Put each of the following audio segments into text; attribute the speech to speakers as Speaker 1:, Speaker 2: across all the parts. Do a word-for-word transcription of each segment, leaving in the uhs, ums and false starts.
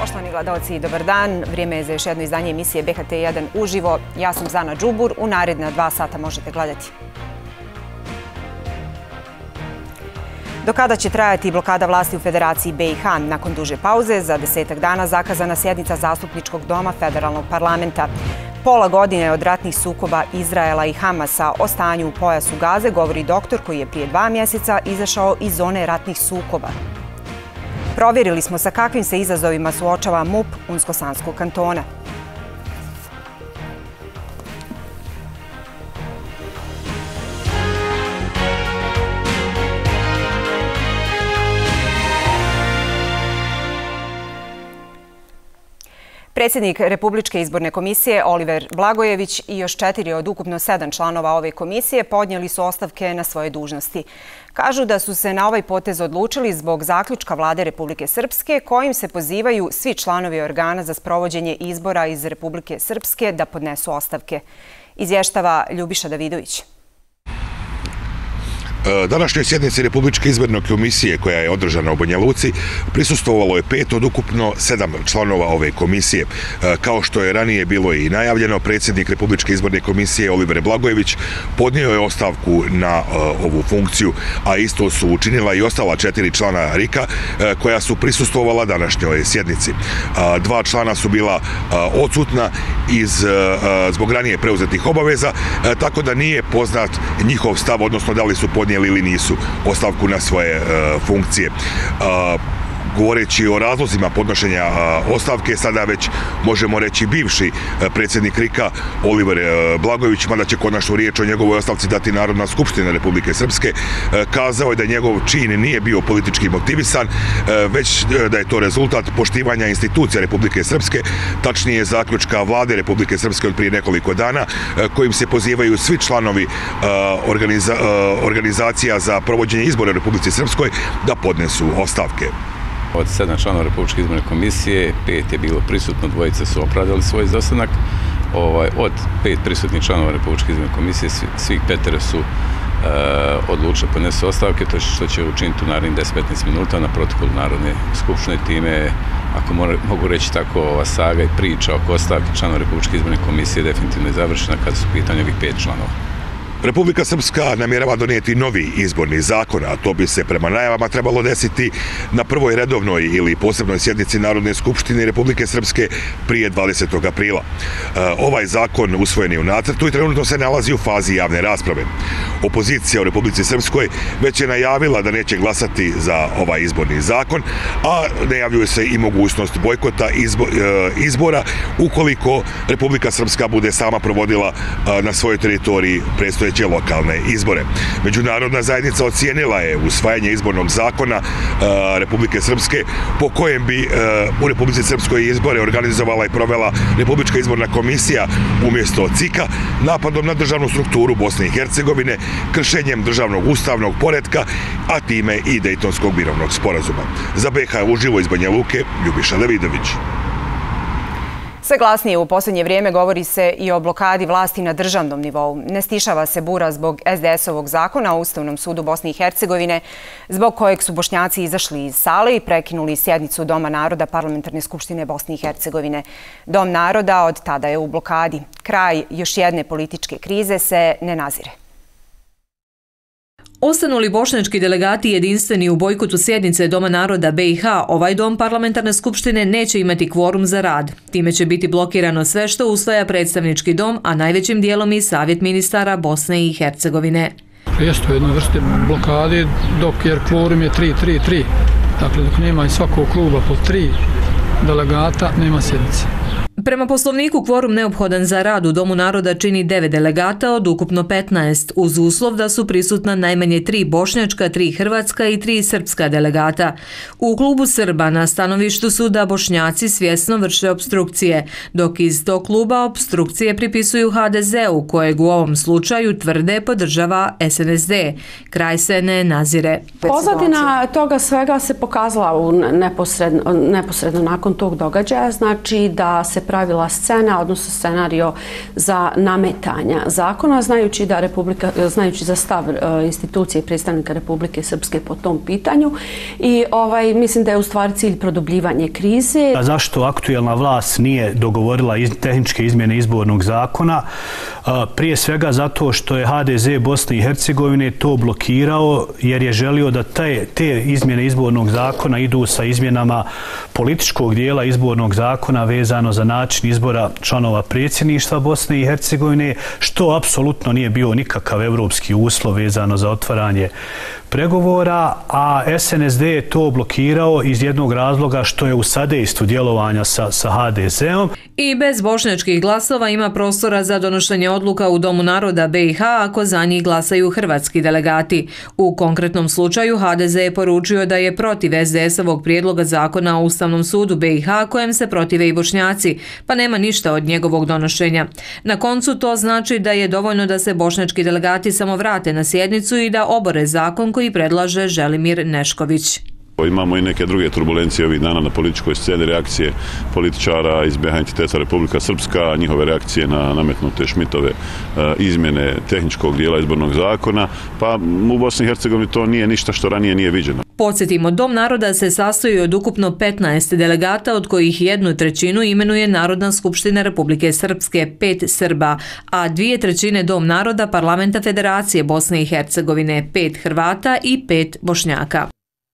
Speaker 1: Poštovani gledalci, dobar dan. Vrijeme je za još jedno izdanje emisije B H T jedan uživo. Ja sam Zana Đubur. U naredna dva sata možete gledati. Do kada će trajati blokada vlasti u Federaciji B i H? Nakon duže pauze, za desetak dana zakazana sjednica Zastupničkog doma Federalnog parlamenta. Pola godine od ratnih sukoba Izraela i Hamasa o stanju u pojasu Gaze govori doktor koji je prije dva mjeseca izašao iz zone ratnih sukoba. Provjerili smo sa kakvim se izazovima suočava M U P Unsko-Sanskog kantona. Predsjednik Republičke izborne komisije Oliver Blagojević i još četiri od ukupno sedam članova ove komisije podnijeli su ostavke na svoje dužnosti. Kažu da su se na ovaj potez odlučili zbog zaključka Vlade Republike Srpske kojim se pozivaju svi članovi organa za sprovođenje izbora iz Republike Srpske da podnesu ostavke. Izvještava Ljubiša Davidović.
Speaker 2: Današnjoj sjednici Republičke izborne komisije koja je održana u Banja Luci prisustvovalo je pet od ukupno sedam članova ove komisije. Kao što je ranije bilo i najavljeno, predsjednik Republičke izborne komisije Oliver Blagojević podnio je ostavku na ovu funkciju, a isto su učinila i ostala četiri člana R I K-a koja su prisustvovala današnjoj sjednici. Dva člana su bila odsutna iz, zbog ranije preuzetih obaveza, tako da nije poznat njihov stav, odnosno da li su podnijeli ili nisu ostavku na svoje funkcije. Govoreći o razlozima podnošenja ostavke, sada već možemo reći bivši predsjednik R I K-a Oliver Blagojević, mada će konačnu riječ o njegovoj ostavci dati Narodna skupština Republike Srpske, kazao je da njegov čin nije bio politički motivisan, već da je to rezultat poštivanja institucija Republike Srpske, tačnije zaključka Vlade Republike Srpske od prije nekoliko dana, kojim se pozivaju svi članovi organiza, organizacija za provođenje izbora u Republici Srpskoj da podnesu ostavke.
Speaker 3: Od sedam članova Republičke izborne komisije, pet je bilo prisutno, dvojica su opravdali svoj izostanak. Ovaj, od pet prisutnih članova Republičke izborne komisije, svih petero su e, odlučili podnesu ostavke, to što će učiniti u narednih deset do petnaest minuta na protokolu Narodne skupštine. Time, ako mora, mogu reći tako, ova saga i priča oko ostavke članova Republičke izborne komisije definitivno je završena kada su pitanje ovih pet članova.
Speaker 2: Republika Srpska namjerava donijeti novi izborni zakon, a to bi se prema najavama trebalo desiti na prvoj redovnoj ili posebnoj sjednici Narodne skupštine Republike Srpske prije dvadesetog aprila. Ovaj zakon usvojen je u nacrtu i trenutno se nalazi u fazi javne rasprave. Opozicija u Republici Srpskoj već je najavila da neće glasati za ovaj izborni zakon, a najavljuje se i mogućnost bojkota izbora ukoliko Republika Srpska bude sama provodila na svojoj teritoriji predstojeće lokalne izbore. Međunarodna zajednica ocijenila je usvajanje izbornog zakona Republike Srpske po kojem bi u Republici Srpskoj izbore organizovala i provela Republička izborna komisija umjesto C I K-a napadom na državnu strukturu Bosne i Hercegovine, kršenjem državnog ustavnog poretka, a time i Dejtonskog mirovnog sporazuma. Za B H uživo iz Banja Luke, Ljubiša Davidović.
Speaker 1: Sve glasnije u posljednje vrijeme govori se i o blokadi vlasti na državnom nivou. Ne stišava se bura zbog S D S-ovog zakona o Ustavnom sudu Bosne i Hercegovine, zbog kojeg su Bošnjaci izašli iz sale i prekinuli sjednicu Doma naroda Parlamentarne skupštine Bosne i Hercegovine. Dom naroda od tada je u blokadi. Kraj još jedne političke krize se ne nazire.
Speaker 4: Ostanu li bošnjački delegati jedinstveni u bojkotu sjednice Doma naroda B i H, ovaj dom Parlamentarne skupštine neće imati kvorum za rad. Time će biti blokirano sve što usvaja predstavnički dom, a najvećim dijelom i Savjet ministara Bosne i Hercegovine.
Speaker 5: Jeste u jednoj vrsti blokade, dok jer kvorum je tri tri tri. Dakle, dok nema iz svakog kluba po tri delegata, nema sjednice.
Speaker 4: Prema poslovniku kvorum neophodan za rad u Domu naroda čini devet delegata od ukupno petnaest, uz uslov da su prisutna najmanje tri bošnjačka, tri hrvatska i tri srpska delegata. U klubu Srba na stanovištu su da Bošnjaci svjesno vrše opstrukcije, dok iz tog kluba opstrukcije pripisuju H D Z-u, kojeg u ovom slučaju tvrde podržava S N S D. Kraj se ne nazire.
Speaker 6: Pozadina toga svega se pokazala u neposredno, neposredno nakon tog događaja, znači da se napravila scena, odnosno scenario za nametanja zakona, znajući da Republika, znajući za stav institucije i predstavnika Republike Srpske po tom pitanju. I ovaj, mislim da je u stvari cilj produbljivanje krize.
Speaker 7: A zašto aktuelna vlast nije dogovorila iz, tehničke izmjene izbornog zakona? Prije svega zato što je H D Z Bosne i Hercegovine to blokirao jer je želio da te, te izmjene izbornog zakona idu sa izmjenama političkog dijela izbornog zakona vezano za način izbora članova predsjedništva Bosne i Hercegovine, što apsolutno nije bio nikakav evropski uslov vezano za otvaranje pregovora, a S N S D je to blokirao iz jednog razloga što je u sadejstvu djelovanja sa, sa H D Z-om.
Speaker 4: I bez bošnjačkih glasova ima prostora za donošenje odluka u Domu naroda B i H ako za njih glasaju hrvatski delegati. U konkretnom slučaju H D Z je poručio da je protiv S D S-ovog prijedloga zakona o Ustavnom sudu B i H kojem se protive i Bošnjaci, pa nema ništa od njegovog donošenja. Na koncu to znači da je dovoljno da se bošnjački delegati samo vrate na sjednicu i da obore zakon koji predlaže Želimir Nešković.
Speaker 8: Imamo i neke druge turbulencije ovih dana na političkoj sceni, reakcije političara iz B i H entiteta Republika Srpska, njihove reakcije na nametnute Šmitove izmjene tehničkog dijela izbornog zakona, pa u Bosni i Hercegovini to nije ništa što ranije nije viđeno.
Speaker 4: Podsjetimo, Dom naroda se sastoji od ukupno petnaest delegata, od kojih jednu trećinu imenuje Narodna skupština Republike Srpske, pet Srba, a dvije trećine Dom naroda Parlamenta Federacije Bosne i Hercegovine, pet Hrvata i pet Bošnjaka.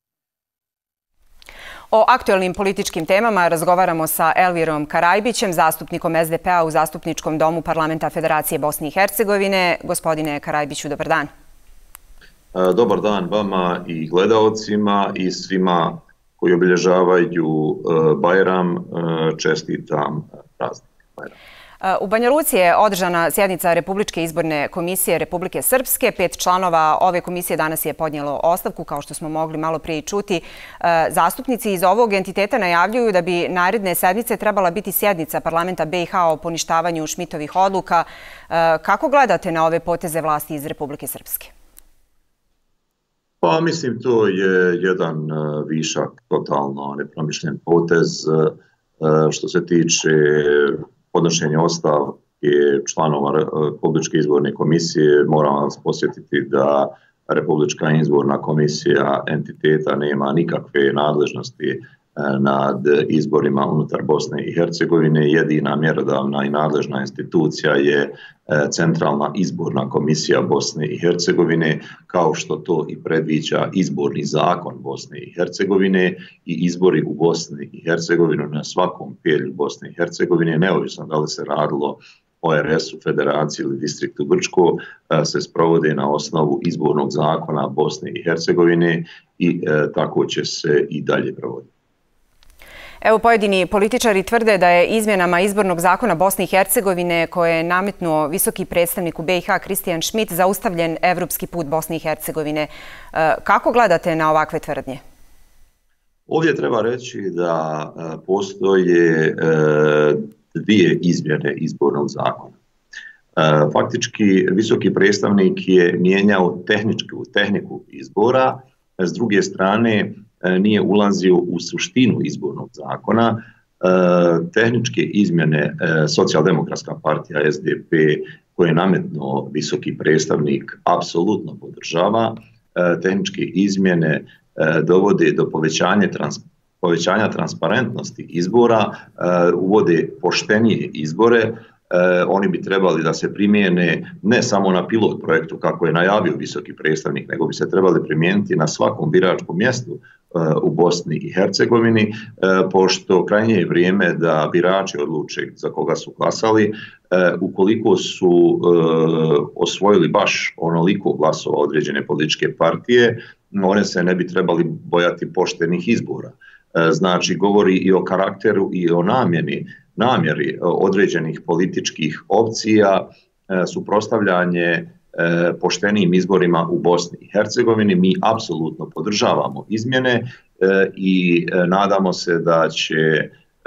Speaker 1: O aktuelnim političkim temama razgovaramo sa Elvirom Karajbićem, zastupnikom S D P-a u Zastupničkom domu Parlamenta Federacije Bosne i Hercegovine. Gospodine Karajbiću, dobar dan.
Speaker 9: Dobar dan vama i gledaocima i svima koji obilježavaju Bajram. Čestitam praznik Bajram.
Speaker 1: U Banja Luci je održana sjednica Republičke izborne komisije Republike Srpske. Pet članova ove komisije danas je podnijelo ostavku, kao što smo mogli malo prije čuti. Zastupnici iz ovog entiteta najavljuju da bi naredne sedmice trebala biti sjednica parlamenta B i H o poništavanju Šmitovih odluka. Kako gledate na ove poteze vlasti iz Republike Srpske?
Speaker 9: Pa mislim to je jedan višak, totalno nepromišljen potez što se tiče podnošenje ostavke članova Republičke izborne komisije. Moram vas posjetiti da Republička izborna komisija entiteta nema nikakve nadležnosti nad izborima unutar Bosne i Hercegovine. Jedina mjerodavna i nadležna institucija je Centralna izborna komisija Bosne i Hercegovine, kao što to i predviđa izborni zakon Bosne i Hercegovine, i izbori u Bosni i Hercegovini na svakom pelju Bosne i Hercegovine, neovisno da li se radilo o R S-u, Federaciji ili Distriktu Brčko, se sprovode na osnovu izbornog zakona Bosne i Hercegovine i tako će se i dalje provoditi.
Speaker 1: Evo, pojedini političari tvrde da je izmjenama izbornog zakona Bosne i Hercegovine koje je nametnuo visoki predstavnik u B i H Kristijan Šmit zaustavljen evropski put Bosne i Hercegovine. Kako gledate na ovakve tvrdnje?
Speaker 9: Ovdje treba reći da postoje dvije izmjene izbornog zakona. Faktički, visoki predstavnik je mijenjao tehničku tehniku izbora, s druge strane nije ulazio u suštinu izbornog zakona. Tehničke izmjene Socijaldemokratska partija S D P koje je nametnuo visoki predstavnik apsolutno podržava. Tehničke izmjene dovode do povećanja, trans, povećanja transparentnosti izbora, uvode poštenije izbore. Oni bi trebali da se primijene ne samo na pilot projektu kako je najavio visoki predstavnik, nego bi se trebali primijeniti na svakom biračkom mjestu u Bosni i Hercegovini, pošto krajnje je vrijeme da birači odluče za koga su glasali. Ukoliko su osvojili baš onoliko glasova određene političke partije, one se ne bi trebali bojati poštenih izbora. Znači, govori i o karakteru i o namjeni, namjeri određenih političkih opcija, suprotstavljanje poštenijim izborima u Bosni i Hercegovini. Mi apsolutno podržavamo izmjene i nadamo se da će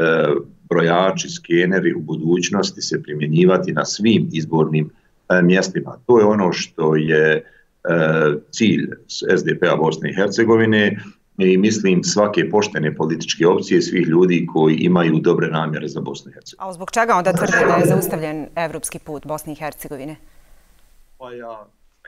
Speaker 9: brojači, skeneri u budućnosti se primjenjivati na svim izbornim mjestima. To je ono što je cilj S D P-a Bosne i Hercegovine. i mislim svake poštene političke opcije, svih ljudi koji imaju dobre namjere za Bosnu i Hercegovinu.
Speaker 1: A zbog čega onda tvrde da je zaustavljen evropski put Bosne i Hercegovine?
Speaker 9: Pa ja...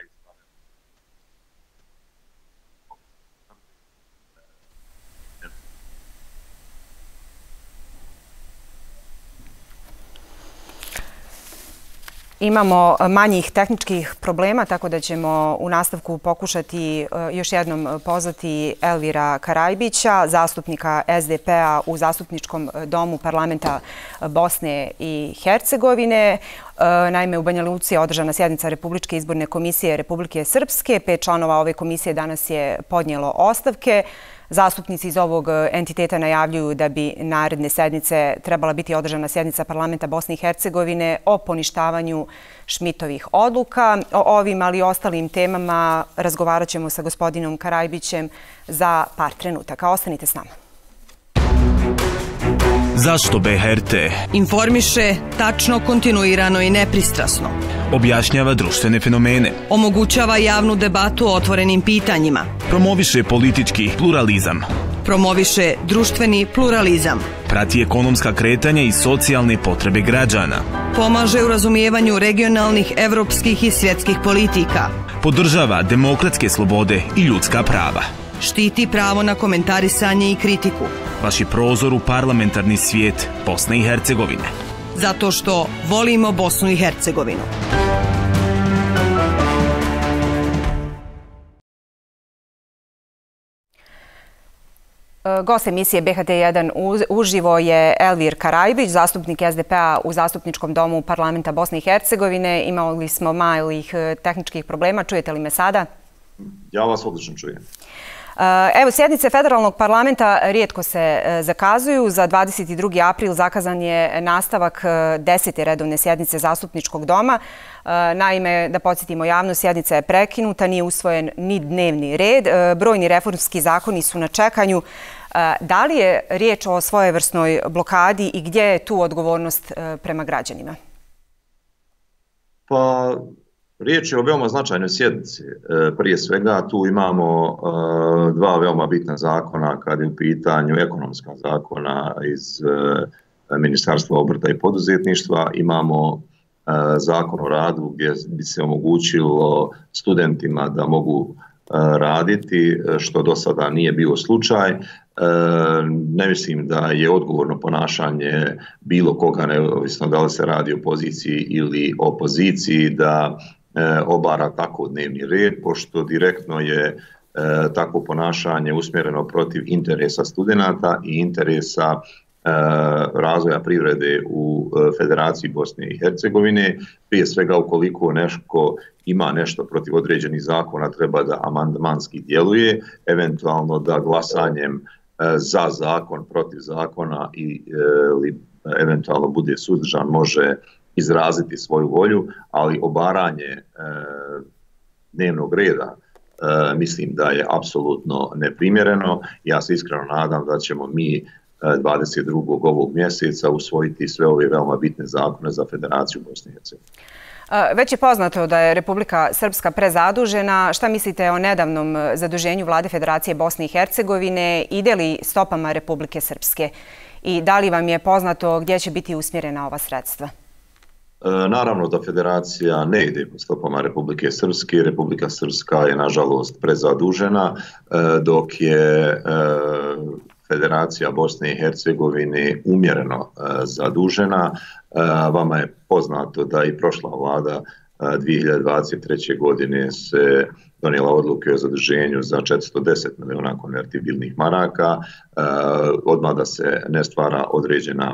Speaker 1: Imamo manjih tehničkih problema, tako da ćemo u nastavku pokušati još jednom pozvati Elvira Karajbića, zastupnika S D P-a u Zastupničkom domu parlamenta Bosne i Hercegovine. Naime, u Banja Luci je održana sjednica Republičke izborne komisije Republike Srpske. Pet članova ove komisije danas je podnijelo ostavke. Zastupnici iz ovog entiteta najavljuju da bi naredne sednice trebala biti održana sjednica parlamenta Bosne i Hercegovine o poništavanju Šmitovih odluka. O ovim, ali i ostalim temama razgovarat ćemo sa gospodinom Karajbićem za par trenutaka. Ostanite s nama.
Speaker 10: Zašto B H R T?
Speaker 11: Informiše tačno, kontinuirano i nepristrasno.
Speaker 10: Objašnjava društvene fenomene.
Speaker 11: Omogućava javnu debatu o otvorenim pitanjima.
Speaker 10: Promoviše politički pluralizam.
Speaker 11: Promoviše društveni pluralizam.
Speaker 10: Prati ekonomska kretanja i socijalne potrebe građana.
Speaker 11: Pomaže u razumijevanju regionalnih, evropskih i svjetskih politika.
Speaker 10: Podržava demokratske slobode i ljudska prava.
Speaker 11: Štiti pravo na komentarisanje i kritiku.
Speaker 10: Vaš je prozor u parlamentarni svijet Bosne i Hercegovine.
Speaker 11: Zato što volimo Bosnu i Hercegovinu.
Speaker 1: Gost emisije B H T jedan uživo je Elvir Karajbić, zastupnik S D P-a u Zastupničkom domu parlamenta Bosne i Hercegovine. Imali smo malih tehničkih problema. Čujete li me sada?
Speaker 9: Ja vas odlično čujem.
Speaker 1: Evo, sjednice Federalnog parlamenta rijetko se zakazuju. Za dvadeset drugi april zakazan je nastavak desete redovne sjednice Zastupničkog doma. Naime, da podsjetimo javnost, sjednica je prekinuta, nije usvojen ni dnevni red. Brojni reformski zakoni su na čekanju. Da li je riječ o svojevrsnoj blokadi i gdje je tu odgovornost prema građanima?
Speaker 9: Pa... Riječ je o veoma značajnoj sjednici. Prije svega tu imamo dva veoma bitna zakona kad je u pitanju ekonomska zakona iz Ministarstva obrta i poduzetništva. Imamo zakon o radu gdje bi se omogućilo studentima da mogu raditi, što do sada nije bio slučaj. Ne mislim da je odgovorno ponašanje bilo koga, neovisno da li se radi o poziciji ili opoziciji, da obara tako dnevni red, pošto direktno je e, tako ponašanje usmjereno protiv interesa studenata i interesa e, razvoja privrede u Federaciji Bosne i Hercegovine. Prije svega, ukoliko nešto ima nešto protiv određenih zakona, treba da amandmanski djeluje, eventualno da glasanjem e, za zakon, protiv zakona i e, eventualno bude suzdržan, može izraziti svoju volju, ali obaranje e, dnevnog reda e, mislim da je apsolutno neprimjereno. Ja se iskreno nadam da ćemo mi dvadeset drugog ovog mjeseca usvojiti sve ove veoma bitne zakone za Federaciju Bosne i Hercegovine.
Speaker 1: Već je poznato da je Republika Srpska prezadužena. Šta mislite o nedavnom zaduženju Vlade Federacije Bosne i Hercegovine? Ide li stopama Republike Srpske? I da li vam je poznato gdje će biti usmjerena ova sredstva?
Speaker 9: Naravno da federacija ne ide po stopama Republike Srpske. Republika Srpska je nažalost prezadužena, dok je Federacija Bosne i Hercegovine umjereno zadužena. Vama je poznato da i prošla vlada dvije hiljade dvadeset treće. godine se donijela odluke o zaduženju za četiristo deset milijuna konvertibilnih maraka. Odmah da se ne stvara određena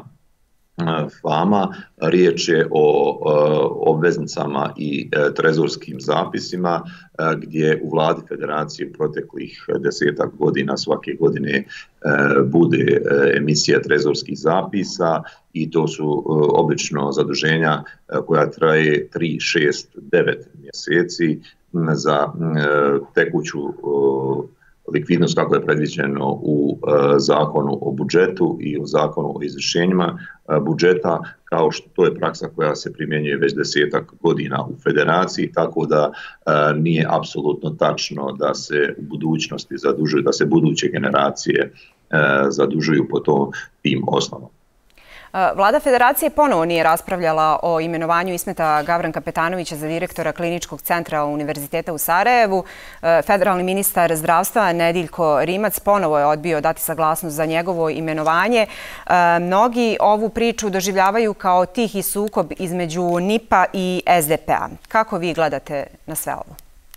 Speaker 9: fama. Riječ je o obveznicama i trezorskim zapisima gdje u vladi Federacije u proteklih desetak godina svake godine bude emisija trezorskih zapisa i to su obično zaduženja koja traje tri, šest, devet mjeseci za tekuću likvidnost kako je predviđeno u zakonu o budžetu i u zakonu o izvršenjima budžeta, kao što to je praksa koja se primjenjuje već desetak godina u federaciji, tako da nije apsolutno tačno da se u budućnosti zadužuju, da se buduće generacije zadužuju po tom tim osnovom.
Speaker 1: Vlada Federacije ponovo nije raspravljala o imenovanju Ismeta Gavranka Petanovića za direktora Kliničkog centra Univerziteta u Sarajevu. Federalni ministar zdravstva Nediljko Rimac ponovo je odbio dati saglasnost za njegovo imenovanje. Mnogi ovu priču doživljavaju kao tihi sukob između N I P-a i S D P-a. Kako vi gledate na sve ovo?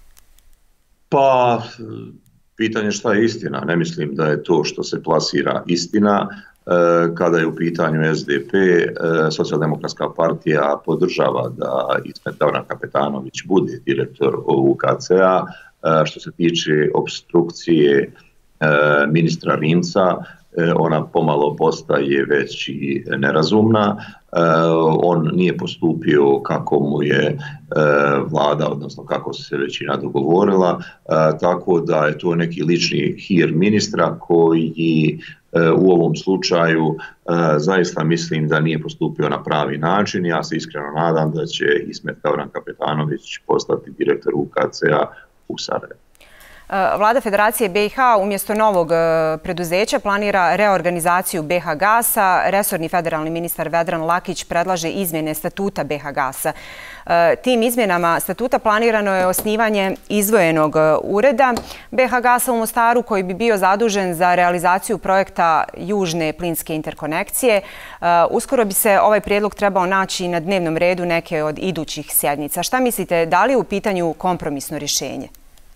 Speaker 9: Pa, pitanje šta je istina. Ne mislim da je to što se plasira istina. Kada je u pitanju S D P, Socijaldemokratska partija podržava da Ismet Gavran Kapetanović bude direktor U K C-a. Što se tiče opstrukcije ministra Rimca, ona pomalo postaje već i nerazumna. On nije postupio kako mu je vlada, odnosno kako se većina dogovorila, tako da je to neki lični hir ministra koji u ovom slučaju zaista mislim da nije postupio na pravi način. Ja se iskreno nadam da će Ismet Gavran Kapetanović postati direktor U K C-a u Sarajevu.
Speaker 1: Vlada Federacije B i H umjesto novog preduzeća planira reorganizaciju B H Gasa. Resorni federalni ministar Vedran Lakić predlaže izmjene statuta B H Gasa. Tim izmjenama statuta planirano je osnivanje izdvojenog ureda B H Gasa u Mostaru koji bi bio zadužen za realizaciju projekta Južne plinske interkonekcije. Uskoro bi se ovaj prijedlog trebao naći na dnevnom redu neke od idućih sjednica. Šta mislite, da li je u pitanju kompromisno rješenje?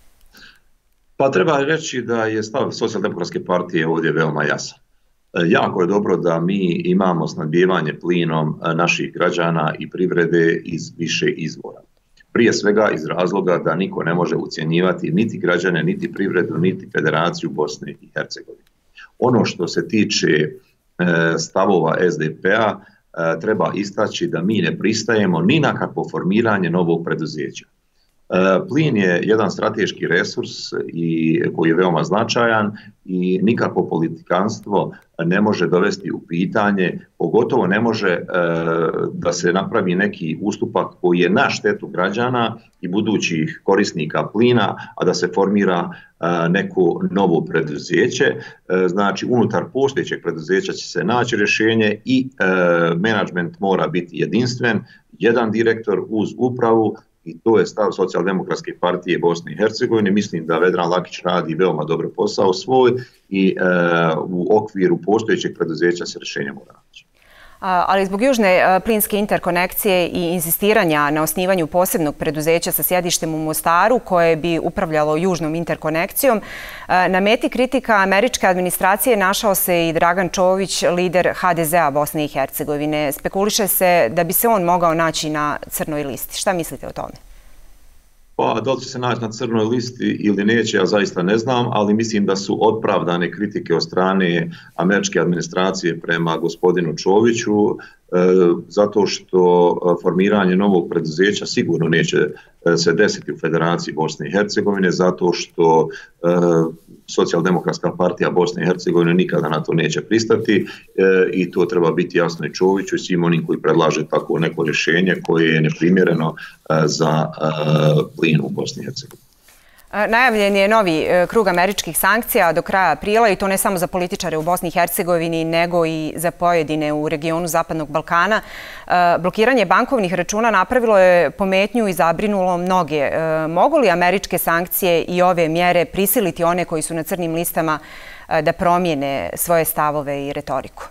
Speaker 9: Pa treba reći da je stav Socijaldemokratske partije ovdje veoma jasan. Jako je dobro da mi imamo snabdijevanje plinom naših građana i privrede iz više izvora. Prije svega iz razloga da niko ne može ucjenjivati niti građane, niti privredu, niti Federaciju Bosne i Hercegovine. Ono što se tiče stavova S D P-a, treba istaći da mi ne pristajemo ni na kakvo formiranje novog preduzeća. Plin je jedan strateški resurs i koji je veoma značajan i nikakvo politikanstvo ne može dovesti u pitanje, pogotovo ne može da se napravi neki ustupak koji je na štetu građana i budućih korisnika plina, a da se formira neko novo preduzeće. Znači, unutar postojećeg preduzeća će se naći rješenje i menadžment mora biti jedinstven, jedan direktor uz upravu. I to je stav Socijaldemokratske partije Bosne i Hercegovine. Mislim da Vedran Lakić radi veoma dobro posao svoj i e, u okviru postojećeg preduzeća se rješenje mora naći.
Speaker 1: Ali zbog južne plinske interkonekcije i insistiranja na osnivanju posebnog preduzeća sa sjedištem u Mostaru koje bi upravljalo južnom interkonekcijom, na meti kritika američke administracije našao se i Dragan Čović, lider H D Z-a Bosne i Hercegovine. Spekuliše se da bi se on mogao naći na crnoj listi. Šta mislite o tome?
Speaker 9: Pa, da li će se naći na crnoj listi ili neće, ja zaista ne znam, ali mislim da su opravdane kritike od strane američke administracije prema gospodinu Čoviću, e, zato što formiranje novog preduzeća sigurno neće se desiti u Federaciji Bosne i Hercegovine, zato što e, Socijaldemokratska partija Bosne i Hercegovine nikada na to neće pristati e, i to treba biti jasno i Čoviću i svim onim koji predlaže tako neko rješenje koje je neprimjereno e, za e, plin u Bosni i Hercegovini.
Speaker 1: Najavljen je novi krug američkih sankcija do kraja aprila i to ne samo za političare u Bosni i Hercegovini, nego i za pojedine u regionu Zapadnog Balkana. Blokiranje bankovnih računa napravilo je pometnju i zabrinulo mnoge. Mogu li američke sankcije i ove mjere prisiliti one koji su na crnim listama da promijene svoje stavove i retoriku?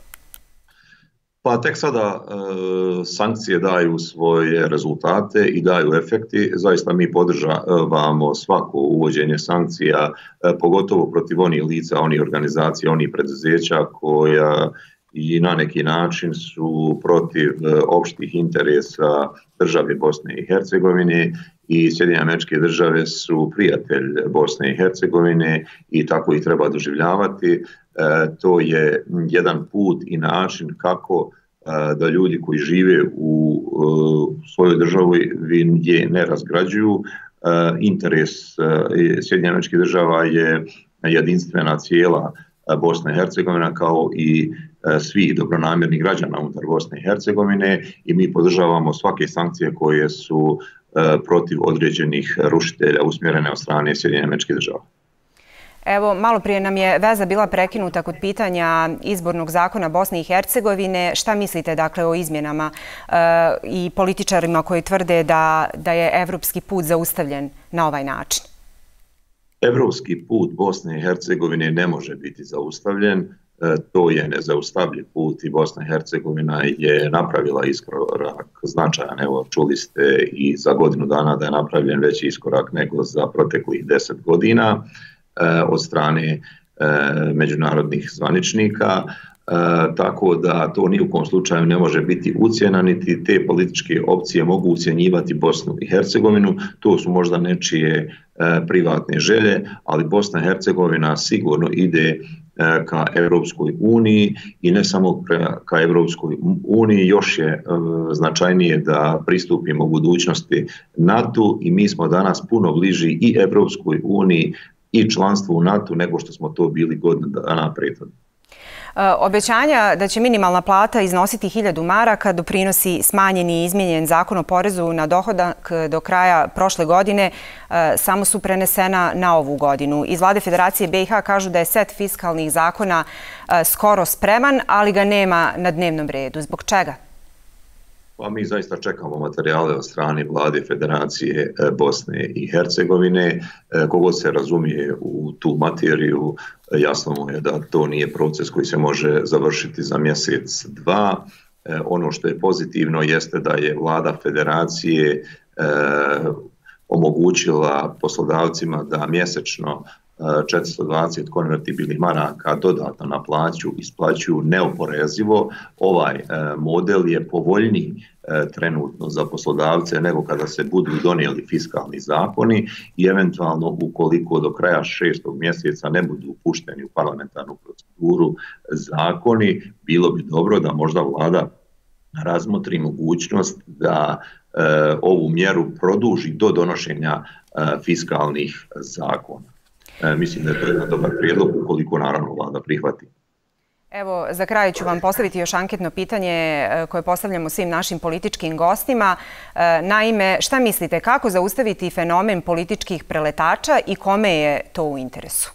Speaker 9: Pa tek sada e, sankcije daju svoje rezultate i daju efekti. Zaista mi podržavamo svako uvođenje sankcija, e, pogotovo protiv onih lica, onih organizacija, onih preduzeća koja i na neki način su protiv e, opštih interesa države Bosne i Hercegovine i Sjedinjene Američke Države su prijatelj Bosne i Hercegovine i tako ih treba doživljavati. E, to je jedan put i način kako e, da ljudi koji žive u e, svojoj državi je ne razgrađuju. E, interes e, Sjedinjenih Američkih Država je jedinstvena cijela Bosna i Hercegovina kao i svi dobronamjerni građana unutar Bosne i Hercegovine i mi podržavamo svake sankcije koje su protiv određenih rušitelja usmjerene od strane Sjedinjenih Američkih Država.
Speaker 1: Evo, malo prije nam je veza bila prekinuta kod pitanja izbornog zakona Bosne i Hercegovine. Šta mislite dakle o izmjenama e, i političarima koji tvrde da, da je evropski put zaustavljen na ovaj način?
Speaker 9: Evropski put Bosne i Hercegovine ne može biti zaustavljen. E, to je nezaustavljiv put i Bosna i Hercegovina je napravila iskorak značajan. Evo, čuli ste i za godinu dana da je napravljen veći iskorak nego za proteklih deset godina. Od strane međunarodnih zvaničnika, tako da to ni u kom slučaju ne može biti ucjena, niti te političke opcije mogu ucjenjivati Bosnu i Hercegovinu. To su možda nečije privatne želje, ali Bosna i Hercegovina sigurno ide ka Evropskoj uniji i ne samo ka Evropskoj uniji, još je značajnije da pristupimo u budućnosti NATO i mi smo danas puno bliži i Evropskoj uniji i članstvo u NATO nego što smo to bili godinu dana prethodno.
Speaker 1: Obećanja da će minimalna plata iznositi hiljadu maraka doprinosi smanjeni i izmijenjen zakon o porezu na dohodak do kraja prošle godine samo su prenesena na ovu godinu. Iz vlade Federacije B i H kažu da je set fiskalnih zakona skoro spreman, ali ga nema na dnevnom redu. Zbog čega?
Speaker 9: Pa mi zaista čekamo materijale od strane vlade Federacije Bosne i Hercegovine. Kogod se razumije u tu materiju, jasno mu je da to nije proces koji se može završiti za mjesec, dva. Ono što je pozitivno jeste da je vlada Federacije omogućila poslodavcima da mjesečno četiristo dvadeset konvertibilnih maraka dodatno na plaću isplaćuju neoporezivo. Ovaj model je povoljniji trenutno za poslodavce nego kada se budu donijeli fiskalni zakoni i eventualno ukoliko do kraja šestog mjeseca ne budu pušteni u parlamentarnu proceduru zakoni, bilo bi dobro da možda vlada razmotri mogućnost da e, ovu mjeru produži do donošenja e, fiskalnih zakona. E, mislim da je to jedan dobar prijedlog ukoliko naravno vlada prihvati.
Speaker 1: Evo, za kraj ću vam postaviti još anketno pitanje koje postavljamo svim našim političkim gostima. Naime, šta mislite, kako zaustaviti fenomen političkih preletača i kome je to u interesu?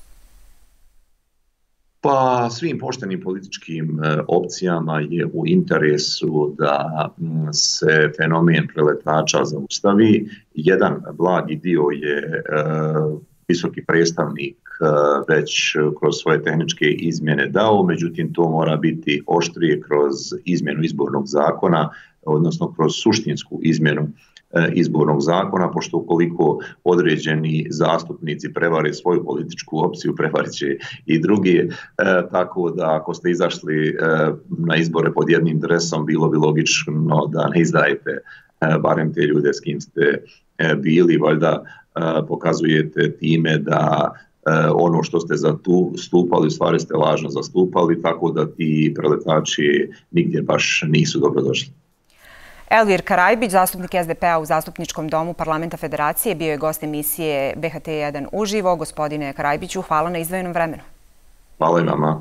Speaker 9: Pa svim poštenim političkim opcijama je u interesu da se fenomen preletača zaustavi. Jedan blagi dio je visoki predstavnik već kroz svoje tehničke izmjene dao, međutim to mora biti oštrije kroz izmjenu izbornog zakona, odnosno kroz suštinsku izmjenu izbornog zakona, pošto ukoliko određeni zastupnici prevare svoju političku opciju, prevarit će i drugi. E, tako da ako ste izašli e, na izbore pod jednim dresom, bilo bi logično da ne izdajete e, barem te ljude s kim ste e, bili, valjda e, pokazujete time da ono što ste zastupali, u stvari ste lažno zastupali, tako da ti preletači nigdje baš nisu dobrodošli.
Speaker 1: Elvir Karajbić, zastupnik S D P-a u Zastupničkom domu Parlamenta Federacije, bio je gost emisije B H T jedan uživo. Gospodine Karajbiću, hvala na izdvojenom vremenu.
Speaker 9: Hvala i vama.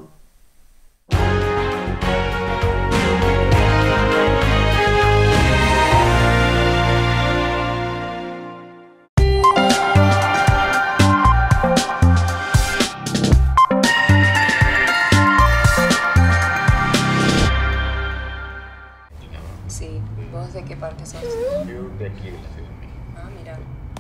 Speaker 12: De aquí del filme.
Speaker 1: Ah, mira.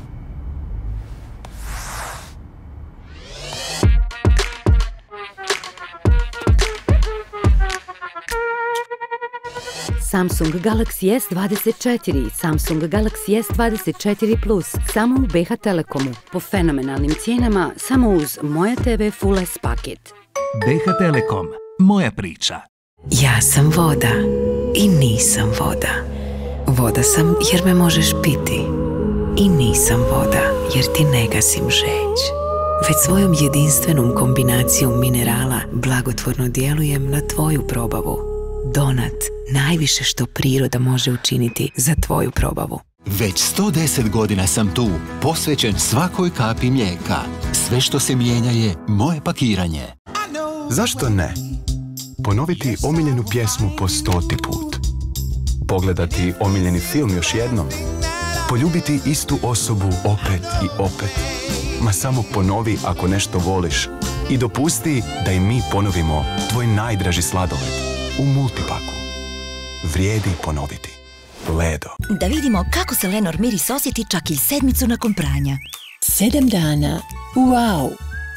Speaker 13: Samsung Galaxy S dvadeset četiri i Samsung Galaxy S dvadeset četiri Plus samo u B H Telekomu po fenomenalnim cijenama samo uz Moja T V Full S paket.
Speaker 14: B H Telekom, moja priča.
Speaker 15: Ja sam voda i nisam voda. Voda sam jer me možeš piti. I nisam voda jer ti ne gasim žeć. Već svojom jedinstvenom kombinacijom minerala blagotvorno djelujem na tvoju probavu. Donat, najviše što priroda može učiniti za tvoju probavu.
Speaker 14: Već sto deset godina sam tu, posvećen svakoj kapi mlijeka.
Speaker 12: Sve što se mijenja je moje pakiranje.
Speaker 16: Zašto ne? Ponoviti omiljenu pjesmu po stoti put. Pogledati omiljeni film još jednom. Poljubiti istu osobu opet i opet. Ma samo ponovi ako nešto voliš i dopusti da i mi ponovimo tvoj najdraži sladoled u multipaku. Vrijedi ponoviti. Ledo.
Speaker 17: Da vidimo kako se Lenor miris osjeti čak i sedmicu nakon pranja. Sedam dana. Wow!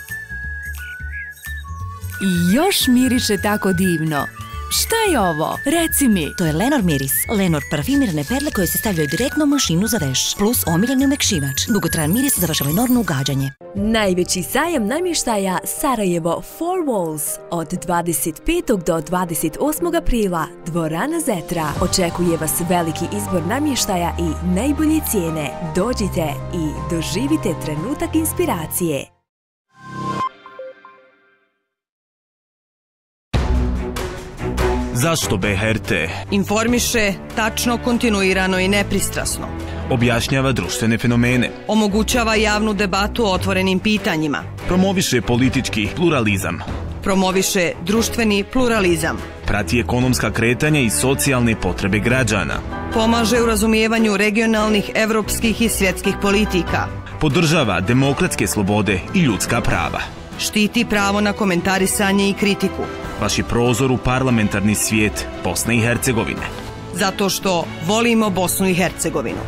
Speaker 18: I još miriše tako divno. Šta je ovo? Reci mi.
Speaker 17: To je Lenor miris. Lenor parfimirane perle koje se stavljaju direktno u mašinu za veš. Plus omiljeni umekšivač. Dugotrajan miris za vaše lenorno ugađanje.
Speaker 18: Najveći sajam namještaja Sarajevo Four Walls od dvadeset petog do dvadeset osmog aprila. Dvorana Zetra. Očekuje vas veliki izbor namještaja i najbolje cijene. Dođite i doživite trenutak inspiracije.
Speaker 10: Zašto B H R T?
Speaker 11: Informiše tačno, kontinuirano i nepristrasno.
Speaker 10: Objašnjava društvene fenomene.
Speaker 11: Omogućava javnu debatu o otvorenim pitanjima.
Speaker 10: Promoviše politički pluralizam.
Speaker 11: Promoviše društveni pluralizam.
Speaker 10: Prati ekonomska kretanja i socijalne potrebe građana.
Speaker 11: Pomaže u razumijevanju regionalnih, evropskih i svjetskih politika.
Speaker 10: Podržava demokratske slobode i ljudska prava.
Speaker 11: Štiti pravo na komentarisanje i kritiku.
Speaker 10: Vaši prozor u parlamentarni svijet Bosne i Hercegovine.
Speaker 11: Zato što volimo Bosnu i Hercegovinu.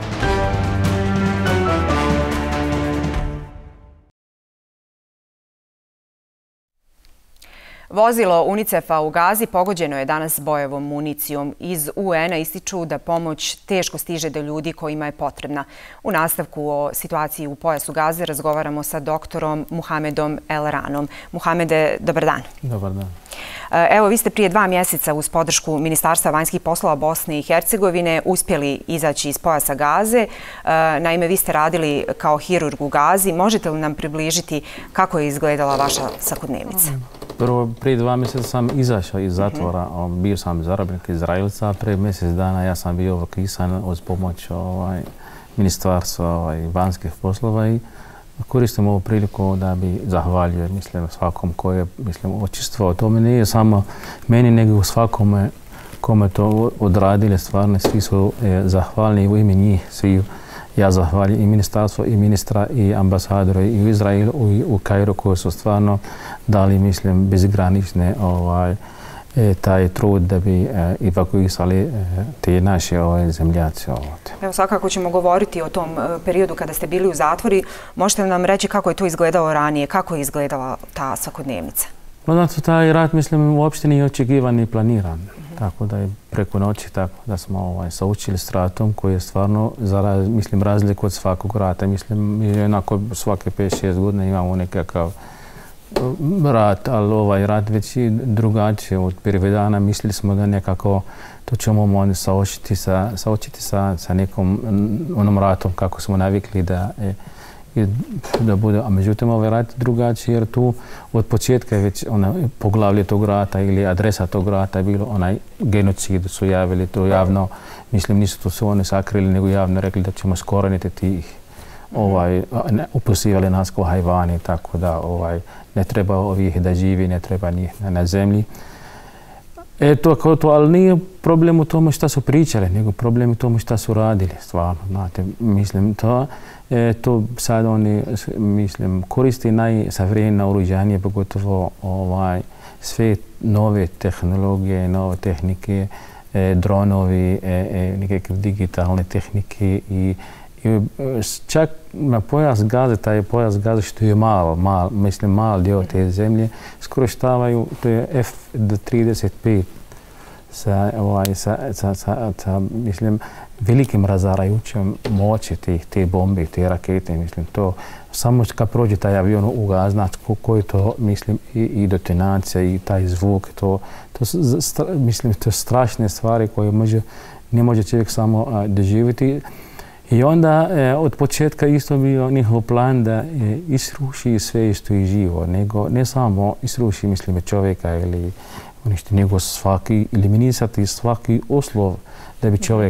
Speaker 1: Vozilo UNICEF-a u Gazi pogođeno je danas bojevom municijom. Iz U N-a ističu da pomoć teško stiže do ljudi kojima je potrebna. U nastavku o situaciji u pojasu Gaze razgovaramo sa doktorom Muhamedom Elranom. Muhamede, dobar dan.
Speaker 19: Dobar dan.
Speaker 1: Evo, vi ste prije dva mjeseca uz podršku Ministarstva vanjskih poslova Bosne i Hercegovine uspjeli izaći iz pojasa Gaze. Naime, vi ste radili kao hirurg u Gazi. Možete li nam približiti kako je izgledala vaša svakodnevnica?
Speaker 19: Prvo, prije dva mjeseca sam izašao iz zatvora. Bio sam zarobljenik Izraelca. Prije mjesec dana ja sam bio vakisan uz pomoć ovaj, Ministarstva ovaj, vanjskih poslova i koristim ovu priliku da bi zahvalio mislim, svakom koji je mislim, očistvovao. To mi nije samo meni, nego svakome kome to odradili. Stvarno svi su eh, zahvalni u ime njih. Svi ja zahvaljujem i ministarstvo, i ministra, i ambasadora i u Izraelu, i u Kairu koji su stvarno dali, mislim, bezgranične ovaj, e, taj trud da bi e, evakuisali e, te naše ovaj, zemljaci ovdje.
Speaker 1: Evo, svakako ćemo govoriti o tom e, periodu kada ste bili u zatvori. Možete li nam reći kako je to izgledalo ranije, kako je izgledala ta svakodnevnica?
Speaker 19: No, znači, taj rat, mislim, uopšte nije očekivan ni planiran. Tako da je preko noći tako da smo ovaj, saučili s ratom koji je stvarno za raz, mislim, razliku od svakog rata. Mislim, jednako svake pet šest godina imamo nekakav rat, ali ovaj rat već i drugačije. Od prve dana mislili smo da nekako to ćemo saučiti sa, saučiti sa, sa nekom onom ratom kako smo navikli da je da bude, a međutim ovaj rat drugačiji jer tu od početka je već ona poglavlje tog rata ili adresa tog rata je bilo onaj genocid, su javili to javno, mislim nisu to su oni sakrili nego javno rekli da ćemo skoroniti tih ovaj, uposivali nas kao hajvani, tako da ovaj, ne treba ovih da živi, ne treba njih na, na zemlji. Eto, kao to, ali nije problem u tome šta su pričali, nego problem u tome šta su radili, stvarno, znate, mislim, to, e, to sad oni, mislim, koristi najsavremenije naoružanje, pogotovo ovaj, sve nove tehnologije, nove tehnike, e, dronovi, e, e, nekakve digitalne tehnike i I čak na pojas Gaze, taj pojas Gaze što je malo, mal, mislim mal dio te zemlje, skorištavaju, to je F trideset pet sa, ovaj, sa, sa, sa, sa mislim, velikim razarajućem moći tih, te bombe, te rakete, mislim, to samo kad prođe taj avion u Gaz, znači koji to, mislim, i, i detonacija i taj zvuk, to, to, stra, mislim, to strašne stvari koje može, ne može čovjek samo a, doživjeti. I onda e, od početka isto bio njihov plan da e, isruši sve što je živo, nego ne samo isruši, mislim, čovjeka ili uništi, nego svaki, eliminisati svaki uslov da bi čovjek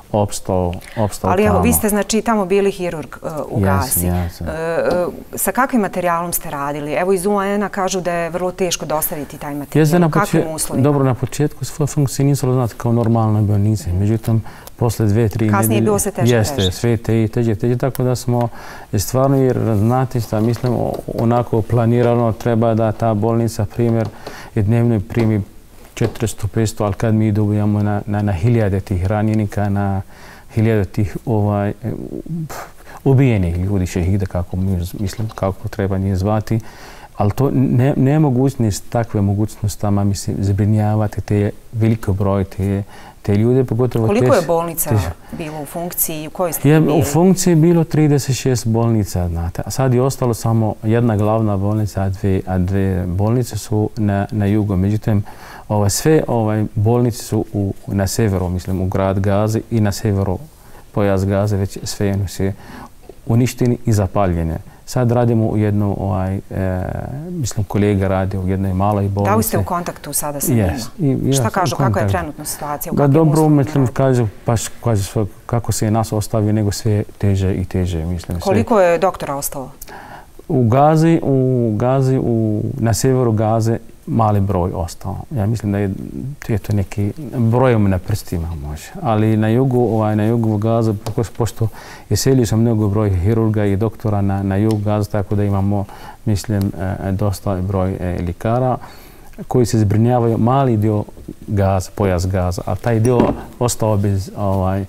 Speaker 19: opstao, opstao
Speaker 1: Ali
Speaker 19: tamo.
Speaker 1: evo, vi ste znači tamo bili hirurg uh, u Gazi.
Speaker 19: Jesam, jesam.
Speaker 1: Uh, sa kakvim materijalom ste radili? Evo iz U A N-a kažu da je vrlo teško dostaviti taj materijal. U kakvim uslovima?
Speaker 19: Dobro, na početku svoje funkcije nisu znati kao normalne bolnice. Međutim, posle dve, tri nedelje...
Speaker 1: Kasnije je bilo sve teže,
Speaker 19: jeste,
Speaker 1: teže.
Speaker 19: sve te, teže, teže, tako da smo stvarno, jer znate šta, mislim, onako planirano treba da ta bolnica, primjer, je dnevno primi četiristo petsto, ali kad mi dobijamo na, na, na hiljade tih ranjenika, na hiljade tih ovaj, ubijenih ljudi, šehida, kako mislim, kako treba njih zvati, ali to ne, ne mogućnost, takve mogućnostama, mislim, zabrinjavati te veliko broj te, te ljude, pogotovo...
Speaker 1: Koliko
Speaker 19: te,
Speaker 1: je bolnica
Speaker 19: te,
Speaker 1: bilo u funkciji i u kojoj ste
Speaker 19: je,
Speaker 1: bili?
Speaker 19: U funkciji je bilo trideset šest bolnica, znate. A sad je ostalo samo jedna glavna bolnica, a dve, a dve bolnice su na, na jugu. Međutim, ovaj, sve ovaj, bolnice su u, na severu, mislim, u grad Gaze i na severu pojas Gaze, već sve su uništeni i zapaljene. Sad radimo u jednom, ovaj, e, mislim, kolega radi u jednoj maloj bolnici.
Speaker 1: Da li ste u kontaktu sada sa njima?
Speaker 19: Yes.
Speaker 1: Šta kažu, kakva je trenutna situacija?
Speaker 19: Da, dobro, mislim, kažu, baš kažu kako se nas ostavi, nego sve teže i teže, mislim.
Speaker 1: Koliko
Speaker 19: sve.
Speaker 1: je doktora ostalo?
Speaker 19: U Gazi, u Gazi, u, na severu Gaze, mali broj ostao. Ja mislim da je, je to neki brojem na prstima može. Ali na jugu, ovaj, na jugu Gaza, pošto je selio sam mnogo broj hirurga i doktora na, na jug Gaza, tako da imamo, mislim, dosta broj likara koji se zbrinjavaju mali dio Gaza, pojas Gaza, a taj dio ostao bez, ovaj,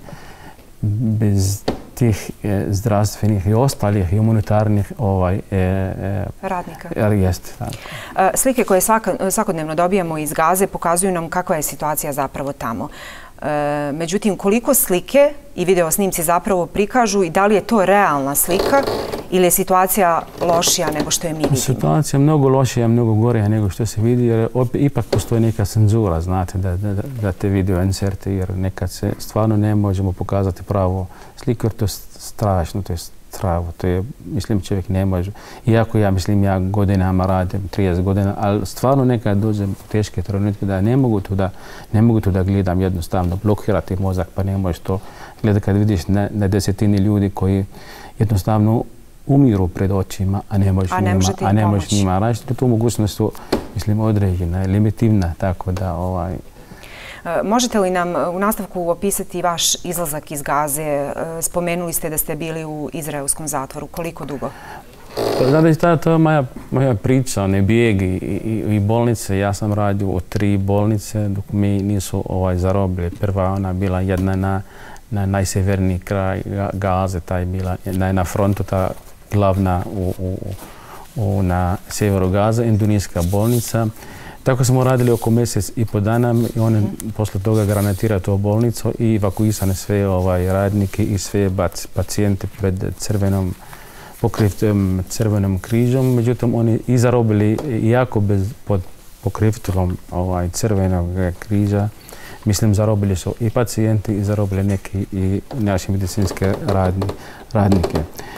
Speaker 19: bez tih e, zdravstvenih i ostalih i humanitarnih ovaj, e, e,
Speaker 1: radnika.
Speaker 19: Jeste, tako.
Speaker 1: Slike koje svaka, svakodnevno dobijamo iz Gaze pokazuju nam kakva je situacija zapravo tamo. E, međutim, koliko slike i video snimci zapravo prikažu i da li je to realna slika ili je situacija lošija nego što je mi vidimo?
Speaker 19: Situacija je mnogo lošija, mnogo gorija nego što se vidi, jer opet, ipak postoji neka cenzura, znate, da, da, da te video inserte, jer nekad se stvarno ne možemo pokazati pravo sliku, jer to je strašno, to je stravo, to je, mislim, čovjek ne može. Iako ja, mislim, ja godinama radim, trideset godina, ali stvarno nekad dođem u teške trenutke da ne mogu to da, ne mogu to da gledam jednostavno, blokirati mozak, pa ne možeš to gledati kad vidiš na, na desetini ljudi koji jednostavno umiru pred očima, a ne možeš njima, a ne možeš njima raditi. Tu mogućnost su, mislim, određena, limitivna, tako da ovaj...
Speaker 1: Možete li nam u nastavku opisati vaš izlazak iz Gaze? Spomenuli ste da ste bili u izraelskom zatvoru. Koliko dugo?
Speaker 19: Znate, to je moja, moja priča, ne bijeg i, i, i bolnice. Ja sam radio u tri bolnice dok mi nisu ovaj, zarobili. Prva ona bila jedna na, na najseverniji kraj Gaze, ta je bila na, na frontu, ta glavna u, u, u, na severu Gaze, indonijska bolnica. Tako smo radili oko mjesec i po dana i oni mm. posle toga granatiraju tu bolnicu i evakuisane sve ovaj, radnike i sve pacijente pred crvenom pokrivenim crvenom križom. Međutim, oni i zarobili jako bez, pod pokrivitelom ovaj, crvenog križa. Mislim, zarobili su i pacijenti i zarobili neki i naši medicinske radni, radnike.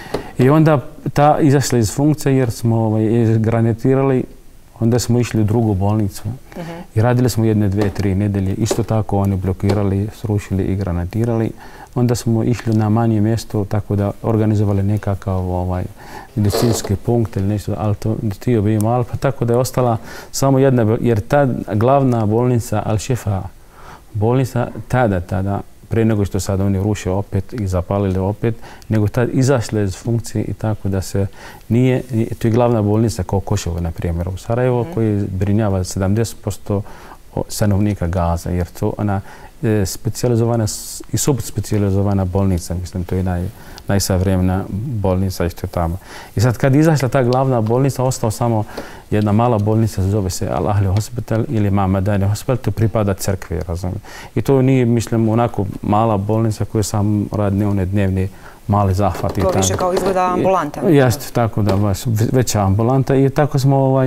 Speaker 19: I onda ta izašla iz funkcije jer smo ovaj, granatirali. Onda smo išli u drugu bolnicu uh-huh. i radili smo jedne, dve, tri nedelje. Isto tako oni blokirali, srušili i granatirali. Onda smo išli na manje mjesto, tako da organizovali nekakav ovaj, medicinski punkt ili nešto, ali to ti bi malo, pa tako da je ostala samo jedna, jer ta glavna bolnica Al-Shifa, bolnica tada, tada, prije nego što sad oni ruše opet i zapalili opet, nego tad izašle iz funkcije i tako da se nije, to je glavna bolnica kao Koševo, na primjer, u Sarajevo, mm. koji brinjava sedamdeset posto stanovnika Gaza, jer to ona je specijalizovana i subspecijalizovana bolnica, mislim, to je naj, najsavremena bolnica isto tamo. I sad kad izašla ta glavna bolnica, ostao samo jedna mala bolnica, zove se Al-Ahli Hospital ili Mamadani Hospital, to pripada crkvi, razumijem. I to nije, mislim, onako mala bolnica koja sam radi one dnevni mali zahvati.
Speaker 1: To više kao izgleda ambulanta.
Speaker 19: Jeste, tako da, baš veća ambulanta i tako smo ovaj,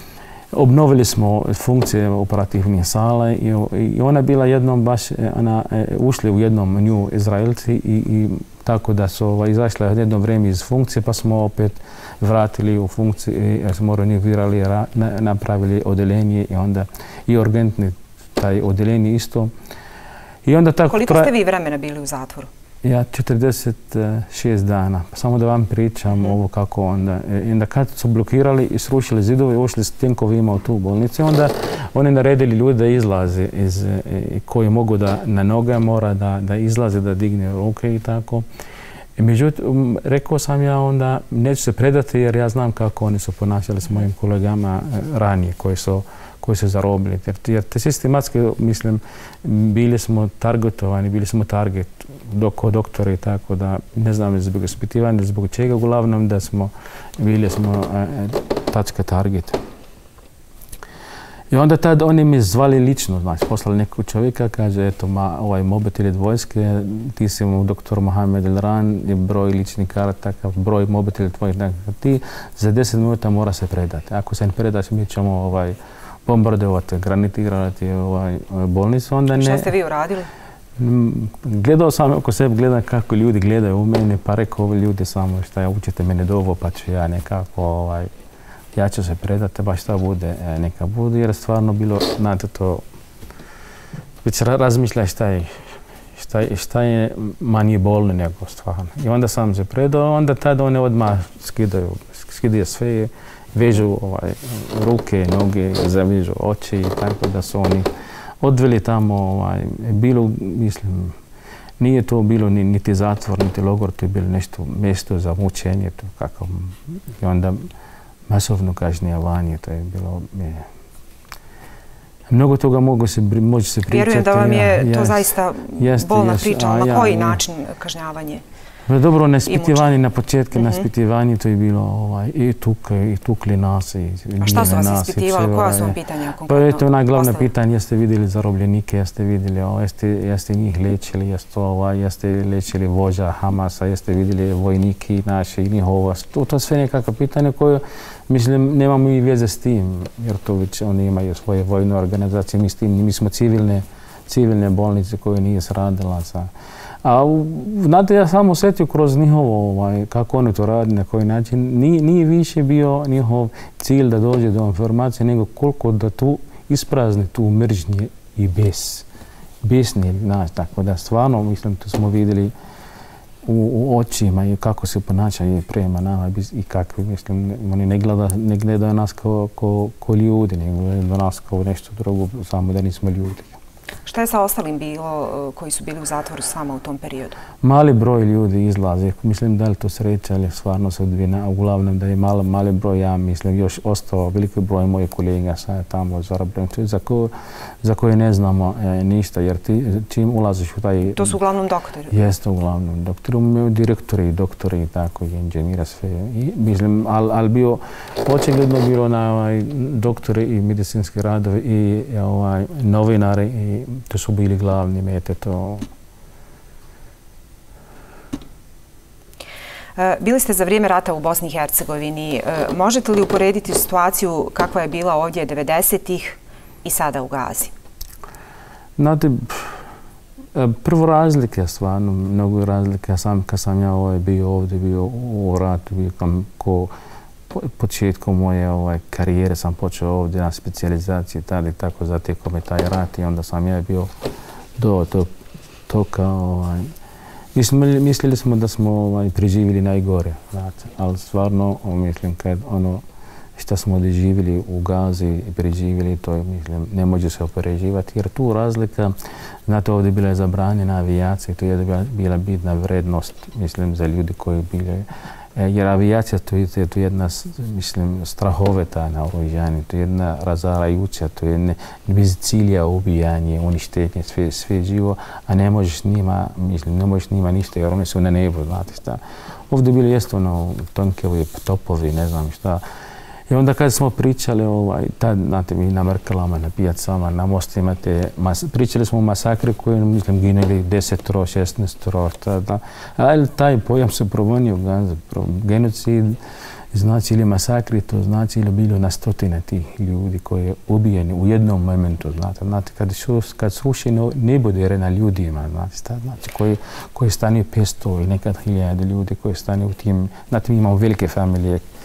Speaker 19: obnovili smo funkcije operativnih sala i, i ona bila jednom baš, ona ušli u jednom nju Izraelci i, i tako da su ovaj, izašle jedno vrijeme iz funkcije pa smo opet vratili u funkciju i smo renovirali, napravili odeljenje i onda i urgentni taj odeljenje isto. I onda tako
Speaker 1: Koliko
Speaker 19: tra...
Speaker 1: ste vi vremena bili u zatvoru?
Speaker 19: Ja četrdeset šest dana. Samo da vam pričam mm. ovo kako onda. I onda kad su blokirali i srušili zidove i ušli s tenkovima u tu bolnicu, onda oni naredili ljudi da izlaze iz, i koji mogu da na noge mora da, da izlaze, da digne ruke i tako. I međutim, rekao sam ja onda, neću se predati jer ja znam kako oni su ponašali s mojim kolegama ranije koji su koji su zarobili. Jer, jer te sistematski, mislim, bili smo targetovani, bili smo target kod doktora i tako da, ne znam, zbog ispitivanja, zbog čega, uglavnom da smo bili smo e, tačka target. I onda tad oni mi zvali lično, znači, poslali nekog čovjeka, kaže, eto, ma, ovaj mobitel je dvojske, ti si mu doktor Mohamed Elran, je broj ličnih karata, broj mobitel tvojih, ti za deset minuta mora se predati. Ako se ne predaš, mi ćemo ovaj, bombardovati, granitirati ovaj, bolnicu, onda ne...
Speaker 1: Šta ste vi uradili?
Speaker 19: Gledao sam oko sebe, gledam kako ljudi gledaju u mene, pa rekao ovi ljudi samo šta ja učite mene dovo, pa ću ja nekako, ovaj, ja ću se predati, ba šta bude, neka bude, jer stvarno bilo, znate to, već razmišljaj šta je, šta je, šta je manje bolno nego stvarno. I onda sam se predao, onda tada one odmah skidaju, skidaju sve, vežu ovaj, ruke, noge, zavežu oči i tako da su oni odveli tamo, ovaj, bilo, mislim, nije to bilo ni, niti zatvor, niti logor, to je bilo nešto mjesto za mučenje, to kako, i onda masovno kažnjavanje, to je bilo, je, mnogo toga mogu se, može se pričati.
Speaker 1: Vjerujem da vam je
Speaker 19: ja,
Speaker 1: to
Speaker 19: jes,
Speaker 1: zaista
Speaker 19: jeste,
Speaker 1: bolna
Speaker 19: jes,
Speaker 1: priča, ali na koji ja, način kažnjavanje?
Speaker 19: Dobro, na ispitivanje, na početku,
Speaker 1: mm-hmm.
Speaker 19: na ispitivanje to je bilo ovaj, i, tuk, i tukli nas. I,
Speaker 1: A šta su vas ispitivali? Koja su vam pitanja konkretno?
Speaker 19: Pa eto, najglavna pitanja, jeste vidjeli zarobljenike, jeste vidjeli, o, jeste, jeste njih lečili, jeste, ovaj, jeste lečili vođa Hamasa, jeste vidjeli vojniki naše i njihovo. To, to sve nekakve pitanja koje, mislim, nemamo i veze s tim, jer to već oni imaju svoje vojne organizacije, mi s tim, mi smo civilne, civilne bolnice koje nije sradila sa... A znate, ja sam osjetio kroz njihovo, ovaj, kako oni to radi, na koji način, nije, nije više bio njihov cilj da dođe do informacije, nego koliko da tu isprazni tu mržnje i bes. Besni, znači, tako da stvarno, mislim, to smo vidjeli u, u očima i kako se ponašaju prema nama i kako, mislim, oni ne gledaju ne gleda nas kao, kao, kao ljudi, nego gledaju nas kao nešto drugo, samo da nismo ljudi.
Speaker 1: Šta je sa ostalim bilo koji su bili u zatvoru s vama u tom periodu?
Speaker 19: Mali broj ljudi izlazi. Mislim da li to sreća, ali stvarno se odvina. Uglavnom da je malo, mali broj, ja mislim, još ostao veliki broj mojih kolega sada tamo zarobljen, za, ko, za koje ne znamo e, ništa, jer ti čim ulaziš u taj...
Speaker 1: To su uglavnom doktori?
Speaker 19: Jeste uglavnom doktori, direktori, doktori i tako, i inženjira sve. I, mislim, ali al bio, očigledno bilo na ovaj, doktori i medicinski radovi i ovaj, novinari i to su bili glavni mete. To...
Speaker 1: Bili ste za vrijeme rata u Bosni i Hercegovini. Možete li uporediti situaciju kakva je bila ovdje devedesetih i sada u Gazi?
Speaker 19: Znate, prvo razlike, stvarno, mnogo razlike. Sam, kad sam ja ovaj, bio ovdje, bio u ratu, bio kam, ko početkom moje ovaj, karijere sam počeo ovdje na specijalizaciji tada i tako, zatekao me taj rat i onda sam ja bio do tog toka. Ovaj, mislili, mislili smo da smo ovaj, preživjeli najgore, znate, ali stvarno, mislim, kad ono što smo doživjeli u Gazi i preživjeli, to mislim, ne može se opoređivati, jer tu razlika, znate, ovdje bila je zabranjena avijacija, to je bila bitna vrednost, mislim, za ljudi koji bili. Jer avijacija to je, to je jedna, mislim, strahoveta naoružanje, to je jedna razarajuća, to je bez cilja ubijanje, uništenje, sve, sve živo, a ne možeš njima, mislim, ne možeš njima ništa jer oni su na nebu, znate šta. Ovdje bili jest ono, tonkevi, topovi, ne znam šta. I onda kad smo pričali, ovaj, tad, znate, mi na Merkelama, na pijacama, na mostima, te, mas, pričali smo o masakri koji, mislim, ginuli desetoro, šesnaestoro, tada. Ali taj pojam se progonio, genocid, znači ili masakri, to znači ili bilo na stotine tih ljudi koji je ubijeni u jednom momentu, znate. Znate, kad, su, kad sruši nebodere na ljudima, znate, znači, koji, koji stane petsto i nekad hiljade ljudi koji stane u tim, znate, mi imamo velike familije.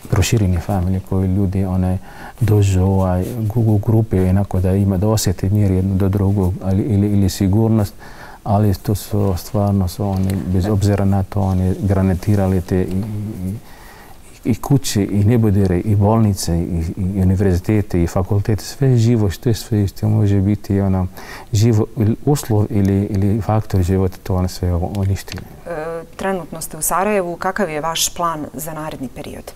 Speaker 19: prošireni familije koji ljudi one dođu ovaj, u grupe jednako da ima da osjeti mir jedno do drugog ali, ili, ili sigurnost, ali to su stvarno su oni, bez obzira na to, oni granatirali te i, i, i kuće, i nebodere, i bolnice, i, i univerzitete, i fakultete, sve živo što je sve što može biti ono, živo uslov ili, ili faktor života, to one sve uništili.
Speaker 1: E, trenutno ste u Sarajevu, kakav je vaš plan za naredni period?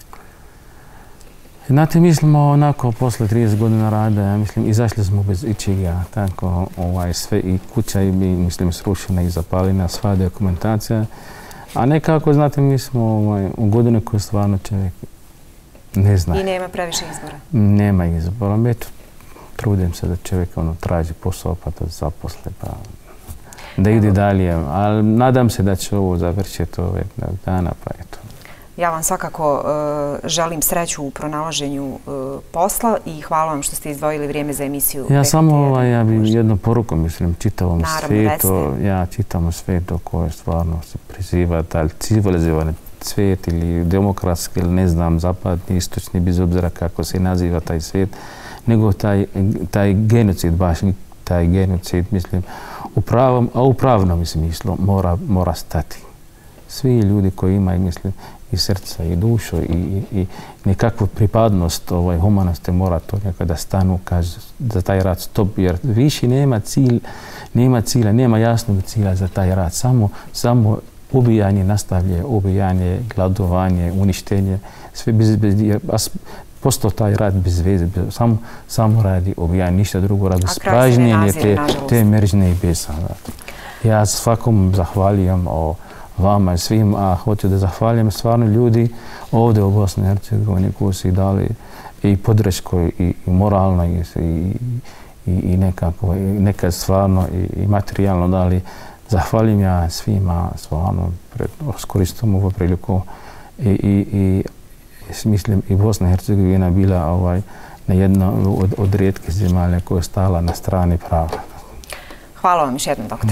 Speaker 19: Znate, mislimo onako, posle trideset godina rada, ja mislim, izašli smo bez ičega, tako, ovaj, sve i kuća i mislim, srušena i zapalina, sva dokumentacija. A nekako, znate, mi smo ovaj, u godinu koju stvarno čovjek ne zna.
Speaker 1: I nema previše izbora?
Speaker 19: Nema izbora. Eto, trudim se da čovjek ono, traži posao, pa to zaposle, pa da ide dalje. Ali nadam se da će ovo završiti ove dana, pa eto.
Speaker 1: Ja vam svakako uh, želim sreću u pronalaženju uh, posla i hvala vam što ste izdvojili vrijeme za emisiju.
Speaker 19: Ja samo ovaj, ja bih jednu poruku, mislim, čitavom
Speaker 1: Naravno,
Speaker 19: svijetu,
Speaker 1: veste.
Speaker 19: ja čitam svijetu koje stvarno se priziva taj civilizovani svijet ili demokratski ili ne znam, zapadni, istočni, bez obzira kako se naziva taj svijet, nego taj, taj genocid, baš taj genocid, mislim, u pravom, a u pravnom smislu mora, mora stati. Svi ljudi koji imaju, mislim, i srca, i dušu, i, i, i nekakvu pripadnost ovaj, humanosti mora to nekada stanu, kaže, za taj rad stop, jer više nema cilj, nema cilja, nema jasnog cilja za taj rad. Samo, samo ubijanje nastavlja, ubijanje, gladovanje, uništenje, sve bez, bez, postao taj rad bez veze, bez, samo, samo radi ubijanje, ništa drugo, radi spražnjenje te, te mržnje i besa. Ja svakom zahvaljujem o vama i svim, a hoću da zahvaljujem stvarno ljudi ovdje u Bosni i Hercegovini koji su dali i podršku i, i moralno i, i, i nekako, i nekad stvarno i, i materijalno dali. Zahvaljujem ja svima, stvarno, skoristim ovu priliku i, i, i mislim i Bosna i Hercegovina bila ovaj, na jedno od, od rijetkih zemalja koja je stala na strani prava.
Speaker 1: Hvala vam još jednom, doktore.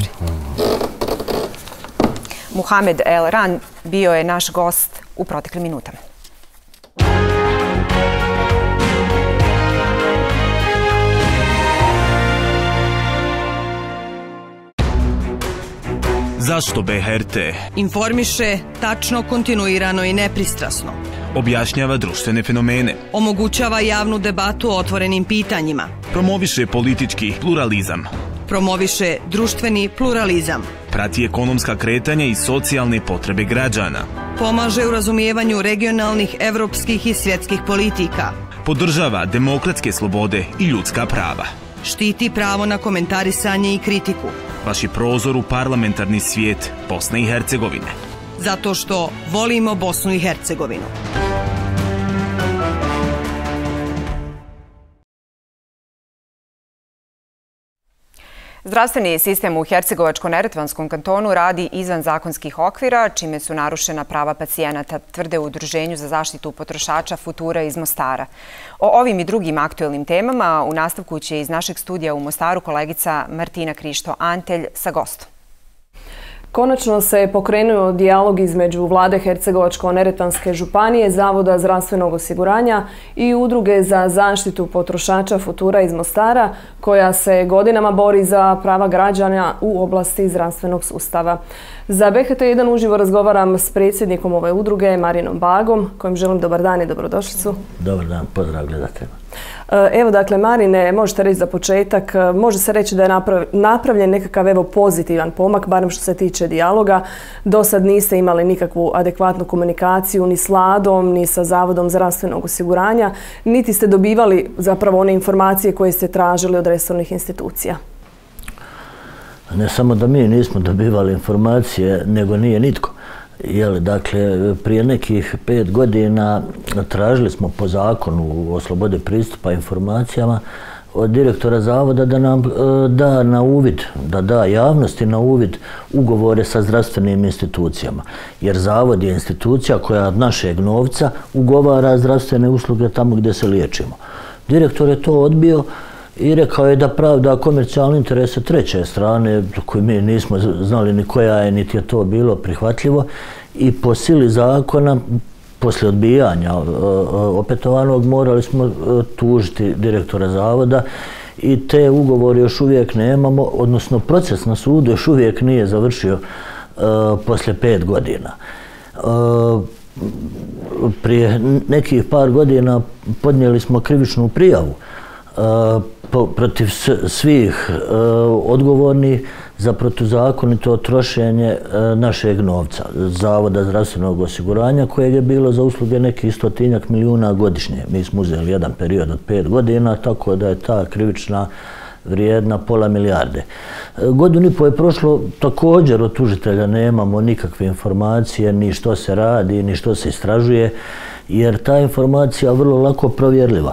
Speaker 1: Muhamed El Ran bio je naš gost u proteklim minutama.
Speaker 10: Zašto B H R T?
Speaker 11: Informiše tačno, kontinuirano i nepristrasno.
Speaker 10: Objašnjava društvene fenomene.
Speaker 11: Omogućava javnu debatu o otvorenim pitanjima.
Speaker 10: Promoviše politički pluralizam.
Speaker 11: Promoviše društveni pluralizam.
Speaker 10: Prati ekonomska kretanja i socijalne potrebe građana.
Speaker 11: Pomaže u razumijevanju regionalnih, evropskih i svjetskih politika.
Speaker 10: Podržava demokratske slobode i ljudska prava.
Speaker 11: Štiti pravo na komentarisanje i kritiku.
Speaker 10: Vaš je prozor u parlamentarni svijet Bosne i Hercegovine.
Speaker 11: Zato što volimo Bosnu i Hercegovinu.
Speaker 1: Zdravstveni sistem u Hercegovačko-neretvanskom kantonu radi izvan zakonskih okvira, čime su narušena prava pacijenata, tvrde u Udruženju za zaštitu potrošača Futura iz Mostara. O ovim i drugim aktuelnim temama u nastavku će iz našeg studija u Mostaru kolegica Martina Krišto-Antelj sa gostom.
Speaker 20: Konačno se pokrenuo dijalog između Vlade Hercegovačko-neretvanske županije, Zavoda zdravstvenog osiguranja i Udruge za zaštitu potrošača Futura iz Mostara, koja se godinama bori za prava građana u oblasti zdravstvenog sustava. Za B H T jedan uživo razgovaram s predsjednikom ove udruge, Marinom Bagom, kojem želim dobar dan i dobrodošlicu.
Speaker 21: Dobar dan, pozdrav gledateljima.
Speaker 20: Evo, dakle, Marine, možete reći za početak, može se reći da je napravljen nekakav evo pozitivan pomak, barem što se tiče dijaloga. Do sad niste imali nikakvu adekvatnu komunikaciju ni s Vladom, ni sa Zavodom zdravstvenog osiguranja, niti ste dobivali zapravo one informacije koje ste tražili od resornih institucija.
Speaker 21: Ne samo da mi nismo dobivali informacije, nego nije nitko. Jeli, dakle, prije nekih pet godina tražili smo po zakonu o slobodi pristupa informacijama od direktora zavoda da nam da na uvid, da da javnosti na uvid ugovore sa zdravstvenim institucijama. Jer zavod je institucija koja od našeg novca ugovara zdravstvene usluge tamo gdje se liječimo. Direktor je to odbio i rekao je da pravda komercijalne interese treće strane, koje mi nismo znali ni koja je, niti je to bilo prihvatljivo, i po sili zakona, poslije odbijanja opetovanog morali smo tužiti direktora zavoda i te ugovore još uvijek nemamo, odnosno proces na sudu još uvijek nije završio poslije pet godina. Prije nekih par godina podnijeli smo krivičnu prijavu protiv svih odgovornih za protuzakonito trošenje našeg novca, Zavoda zdravstvenog osiguranja, kojeg je bilo za usluge nekih stotinjak milijuna godišnje. Mi smo uzeli jedan period od pet godina, tako da je ta krivična vrijedna pola milijarde. Godinu i po je prošlo, također od tužitelja nemamo nikakve informacije, ni što se radi, ni što se istražuje, jer ta informacija je vrlo lako provjerljiva.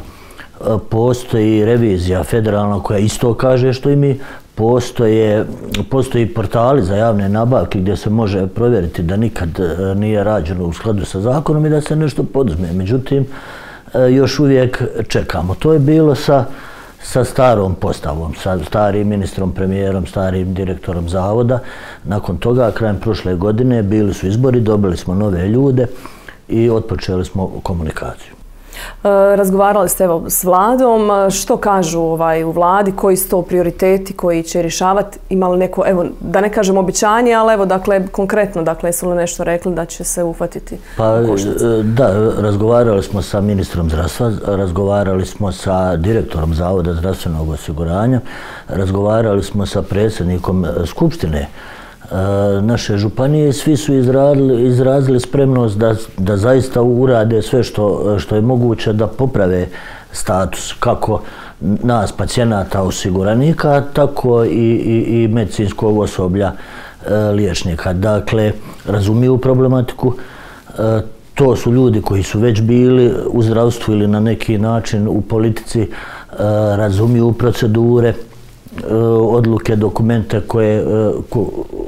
Speaker 21: Postoji revizija federalna koja isto kaže što i mi, postoje, postoji portali za javne nabavke gdje se može provjeriti da nikad nije rađeno u skladu sa zakonom i da se nešto poduzme. Međutim, još uvijek čekamo. To je bilo sa sa starom postavom, sa starim ministrom, premijerom, starim direktorom zavoda. Nakon toga, krajem prošle godine, bili su izbori, dobili smo nove ljude i otpočeli smo komunikaciju.
Speaker 20: Razgovarali ste evo s vladom, što kažu ovaj, u vladi, koji su to prioriteti koji će rješavati, imali neko, evo, da ne kažem običanje, ali evo, dakle, konkretno, dakle, su li nešto rekli da će se uhvatiti?
Speaker 21: Pa, da, razgovarali smo sa ministrom zdravstva, razgovarali smo sa direktorom Zavoda zdravstvenog osiguranja, razgovarali smo sa predsjednikom Skupštine naše županije i svi su izrazili, izrazili spremnost da, da zaista urade sve što, što je moguće da poprave status kako nas pacijenata osiguranika, tako i, i, i medicinskog osoblja e, liječnika. Dakle, razumiju problematiku, e, to su ljudi koji su već bili u zdravstvu ili na neki način u politici, e, razumiju procedure, odluke, dokumente koje, ko,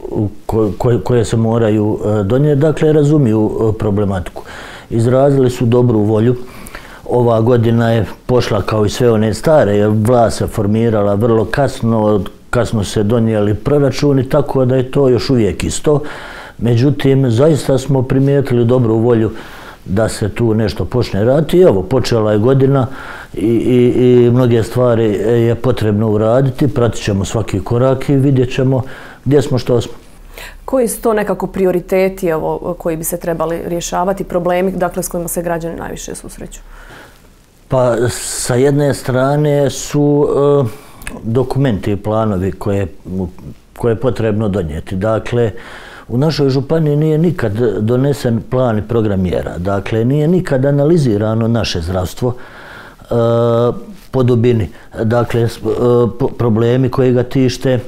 Speaker 21: ko, koje se moraju donijeti, dakle razumiju problematiku. Izrazili su dobru volju. Ova godina je pošla kao i sve one stare, jer vlast se formirala vrlo kasno, kasno se donijeli proračuni, tako da je to još uvijek isto. Međutim, zaista smo primijetili dobru volju da se tu nešto počne raditi. I evo, počela je godina i, i, i mnoge stvari je potrebno uraditi, pratit ćemo svaki korak i vidjet ćemo gdje smo, što smo.
Speaker 20: Koji su to nekako prioriteti evo, koji bi se trebali rješavati, problemi dakle, s kojima se građani najviše susreću?
Speaker 21: Pa, sa jedne strane su uh, dokumenti i planovi koje, koje je potrebno donijeti. Dakle, u našoj županiji nije nikad donesen plan i program mjera. Dakle, nije nikad analizirano naše zdravstvo e, po dubini. Dakle, e, problemi koji ga tište, e,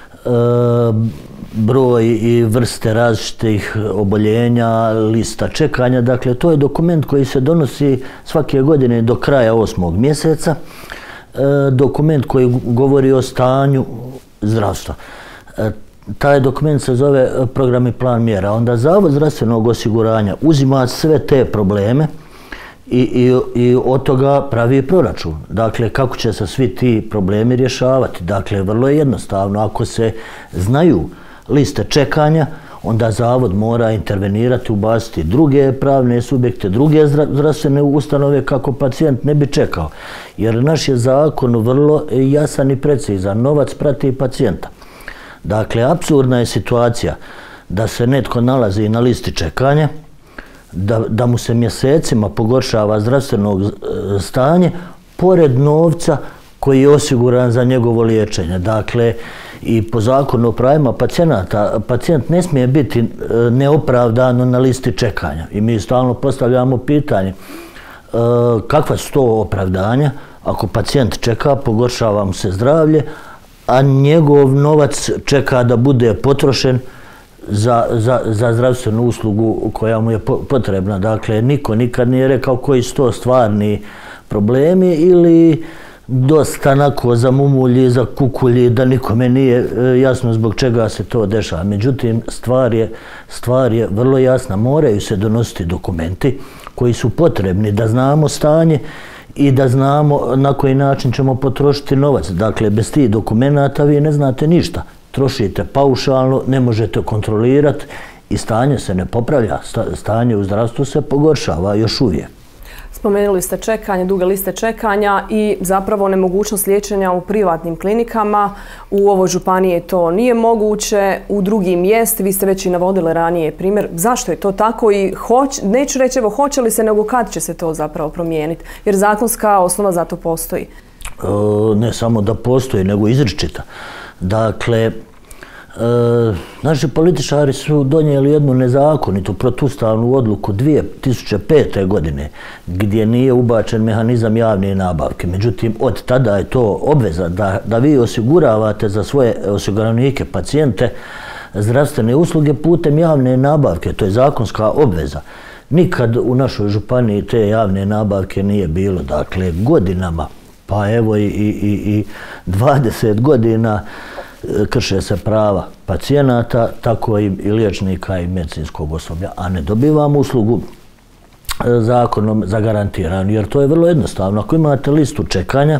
Speaker 21: broj i vrste različitih oboljenja, lista čekanja. Dakle, to je dokument koji se donosi svake godine do kraja osmog mjeseca. E, dokument koji govori o stanju zdravstva. E, Taj dokument se zove program i plan mjera. Onda Zavod zdravstvenog osiguranja uzima sve te probleme i, i, i od toga pravi proračun. Dakle, kako će se svi ti problemi rješavati? Dakle, vrlo je jednostavno. Ako se znaju liste čekanja, onda Zavod mora intervenirati, ubaciti druge pravne subjekte, druge zdravstvene ustanove kako pacijent ne bi čekao. Jer naš je zakon vrlo jasan i precizan. Novac prati pacijenta. Dakle, apsurdna je situacija da se netko nalazi na listi čekanja, da, da mu se mjesecima pogoršava zdravstveno stanje, pored novca koji je osiguran za njegovo liječenje. Dakle, i po zakonu o pravima pacijenata, pacijent ne smije biti neopravdano na listi čekanja. I mi stalno postavljamo pitanje kakva su to opravdanja ako pacijent čeka, pogoršava mu se zdravlje, a njegov novac čeka da bude potrošen za, za, za zdravstvenu uslugu koja mu je potrebna. Dakle, niko nikad nije rekao koji su to stvarni problemi ili dosta onako za mumulji, za kukulji, da nikome nije jasno zbog čega se to dešava. Međutim, stvar je, stvar je vrlo jasna. Moraju se donositi dokumenti koji su potrebni da znamo stanje i da znamo na koji način ćemo potrošiti novac. Dakle, bez tih dokumenata vi ne znate ništa. Trošite paušalno, ne možete kontrolirati i stanje se ne popravlja, stanje u zdravstvu se pogoršava još uvijek.
Speaker 20: Spomenuli ste čekanje, duge liste čekanja i zapravo nemogućnost liječenja u privatnim klinikama. U ovoj županiji to nije moguće, u drugim jest. Vi ste već i navodili ranije primjer. Zašto je to tako i hoć, neću reći evo hoće li se, nego kad će se to zapravo promijeniti? Jer zakonska osnova za to postoji.
Speaker 21: E, ne samo da postoji, nego izričita. Dakle, E, naši političari su donijeli jednu nezakonitu protuustavnu odluku dvije tisuće pete. godine gdje nije ubačen mehanizam javne nabavke. Međutim, od tada je to obveza da, da vi osiguravate za svoje osiguranike, pacijente, zdravstvene usluge putem javne nabavke. To je zakonska obveza. Nikad u našoj županiji te javne nabavke nije bilo. Dakle, godinama, pa evo i, i, i dvadeset godina krše se prava pacijenata, tako i liječnika i medicinskog osoblja, a ne dobivamo uslugu zakonom zagarantiranu, jer to je vrlo jednostavno. Ako imate listu čekanja,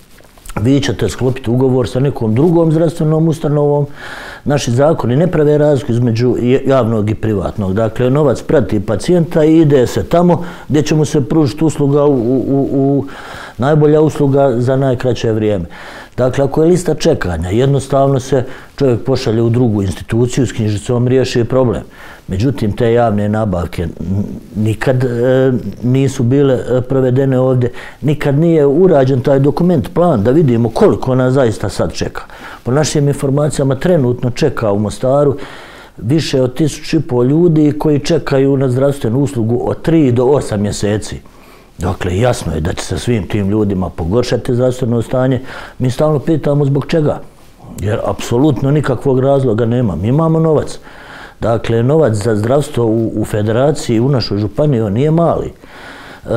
Speaker 21: vi ćete sklopiti ugovor sa nekom drugom zdravstvenom ustanovom. Naši zakoni ne prave razliku između javnog i privatnog. Dakle, novac prati pacijenta i ide se tamo gdje će mu se pružiti usluga u, u, u najbolja usluga za najkraće vrijeme. Dakle, ako je lista čekanja, jednostavno se čovjek pošalje u drugu instituciju, s knjižicom riješi problem. Međutim, te javne nabavke nikad e, nisu bile provedene ovdje, nikad nije urađen taj dokument, plan, da vidimo koliko nas zaista sad čeka. Po našim informacijama trenutno čeka u Mostaru više od tisuću i pol ljudi koji čekaju na zdravstvenu uslugu od tri do osam mjeseci. Dakle, jasno je da će se svim tim ljudima pogoršati zdravstveno stanje. Mi stalno pitamo zbog čega, jer apsolutno nikakvog razloga nema. Mi imamo novac. Dakle, novac za zdravstvo u, u federaciji, u našoj županiji, on nije mali. E,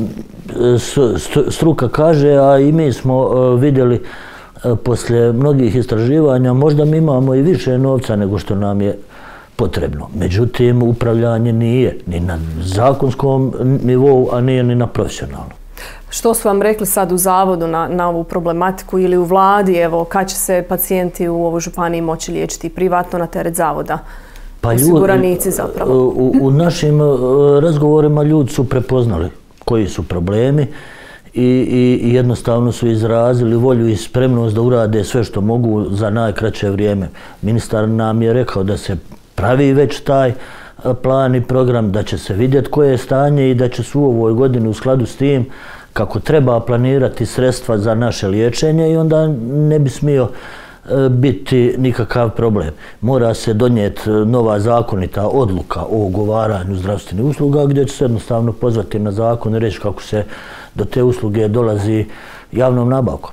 Speaker 21: struka kaže, a i mi smo e, vidjeli e, poslije mnogih istraživanja, možda mi imamo i više novca nego što nam je potrebno. Međutim, upravljanje nije ni na zakonskom nivou, a nije ni na profesionalnom.
Speaker 20: Što su vam rekli sad u zavodu na, na ovu problematiku ili u vladi, evo, kad će se pacijenti u ovoj županiji moći liječiti privatno na teret zavoda? Pa osiguranici zapravo.
Speaker 21: U, u našim razgovorima ljudi su prepoznali koji su problemi i, i jednostavno su izrazili volju i spremnost da urade sve što mogu za najkraće vrijeme. Ministar nam je rekao da se pravi već taj plan i program, da će se vidjeti koje je stanje i da će se u ovoj godini u skladu s tim kako treba planirati sredstva za naše liječenje i onda ne bi smio biti nikakav problem. Mora se donijeti nova zakonita odluka o ugovaranju zdravstvenih usluga gdje će se jednostavno pozvati na zakon i reći kako se do te usluge dolazi javnom nabavkom.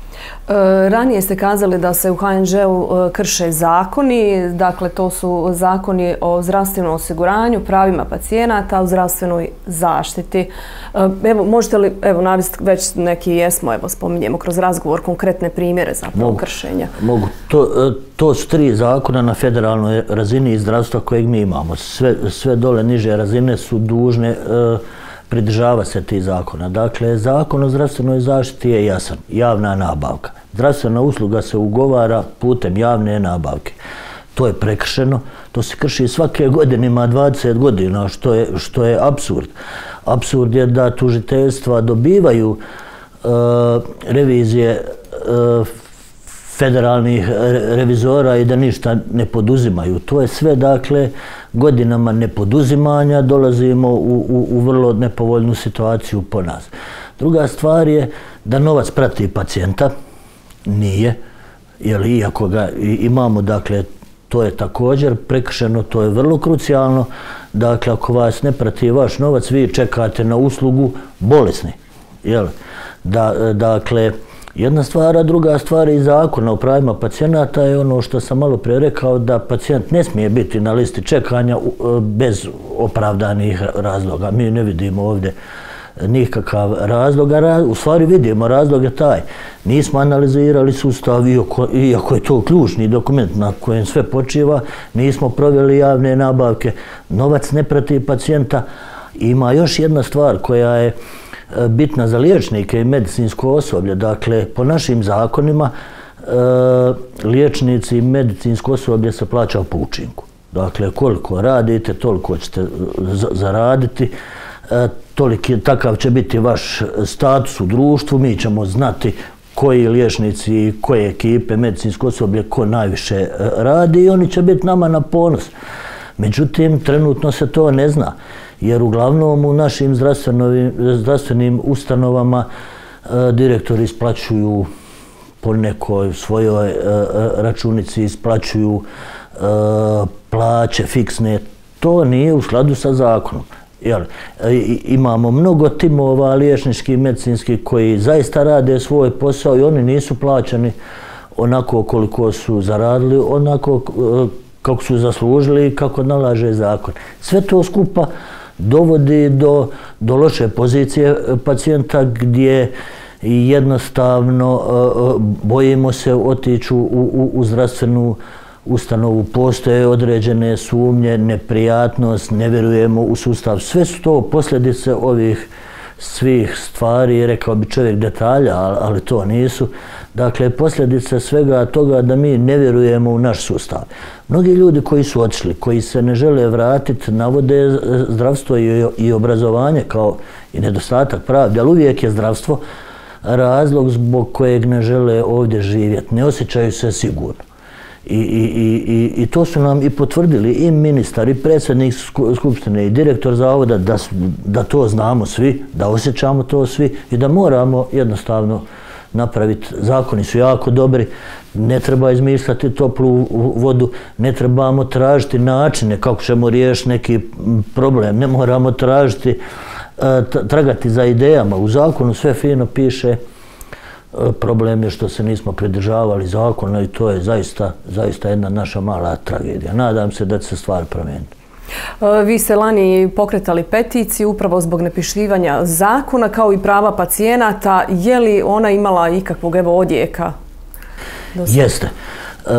Speaker 20: Ranije ste kazali da se u ha en žeu krše zakoni, dakle to su zakoni o zdravstvenom osiguranju, pravima pacijenata, o zdravstvenoj zaštiti. Evo, možete li evo, navesti već neki jesmo, evo spominjemo kroz razgovor konkretne primjere zapravo mogu, kršenja?
Speaker 21: Mogu. To, to su tri zakona na federalnoj razini i zdravstva kojeg mi imamo. Sve, sve dole niže razine su dužne uh, pridržava se tih zakona. Dakle, zakon o zdravstvenoj zaštiti je jasan, javna nabavka. Zdravstvena usluga se ugovara putem javne nabavke. To je prekršeno, to se krši svake godine, ima dvadeset godina, što je, što je apsurd. Apsurd je da tužiteljstva dobivaju uh, revizije uh, federalnih revizora i da ništa ne poduzimaju. To je sve, dakle, godinama nepoduzimanja dolazimo u, u, u vrlo nepovoljnu situaciju po nas. Druga stvar je da novac prati pacijenta, nije, jer iako ga imamo, dakle, to je također prekršeno, to je vrlo krucijalno. Dakle, ako vas ne prati vaš novac, vi čekate na uslugu bolesni. Jel? Da, dakle, jedna stvar, a druga stvar i zakona o pravima pacijenata je ono što sam malo prije rekao, da pacijent ne smije biti na listi čekanja bez opravdanih razloga. Mi ne vidimo ovdje nikakav razlog, u stvari vidimo razlog je taj. Nismo analizirali sustav, iako, iako je to ključni dokument na kojem sve počiva, nismo proveli javne nabavke, novac ne prati pacijenta. Ima još jedna stvar koja je bitna za liječnike i medicinsko osoblje. Dakle, po našim zakonima liječnici i medicinsko osoblje se plaća po učinku. Dakle, koliko radite, toliko ćete zaraditi, toliki, takav će biti vaš status u društvu, mi ćemo znati koji liječnici i koje ekipe, medicinsko osoblje, ko najviše radi i oni će biti nama na ponos. Međutim, trenutno se to ne zna, jer uglavnom u našim zdravstvenim ustanovama direktori isplaćuju po nekoj svojoj računici, isplaćuju plaće fiksne. To nije u skladu sa zakonom. Jel, imamo mnogo timova liječničkih, medicinskih koji zaista rade svoj posao i oni nisu plaćani onako koliko su zaradili, onako kako su zaslužili i kako nalaže zakon. Sve to skupa dovodi do, do loše pozicije pacijenta gdje jednostavno bojimo se otići u, u, u zdravstvenu ustanovu, postoje određene sumnje, neprijatnost, ne vjerujemo u sustav. Sve su to posljedice ovih svih stvari, rekao bi čovjek detalja, ali to nisu. Dakle, posljedice svega toga da mi ne vjerujemo u naš sustav. Mnogi ljudi koji su otišli, koji se ne žele vratiti, navode zdravstvo i obrazovanje kao i nedostatak pravde, ali uvijek je zdravstvo razlog zbog kojeg ne žele ovdje živjeti. Ne osjećaju se sigurno. I, i, i, i to su nam i potvrdili i ministar, i predsjednik skupštine, i direktor zavoda da, da to znamo svi, da osjećamo to svi i da moramo jednostavno napraviti. Zakoni su jako dobri, ne treba izmišljati toplu vodu, ne trebamo tražiti načine kako ćemo riješiti neki problem, ne moramo tražiti, tragati za idejama. U zakonu sve fino piše. Problem je što se nismo pridržavali zakona i to je zaista, zaista jedna naša mala tragedija. Nadam se da će se stvar promijeniti.
Speaker 20: Vi ste lani pokretali peticiju upravo zbog nepoštivanja zakona kao i prava pacijenata. Je li ona imala ikakvog evo odjeka?
Speaker 21: Jeste. E,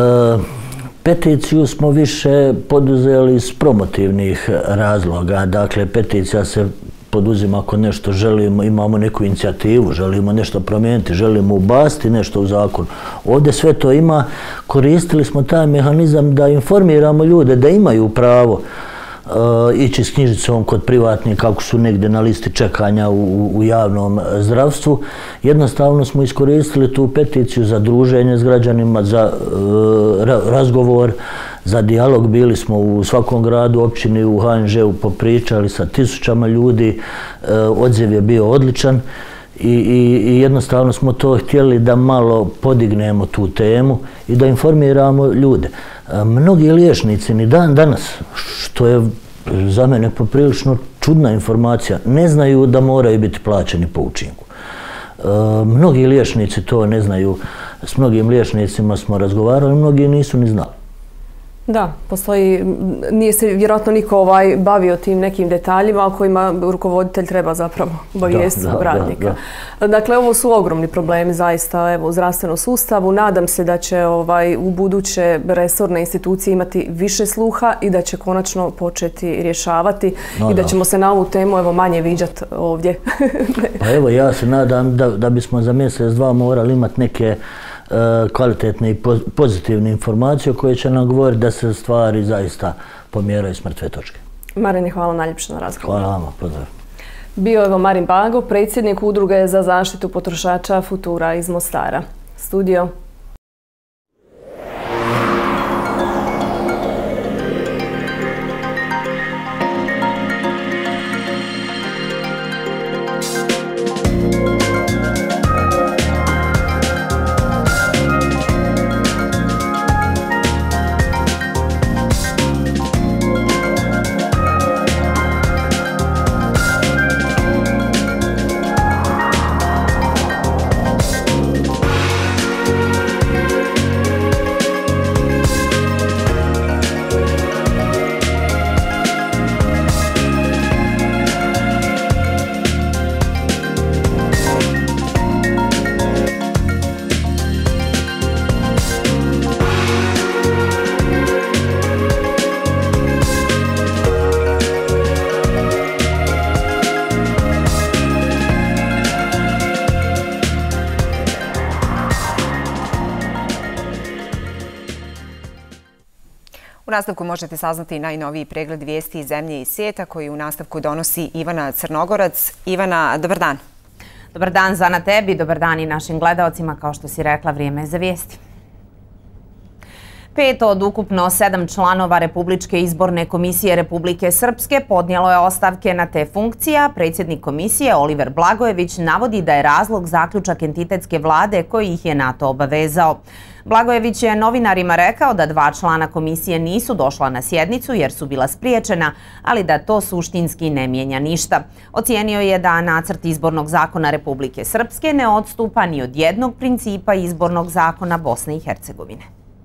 Speaker 21: peticiju smo više poduzeli iz promotivnih razloga. Dakle, peticija se poduzima ako nešto želimo, imamo neku inicijativu, želimo nešto promijeniti, želimo ubaciti nešto u zakon. Ovdje sve to ima, koristili smo taj mehanizam da informiramo ljude da imaju pravo uh, ići s knjižicom kod privatnika kako su negdje na listi čekanja u, u javnom zdravstvu. Jednostavno smo iskoristili tu peticiju za druženje s građanima, za uh, ra razgovor, za dijalog. Bili smo u svakom gradu, općini, u H N Ž-u, popričali sa tisućama ljudi, odziv je bio odličan i, i, i jednostavno smo to htjeli da malo podignemo tu temu i da informiramo ljude. Mnogi liječnici ni dan danas, što je za mene poprilično čudna informacija, ne znaju da moraju biti plaćeni po učinku. Mnogi liječnici to ne znaju, s mnogim liječnicima smo razgovarali, mnogi nisu ni znali.
Speaker 20: Da, postoji, nije se vjerojatno niko ovaj bavio tim nekim detaljima o kojima rukovoditelj treba zapravo obavijestiti radnika. Da, da. Dakle, ovo su ogromni problemi zaista evo, u zdravstvenom sustavu. Nadam se da će ovaj, u buduće resorne institucije imati više sluha i da će konačno početi rješavati no, i da ćemo se na ovu temu evo, manje viđati ovdje.
Speaker 21: Pa evo, ja se nadam da, da bismo za mjesec dva morali imati neke kvalitetne i pozitivne informacije koje će nam govoriti da se stvari zaista pomjeraju s mrtve točke.
Speaker 20: Marini, hvala najljepše na razgovoru.
Speaker 21: Hvala vama, pozdrav.
Speaker 20: Bio je Marin Bago, predsjednik Udruge za zaštitu potrošača Futura iz Mostara. Studio.
Speaker 1: U nastavku možete saznati najnoviji pregled vijesti iz zemlje i svijeta koji u nastavku donosi Ivana Crnogorac. Ivana, dobar dan.
Speaker 3: Dobar dan Zana tebi, dobar dan i našim gledaocima. Kao što si rekla, vrijeme je za vijesti. Pet od ukupno sedam članova Republičke izborne komisije Republike Srpske podnijelo je ostavke na te funkcije, a predsjednik komisije Oliver Blagojević navodi da je razlog zaključak entitetske vlade koji ih je na to obavezao. Blagojević je novinarima rekao da dva člana komisije nisu došla na sjednicu jer su bila spriječena, ali da to suštinski ne mijenja ništa. Ocijenio je da nacrt izbornog zakona Republike Srpske ne odstupa ni od jednog principa izbornog zakona Bosne i Hercegovine.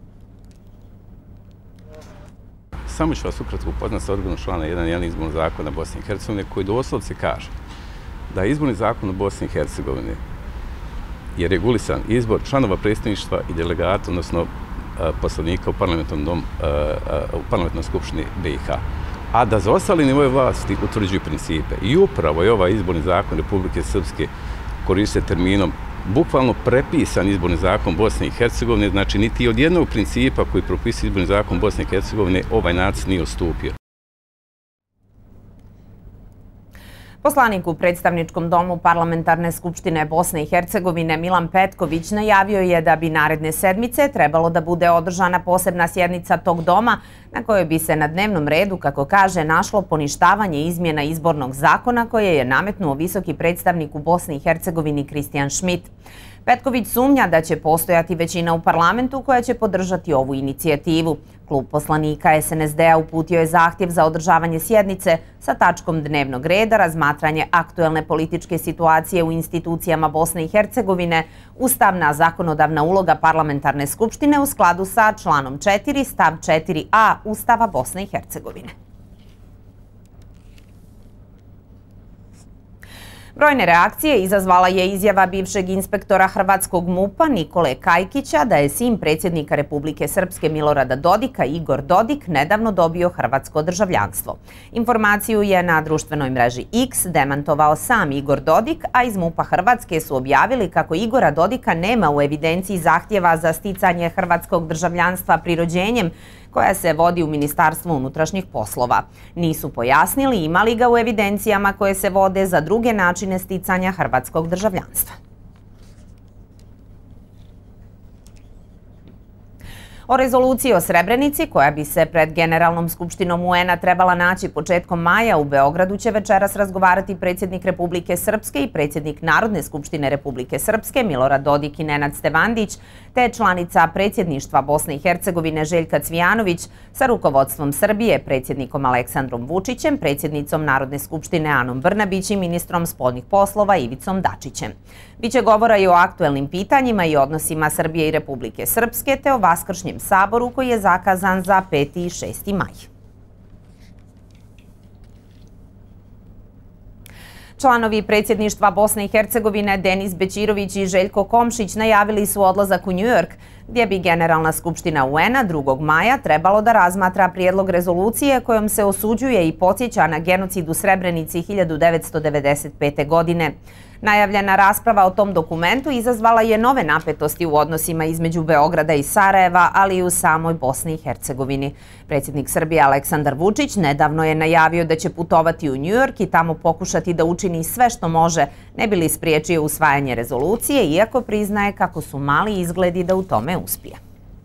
Speaker 22: Samo ću vas ukratko upoznati sa odredbom člana jedan jedan izbornog zakona Bosne i Hercegovine koji doslovce kaže da izborni zakon u Bosni i Hercegovini je regulisan izbor članova predstavništva i delegata, odnosno poslanika u parlamentarnom domu, u parlamentarnoj skupštini B i H. A da za ostali nivoje vlasti utvrđuju principe. I upravo je ovaj izborni zakon Republike Srpske koriste terminom bukvalno prepisan izborni zakon Bosne i Hercegovine, znači niti od jednog principa koji propisuje izborni zakon Bosne i Hercegovine ovaj nacrt nije odstupio.
Speaker 3: Poslanik u predstavničkom domu Parlamentarne skupštine Bosne i Hercegovine Milan Petković najavio je da bi naredne sedmice trebalo da bude održana posebna sjednica tog doma na kojoj bi se na dnevnom redu, kako kaže, našlo poništavanje izmjena izbornog zakona koje je nametnuo visoki predstavnik u Bosni i Hercegovini Kristijan Šmit. Petković sumnja da će postojati većina u parlamentu koja će podržati ovu inicijativu. Klub poslanika S N S D-a uputio je zahtjev za održavanje sjednice sa tačkom dnevnog reda razmatranje aktuelne političke situacije u institucijama Bosne i Hercegovine, ustavna zakonodavna uloga parlamentarne skupštine u skladu sa članom četiri stav četiri a Ustava Bosne i Hercegovine. Brojne reakcije izazvala je izjava bivšeg inspektora hrvatskog MUP-a Nikole Kajkića da je sin predsjednika Republike Srpske Milorada Dodika, Igor Dodik, nedavno dobio hrvatsko državljanstvo. Informaciju je na društvenoj mreži X demantovao sam Igor Dodik, a iz MUP-a Hrvatske su objavili kako Igora Dodika nema u evidenciji zahtjeva za sticanje hrvatskog državljanstva prirođenjem, koja se vodi u Ministarstvu unutrašnjih poslova. Nisu pojasnili ima li ga u evidencijama koje se vode za druge načine sticanja hrvatskog državljanstva. O rezoluciji o Srebrenici, koja bi se pred Generalnom skupštinom U N-a trebala naći početkom maja u Beogradu, će večeras razgovarati predsjednik Republike Srpske i predsjednik Narodne skupštine Republike Srpske Milorad Dodik i Nenad Stevandić, te članica predsjedništva Bosne i Hercegovine Željka Cvijanović sa rukovodstvom Srbije, predsjednikom Aleksandrom Vučićem, predsjednicom Narodne skupštine Anom Brnabić i ministrom spoljnih poslova Ivicom Dačićem. Biće govora i o aktuelnim pitanjima i odnosima Srbije i Republike Srpske, te o Vaskršnjem saboru koji je zakazan za peti i šesti maj. Članovi predsjedništva Bosne i Hercegovine Denis Bećirović i Željko Komšić najavili su odlazak u New York, gdje bi Generalna skupština U N-a drugog maja trebalo da razmatra prijedlog rezolucije kojom se osuđuje i podsjeća na genocid u Srebrenici hiljadu devetsto devedeset pete. godine. Najavljena rasprava o tom dokumentu izazvala je nove napetosti u odnosima između Beograda i Sarajeva, ali i u samoj Bosni i Hercegovini. Predsjednik Srbije Aleksandar Vučić nedavno je najavio da će putovati u New York i tamo pokušati da učini sve što može, ne bi li spriječio usvajanje rezolucije, iako priznaje kako su mali izgledi da u tome uspije.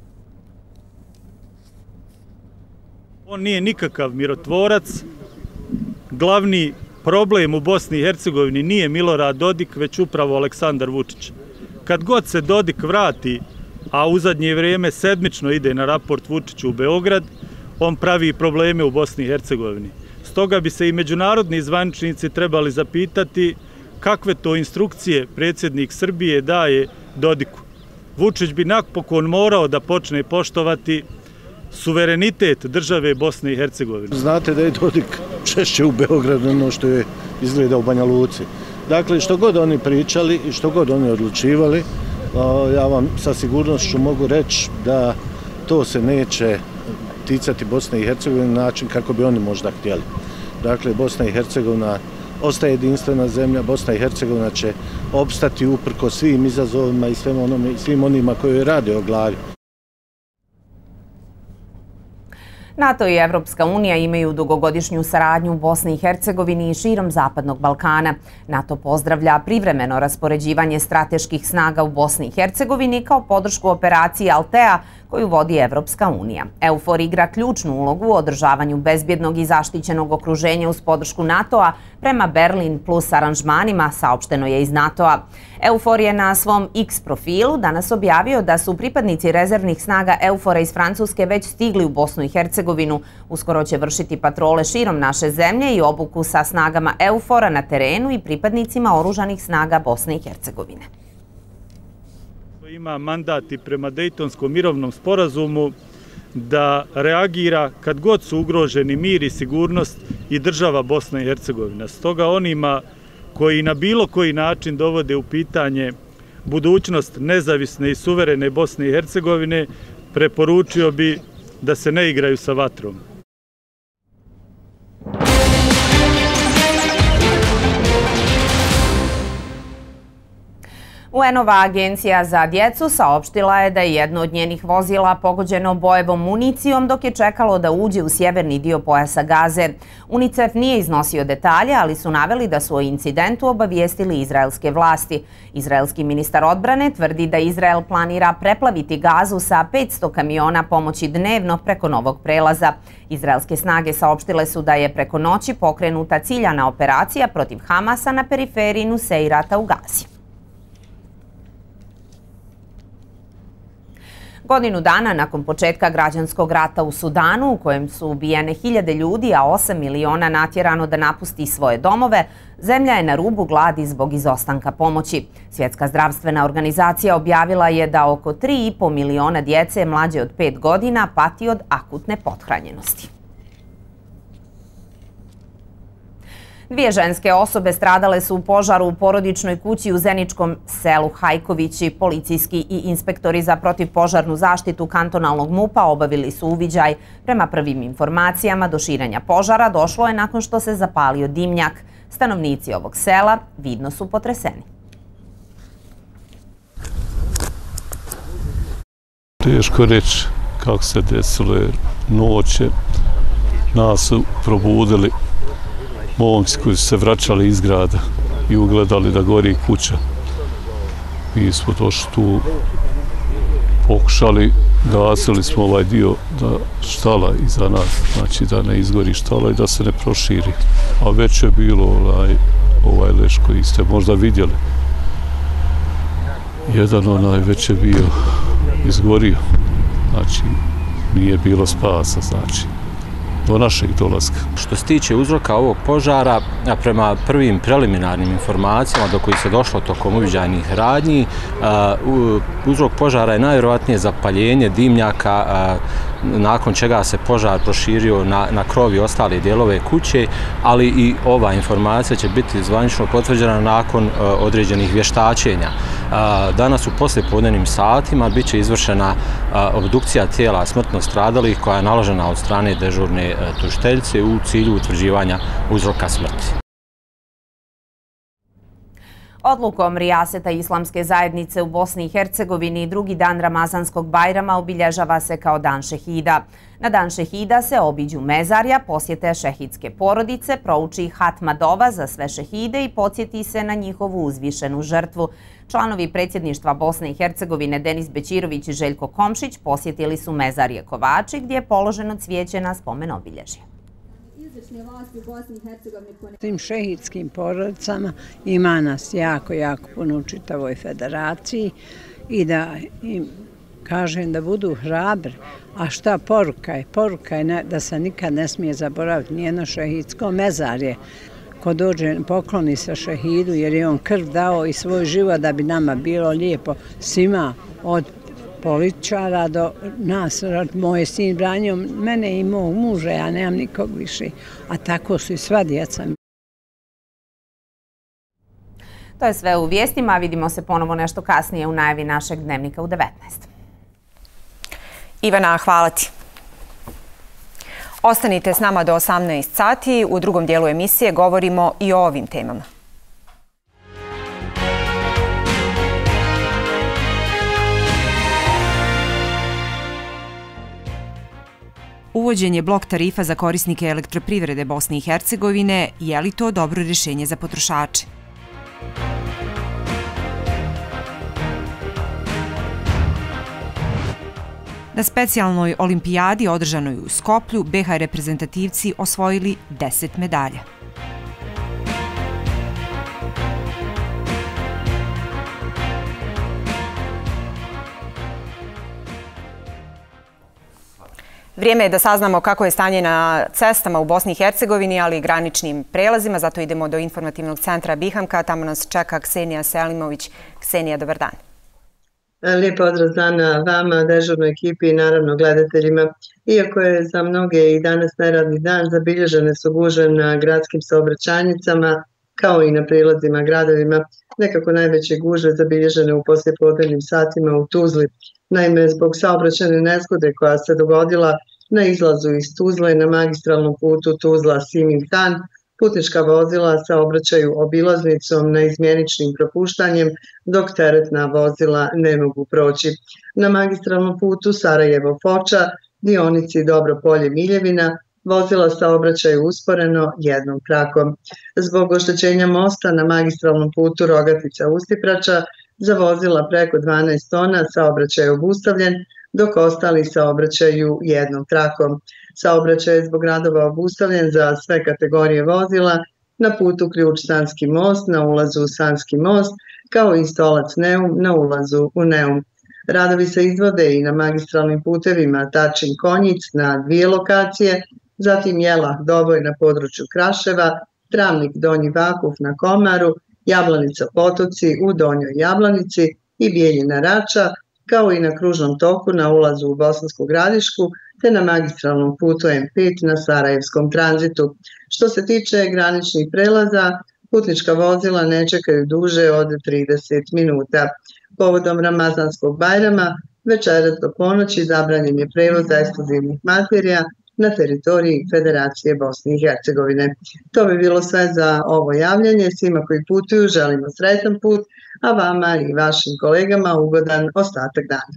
Speaker 23: On nije nikakav mirotvorac. Glavni problem u Bosni i Hercegovini nije Milorad Dodik, već upravo Aleksandar Vučić. Kad god se Dodik vrati, a u zadnje vrijeme sedmično ide na raport Vučiću u Beograd, on pravi probleme u Bosni i Hercegovini. Stoga bi se i međunarodni zvaničnici trebali zapitati kakve to instrukcije predsjednik Srbije daje Dodiku. Vučić bi napokon morao da počne poštovati suverenitet države Bosne i Hercegovine.
Speaker 24: Znate da je Dodik češće u Beogradu ono što je izgleda u Banja Luci. Dakle, što god oni pričali i što god oni odlučivali, ja vam sa sigurnošću mogu reći da to se neće ticati Bosne i Hercegovine na način kako bi oni možda htjeli. Dakle, Bosna i Hercegovina ostaje jedinstvena zemlja, Bosna i Hercegovina će opstati uprko svim izazovima i svim onima koji rade o glavi.
Speaker 3: NATO i Evropska unija imaju dugogodišnju saradnju u Bosni i Hercegovini i širom Zapadnog Balkana. NATO pozdravlja privremeno raspoređivanje strateških snaga u Bosni i Hercegovini kao podršku operaciji Altea koju vodi Evropska unija. EUFOR igra ključnu ulogu u održavanju bezbjednog i zaštićenog okruženja uz podršku NATO-a prema Berlin plus aranžmanima, saopšteno je iz NATO-a. EUFOR je na svom X profilu danas objavio da su pripadnici rezervnih snaga EUFOR-a iz Francuske već stigli u Bosnu i Hercegovinu. Uskoro će vršiti patrole širom naše zemlje i obuku sa snagama EUFOR-a na terenu i pripadnicima oružanih snaga Bosne i Hercegovine.
Speaker 23: Ima mandat i prema Dejtonskom mirovnom sporazumu da reagira kad god su ugroženi mir i sigurnost i država Bosna i Hercegovina. Stoga onima koji na bilo koji način dovode u pitanje budućnost nezavisne i suverene Bosne i Hercegovine, preporučio bi da se ne igraju sa vatrom.
Speaker 3: U en-ova agencija za djecu saopštila je da je jedno od njenih vozila pogođeno bojevom municijom dok je čekalo da uđe u sjeverni dio pojasa Gaze. UNICEF nije iznosio detalje, ali su naveli da su o incidentu obavijestili izraelske vlasti. Izraelski ministar odbrane tvrdi da Izrael planira preplaviti Gazu sa petsto kamiona pomoći dnevno preko novog prelaza. Izraelske snage saopštile su da je preko noći pokrenuta ciljana operacija protiv Hamasa na periferiji Nuseirata u Gazi. Godinu dana nakon početka građanskog rata u Sudanu, u kojem su ubijene hiljade ljudi, a osam miliona natjerano da napusti svoje domove, zemlja je na rubu gladi zbog izostanka pomoći. Svjetska zdravstvena organizacija objavila je da oko tri i po miliona djece mlađe od pet godina pati od akutne pothranjenosti. Dvije ženske osobe stradale su u požaru u porodičnoj kući u zeničkom selu Hajkovići. Policijski i inspektori za protivpožarnu zaštitu kantonalnog MUP-a obavili su uviđaj. Prema prvim informacijama, do širenja požara došlo je nakon što se zapalio dimnjak. Stanovnici ovog sela vidno su potreseni.
Speaker 2: Teško reći kako se desilo, jer noće nas su probudili momci koji su se vraćali iz grada i ugledali da gori kuća. Mi smo došli tu, pokušali, gasili smo ovaj dio da štala iza nas, znači da ne izgori štala i da se ne proširi. A već je bilo ovaj, ovaj leš koji ste možda vidjeli. Jedan onaj već je bio izgorio, znači nije bilo spasa, znači do našeg dolaska.
Speaker 5: Što se tiče uzroka ovog požara, prema prvim preliminarnim informacijama do kojih se došlo tokom uviđajnih radnji, uzrok požara je najvjerojatnije zapaljenje dimnjaka, nakon čega se požar proširio na, na krov i ostale dijelove kuće, ali i ova informacija će biti zvanično potvrđena nakon uh, određenih vještačenja. Uh, danas u poslijepodnevnim satima bit će izvršena uh, obdukcija tijela smrtno stradalih koja je naložena od strane dežurne uh, tužiteljice u cilju utvrđivanja uzroka smrti.
Speaker 3: Odlukom Rijaseta Islamske zajednice u Bosni i Hercegovini drugi dan Ramazanskog Bajrama obilježava se kao dan šehida. Na dan šehida se obiđu mezarja, posjete šehidske porodice, prouči hatma dova za sve šehide i podsjeti se na njihovu uzvišenu žrtvu. Članovi predsjedništva Bosne i Hercegovine Denis Bećirović i Željko Komšić posjetili su mezarje Kovači gdje je položeno cvijeće na spomen obilježje.
Speaker 6: Tim šehidskim porodicama ima nas jako, jako puno u čitavoj federaciji i da im kažem da budu hrabri. A šta poruka je? Poruka je da se nikad ne smije zaboraviti nijedno šehidsko mezarje. Ko dođe, pokloni se šehidu jer je on krv dao i svoj život da bi nama bilo lijepo svima od političara do nas. Moj sin branio mene i mog muža, ja nemam nikog više, a tako su i sva djeca.
Speaker 3: To je sve u vijestima, vidimo se ponovo nešto kasnije u najavi našeg dnevnika u devetnaest.
Speaker 1: Ivana, hvala ti. Ostanite s nama do osamnaest sati. U drugom dijelu emisije govorimo i o ovim temama. Uvođenje blok tarifa za korisnike elektroprivrede Bosne i Hercegovine, je li to dobro rješenje za potrošače? Na specijalnoj olimpijadi održanoj u Skoplju, be ha reprezentativci osvojili deset medalja. Vrijeme je da saznamo kako je stanje na cestama u Bosni i Hercegovini, ali i graničnim prelazima. Zato idemo do informativnog centra Bihamka. Tamo nas čeka Ksenija Selimović. Ksenija, dobar dan.
Speaker 4: Lijep pozdrav na vama, dežurnoj ekipi i naravno gledateljima. Iako je za mnoge i danas neradni dan, zabilježene su gužve na gradskim saobraćajnicama, kao i na prilazima gradovima. Nekako najveće gužve zabilježene u poslijepodnevnim satima u Tuzli. Naime, zbog saobraćajne nezgode koja se dogodila na izlazu iz Tuzle na magistralnom putu Tuzla-Simin-Han, putnička vozila saobraćaju obilaznicom na izmjeničnim propuštanjem, dok teretna vozila ne mogu proći. Na magistralnom putu Sarajevo-Foča, dionici Dobro-Polje-Miljevina, vozila saobraćaju usporeno jednom trakom. Zbog oštećenja mosta na magistralnom putu Rogatica-Ustiprača, za vozila preko dvanaest tona saobraćaj je obustavljen, dok ostali saobraćaju jednom trakom. Saobraćaj je zbog radova obustavljen za sve kategorije vozila na putu Ključ-Sanski most, na ulazu u Sanski most, kao i Stolac-Neum na ulazu u Neum. Radovi se izvode i na magistralnim putevima Tačin-Konjic na dvije lokacije, zatim Jelah-Doboj na području Kraševa, Travnik-Donji Vakuf na Komaru, Jablanica-Potoci u Donjoj Jablanici i Bijeljina-Rača, kao i na kružnom toku na ulazu u Bosansku Gradišku, te na magistralnom putu em pet na Sarajevskom tranzitu. Što se tiče graničnih prelaza, putnička vozila ne čekaju duže od trideset minuta. Povodom Ramazanskog Bajrama, večeras do ponoći zabranjen je prevoz eksplozivnih materija na teritoriji Federacije Bosne i Hercegovine. To bi bilo sve za ovo javljanje. Svima koji putuju želimo sretan put, a vama i vašim kolegama ugodan ostatak dana.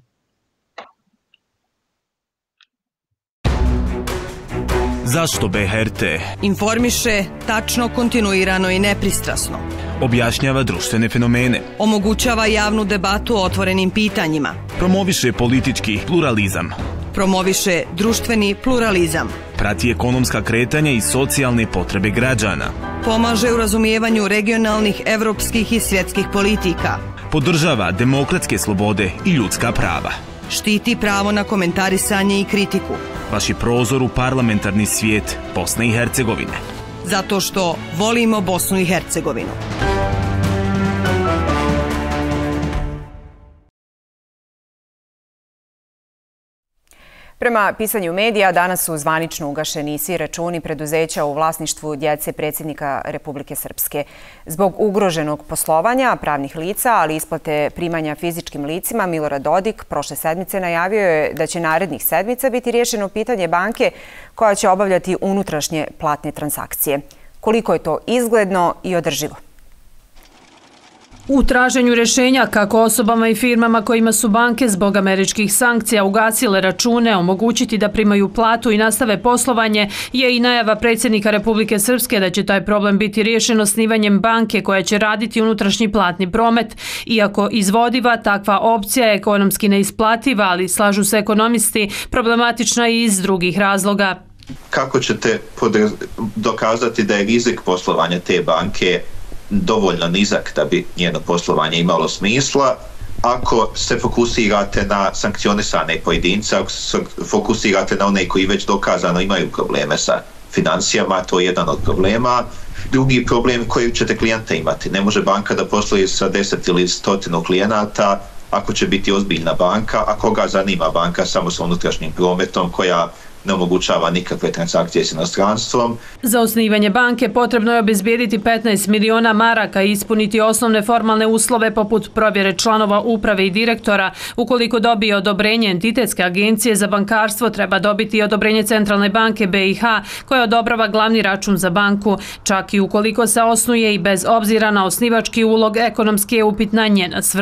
Speaker 10: Zašto be ha er te?
Speaker 11: Informiše tačno, kontinuirano i nepristrasno.
Speaker 10: Objašnjava društvene fenomene.
Speaker 11: Omogućava javnu debatu o otvorenim pitanjima.
Speaker 10: Promoviše politički pluralizam.
Speaker 11: Promoviše društveni pluralizam.
Speaker 10: Prati ekonomska kretanja i socijalne potrebe građana.
Speaker 11: Pomaže u razumijevanju regionalnih, evropskih i svjetskih politika.
Speaker 10: Podržava demokratske slobode i ljudska prava.
Speaker 11: Štiti pravo na komentarisanje i kritiku.
Speaker 10: Vaš je prozor u parlamentarni svijet Bosne i Hercegovine.
Speaker 11: Zato što volimo Bosnu i Hercegovinu.
Speaker 1: Prema pisanju medija, danas su zvanično ugašeni svi računi preduzeća u vlasništvu djece predsjednika Republike Srpske. Zbog ugroženog poslovanja pravnih lica, ali isplate primanja fizičkim licima, Milorad Dodik prošle sedmice najavio je da će narednih sedmica biti riješeno pitanje banke koja će obavljati unutrašnje platne transakcije. Koliko je to izgledno i održivo?
Speaker 7: U traženju rješenja kako osobama i firmama kojima su banke zbog američkih sankcija ugasile račune omogućiti da primaju platu i nastave poslovanje je i najava predsjednika Republike Srpske da će taj problem biti riješen osnivanjem banke koja će raditi unutrašnji platni promet. Iako izvodiva, takva opcija je ekonomski neisplativa, ali slažu se ekonomisti, problematična i iz drugih razloga.
Speaker 8: Kako ćete dokazati da je rizik poslovanja te banke dovoljno nizak da bi njeno poslovanje imalo smisla ako se fokusirate na sankcionisane pojedince, ako se fokusirate na one koji već dokazano imaju probleme sa financijama, to je jedan od problema. Drugi problem koji ćete klijente imati. Ne može banka da posluje sa deset ili stotinu klijenata ako će biti ozbiljna banka, a koga zanima banka samo sa unutrašnjim prometom koja ne omogućava nikakve transakcije s inostranstvom.
Speaker 7: Za osnivanje banke potrebno je obezbijediti petnaest miliona maraka i ispuniti osnovne formalne uslove poput provjere članova uprave i direktora. Ukoliko dobije odobrenje entitetske agencije za bankarstvo, treba dobiti i odobrenje Centralne banke be i ha koja odobrava glavni račun za banku. Čak i ukoliko se osnuje i bez obzira na osnivački ulog, ekonomski je upitna njena svrha.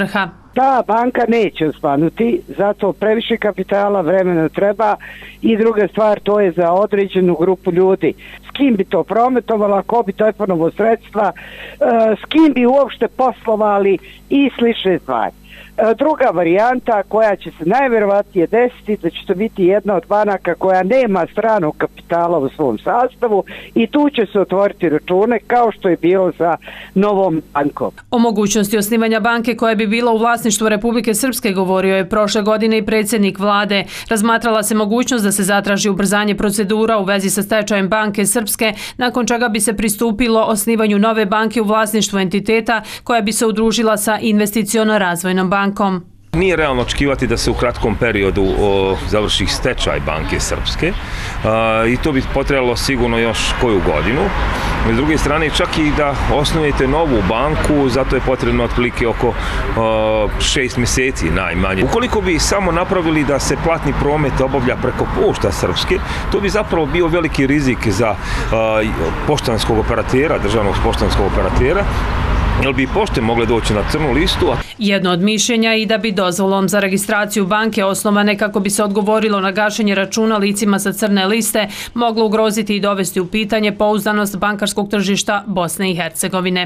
Speaker 9: Ta banka neće osvanuti, zato previše kapitala, vremena treba i druga stvar, to je za određenu grupu ljudi. S kim bi to prometovalo, ko bi to ponovo sredstva, s kim bi uopšte poslovali i slične stvari. Druga varijanta koja će se najverovatnije desiti da će to biti jedna od banaka koja nema stranog kapitala u svom sastavu i tu će se otvoriti račune kao što je bilo sa Novom bankom.
Speaker 7: O mogućnosti osnivanja banke koja bi bila u vlasništvu Republike Srpske govorio je prošle godine i predsjednik vlade. Razmatrala se mogućnost da se zatraži ubrzanje procedura u vezi sa stečajem Banke Srpske, nakon čega bi se pristupilo osnivanju nove banke u vlasništvu entiteta koja bi se udružila sa investiciono-razvojnom bankom.
Speaker 13: Nije realno očekivati da se u kratkom periodu o, završi stečaj Banke Srpske a, i to bi potrebalo sigurno još koju godinu. S druge strane, čak i da osnujete novu banku, zato je potrebno otprilike oko a, šest mjeseci najmanje. Ukoliko bi samo napravili da se platni promet obavlja preko pošta Srpske, to bi zapravo bio veliki rizik za a, poštanskog operatera, državnog poštanskog operatera, jer bi pošte mogle doći na crnu listu.
Speaker 7: Jedno od mišljenja i da bi dozvolom za registraciju banke osnovane kako bi se odgovorilo na gašenje računa licima sa crne liste moglo ugroziti i dovesti u pitanje pouzdanost bankarskog tržišta Bosne i Hercegovine.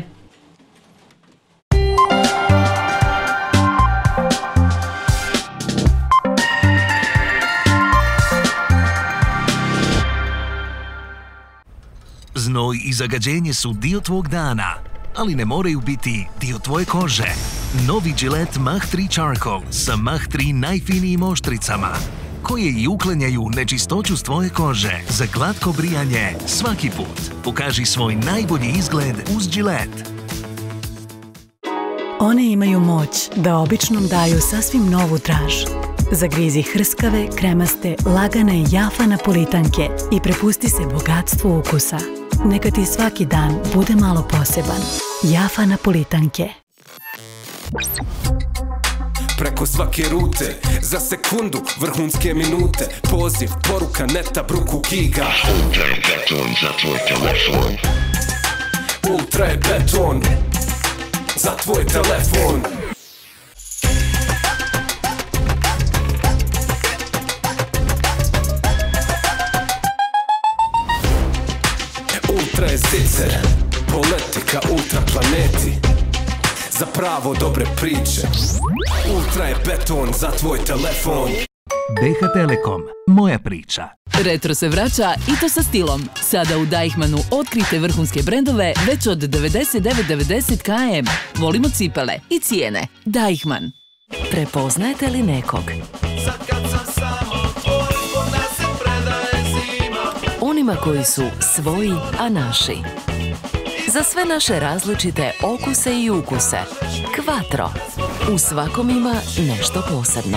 Speaker 14: Znoj i zagađenje su dio tvog dana, ali ne moraju biti dio tvoje kože. Novi Gillette Mach tri Charcoal sa Mach tri najfinijim oštricama, koje i uklanjaju nečistoću s tvoje kože. Za glatko brijanje svaki put pokaži svoj najbolji izgled uz Gillette.
Speaker 15: One imaju moć da običnom daju sasvim novu draž. Zagrizi hrskave, kremaste, lagane Jafa napolitanke i prepusti se bogatstvu ukusa. Neka ti svaki dan bude malo poseban. Jafa napolitanke.
Speaker 25: Preko svake rute, za sekundu, vrhunske minute. Poziv, poruka, neta, bruku, giga. Ultra je beton za tvoj telefon. Ultra je beton za tvoj telefon. Ultra je zicer, poleti ka ultra planeti. Za pravo dobre priče. Ultra je beton za tvoj telefon.
Speaker 14: B H Telekom, moja priča.
Speaker 26: Retro se vraća i to sa stilom. Sada u Deichmannu otkrite vrhunske brendove već od devedeset devet devedeset km. Volimo cipele i cijene. Deichmann.
Speaker 17: Prepoznajete li nekog? Onima koji su svoji, a naši. Za sve naše različite okuse i ukuse. Quattro. U svakom ima nešto posebno.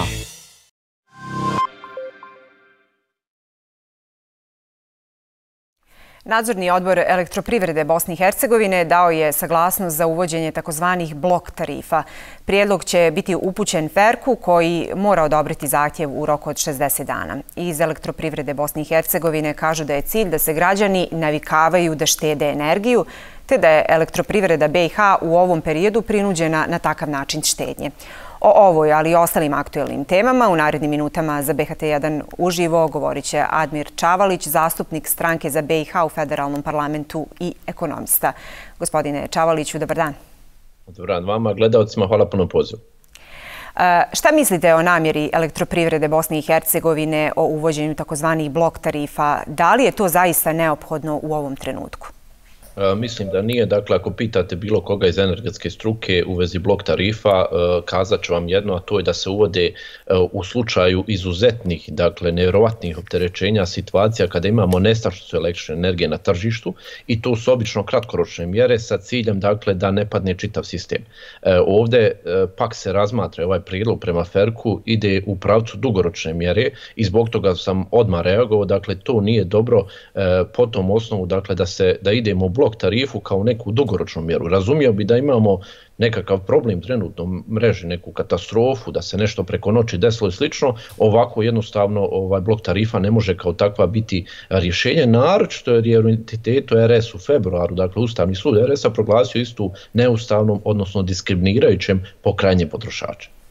Speaker 1: Nadzorni odbor Elektroprivrede Bosne i Hercegovine dao je saglasnost za uvođenje takozvanih blok tarifa. Prijedlog će biti upućen Ferku koji mora odobriti zahtjev u roku od šezdeset dana. Iz Elektroprivrede Bosne i Hercegovine kažu da je cilj da se građani navikavaju da štede energiju, te da je Elektroprivreda B i H u ovom periodu prinuđena na takav način štednje. O ovoj, ali i ostalim aktuelnim temama u narednim minutama za B H T jedan uživo govorit će Admir Čavalić, zastupnik stranke za B i H u federalnom parlamentu i ekonomista. Gospodine Čavaliću, dobar dan.
Speaker 27: Dobar dan vama, gledalcima, hvala puno pozivu.
Speaker 1: Šta mislite o namjeri Elektroprivrede Bosne i Hercegovine o uvođenju takozvanih blok tarifa? Da li je to zaista neophodno u ovom trenutku?
Speaker 27: Mislim da nije. Dakle, ako pitate bilo koga iz energetske struke u vezi blok tarifa, kazat ću vam jedno, a to je da se uvode u slučaju izuzetnih, dakle, nevjerovatnih opterećenja situacija kada imamo nestašicu električne energije na tržištu i to su obično kratkoročne mjere sa ciljem, dakle, da ne padne čitav sistem. Ovdje pak se razmatra ovaj prijedlog prema Ferku, ide u pravcu dugoročne mjere i zbog toga sam odmah reagovao, dakle, to nije dobro po tom osnovu, dakle, da se da idemo u blok tarifu kao neku dugoročnu mjeru. Razumio bi da imamo nekakav problem trenutno u mreži, neku katastrofu, da se nešto preko noći desilo i slično, ovako jednostavno ovaj blok tarifa ne može kao takva biti rješenje, naročito jer je u entitetu R S u februaru, dakle Ustavni sud R S-a proglasio istu neustavnom, odnosno diskriminirajućem po krajnje potrošače.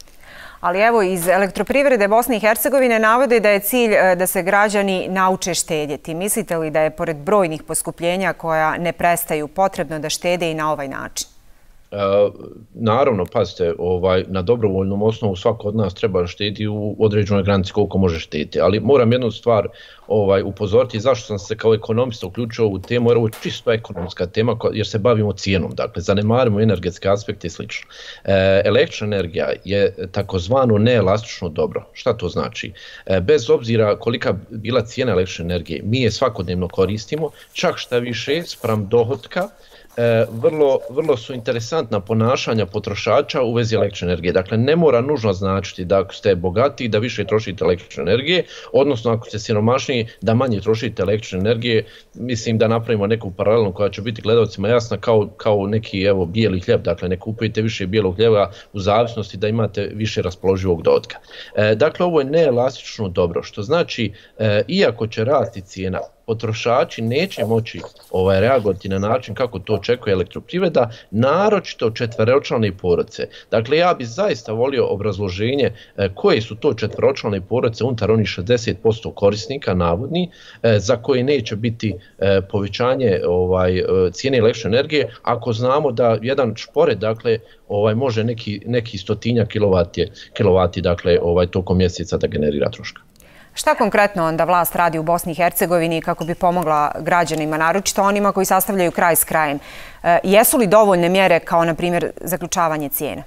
Speaker 1: Ali evo, iz Elektroprivrede Bosne i Hercegovine navode da je cilj da se građani nauče štedjeti. Mislite li da je pored brojnih poskupljenja koja ne prestaju potrebno da štede i na ovaj način?
Speaker 27: E, naravno, pazite, ovaj, na dobrovoljnom osnovu svako od nas treba štediti u određenoj granici koliko može štediti, ali moram jednu stvar ovaj, upozoriti zašto sam se kao ekonomista uključio u ovu temu, jer ovo je čisto ekonomska tema jer se bavimo cijenom, dakle zanemarimo energetske aspekte i slično. E, električna energija je takozvano neelastično dobro. Šta to znači? E, bez obzira kolika bila cijena električne energije, mi je svakodnevno koristimo, čak šta više spram dohotka. E, vrlo, vrlo su interesantna ponašanja potrošača u vezi električne energije. Dakle, ne mora nužno značiti da ako ste bogati da više trošite električne energije, odnosno ako ste siromašniji da manje trošite električne energije. Mislim da napravimo neku paralelu koja će biti gledalcima jasna kao, kao neki evo, bijeli hljeb. Dakle, ne kupujete više bijelog hljeba u zavisnosti da imate više raspoloživog dohotka. E, dakle, ovo je neelastično dobro, što znači e, iako će rasti cijena, potrošači neće moći ovaj, reagovati na način kako to očekuje Elektroprivreda, naročito četveročlane porodice. Dakle, ja bih zaista volio obrazloženje e, koje su to četveročlane porodice unutar onih šezdeset posto korisnika navodni, e, za koje neće biti e, povećanje ovaj, cijene električne energije, ako znamo da jedan šporet, dakle, ovaj, može neki, neki stotinja kilovati, kilovati dakle, ovaj, tokom mjeseca da generira troška.
Speaker 1: Šta konkretno onda vlast radi u Bosni i Hercegovini kako bi pomogla građanima, naročito onima koji sastavljaju kraj s krajem? E, jesu li dovoljne mjere kao, na primjer, zaključavanje cijena?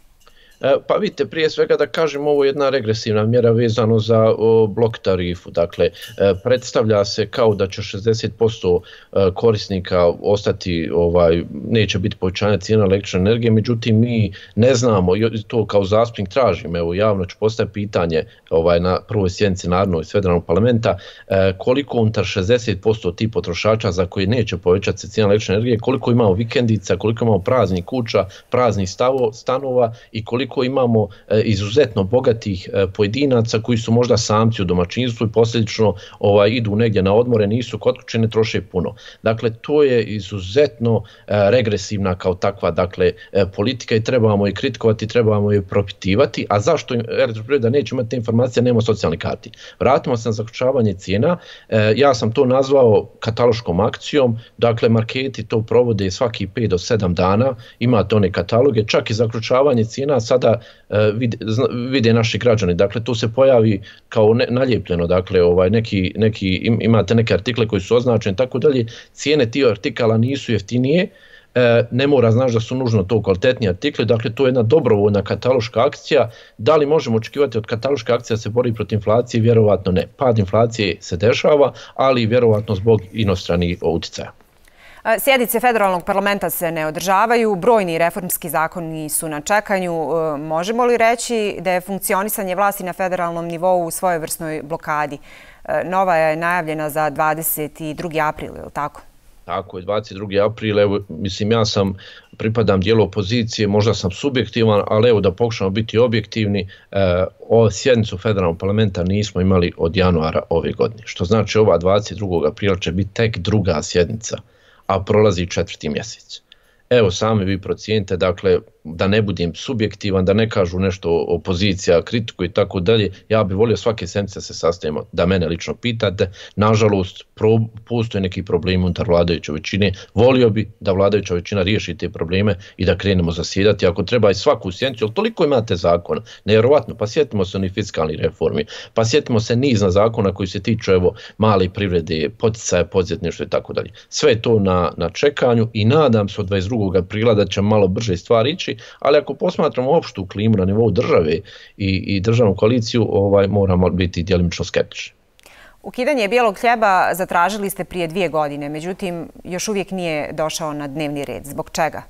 Speaker 27: Pa vidite, prije svega da kažem, ovo je jedna regresivna mjera vezano za o, blok tarifu. Dakle, e, predstavlja se kao da će šezdeset posto korisnika ostati, ovaj, neće biti povećanje cijena električne energije, međutim mi ne znamo, to kao zastupnik tražim, evo javno ću postaviti pitanje ovaj, na prvoj sjednici Narodnog i federalnog parlamenta, e, koliko unutar šezdeset posto tih potrošača za koji neće povećati se cijena električne energije, koliko imamo vikendica, koliko imamo praznih kuća, praznih stavo, stanova i koliko koliko imamo e, izuzetno bogatih e, pojedinaca koji su možda samci u domaćinstvu i posljedično ovaj, idu negdje na odmore, nisu kod kuće, ne troše puno. Dakle, to je izuzetno e, regresivna kao takva dakle, e, politika i trebamo je kritikovati, trebamo je propitivati. A zašto Elektroprivreda neće imati te informacije, nema socijalni karti? Vratimo se na zaključavanje cijena. E, ja sam to nazvao kataloškom akcijom, dakle marketi to provode svaki pet do sedam dana, imate one kataloge, čak i zaključavanje cijena sada e, vide, vide naši građani. Dakle, tu se pojavi kao ne, naljepljeno, dakle, ovaj, neki, neki, imate neke artikle koji su označeni, tako dalje, cijene tih artikala nisu jeftinije, e, ne mora znaš da su nužno to kvalitetni artikli, dakle, to je jedna dobrovoljna kataloška akcija. Da li možemo očekivati od kataloške akcije da se bori protiv inflacije? Vjerovatno ne. Pad inflacije se dešava, ali vjerovatno zbog inostranih uticaja.
Speaker 1: Sjednice federalnog parlamenta se ne održavaju, brojni reformski zakoni su na čekanju. Možemo li reći da je funkcionisanje vlasti na federalnom nivou u svojevrsnoj blokadi? Nova je najavljena za dvadeset drugi april, je li tako?
Speaker 27: Tako je, dvadeset drugi april, evo, mislim, ja sam, pripadam dijelu opozicije, možda sam subjektivan, ali evo da pokušamo biti objektivni, e, o sjednicu federalnog parlamenta nismo imali od januara ove godine, što znači ova dvadeset drugog aprila će biti tek druga sjednica, a prolazi četvrti mjesec. Evo, sami vi procijenite, dakle, da ne budem subjektivan, da ne kažu nešto opozicija, kritiku i tako dalje, ja bih volio svake sedmice se sastavimo, da mene lično pitate. Nažalost, pro, postoje neki problemi unutar vladajuće većine, volio bi da vladajuća većina riješi te probleme i da krenemo zasjedati, ako treba i svaku sjednicu, jer toliko imate zakona, nevjerovatno, pa sjetimo se onih fiskalnih reformi, pa sjetimo se nizna zakona koji se tiču evo, male privrede, poticaja, poduzetništva i tako dalje. Sve je to na, na čekanju i nadam se od dvadeset drugog aprila da će malo brže stvari ići, ali ako posmatramo opštu klimu na nivou države i, i državnu koaliciju, ovaj, moramo biti djelimično skeptični.
Speaker 1: Ukidanje bijelog hljeba zatražili ste prije dvije godine, međutim još uvijek nije došao na dnevni red. Zbog čega?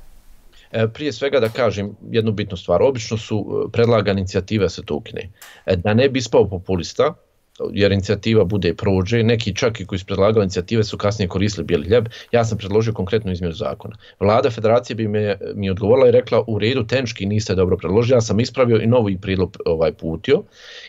Speaker 27: E, prije svega da kažem jednu bitnu stvar. Obično su predlagane inicijative da se to ukine. E, da ne bi ispao populista, jer inicijativa bude prođe, neki čak i koji su predlagali inicijative su kasnije koristili bijeli hljeb, ja sam predložio konkretnu izmjenu zakona. Vlada federacije bi me, mi odgovorila i rekla u redu, tehnički niste dobro predložili, ja sam ispravio i novi prijedlog ovaj, putio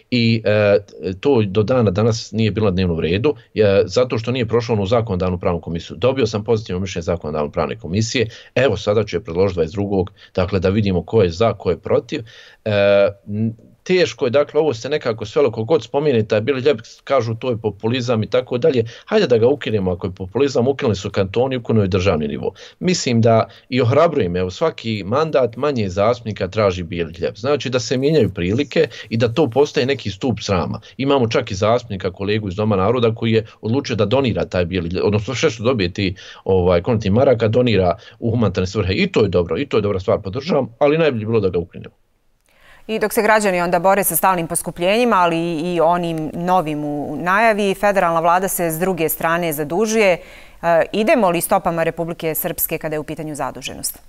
Speaker 27: i e, to do dana danas nije bilo na dnevnom redu, je, zato što nije prošlo u zakonodavnu pravnu komisiju. Dobio sam pozitivno mišljenje zakonodavne pravne komisije, evo sada ću je predložiti dvadeset drugog dakle da vidimo ko je za, ko je protiv. E, teško je, dakle ovo se nekako svelo, kogod spomine taj Bili Ljeb, kažu to je populizam i tako dalje, hajde da ga ukinemo, ako je populizam, ukinuli su kantoni, ukinuli državni nivo. Mislim da i ohrabrujem, evo svaki mandat manje zastupnika traži Bili Ljeb, znači da se mijenjaju prilike i da to postaje neki stup srama. Imamo čak i zastupnika, kolegu iz Doma naroda koji je odlučio da donira taj Bili Ljeb, odnosno sve što dobije ti ovaj, konti maraka donira u humanitarne svrhe i to je dobro, i to je dobra stvar, podržavam, ali najbolje bilo da ga ukinemo.
Speaker 1: I dok se građani onda bore sa stalnim poskupljenjima, ali i onim novim u najavi, federalna vlada se s druge strane zadužuje. Idemo li stopama Republike Srpske kada je u pitanju zaduženost?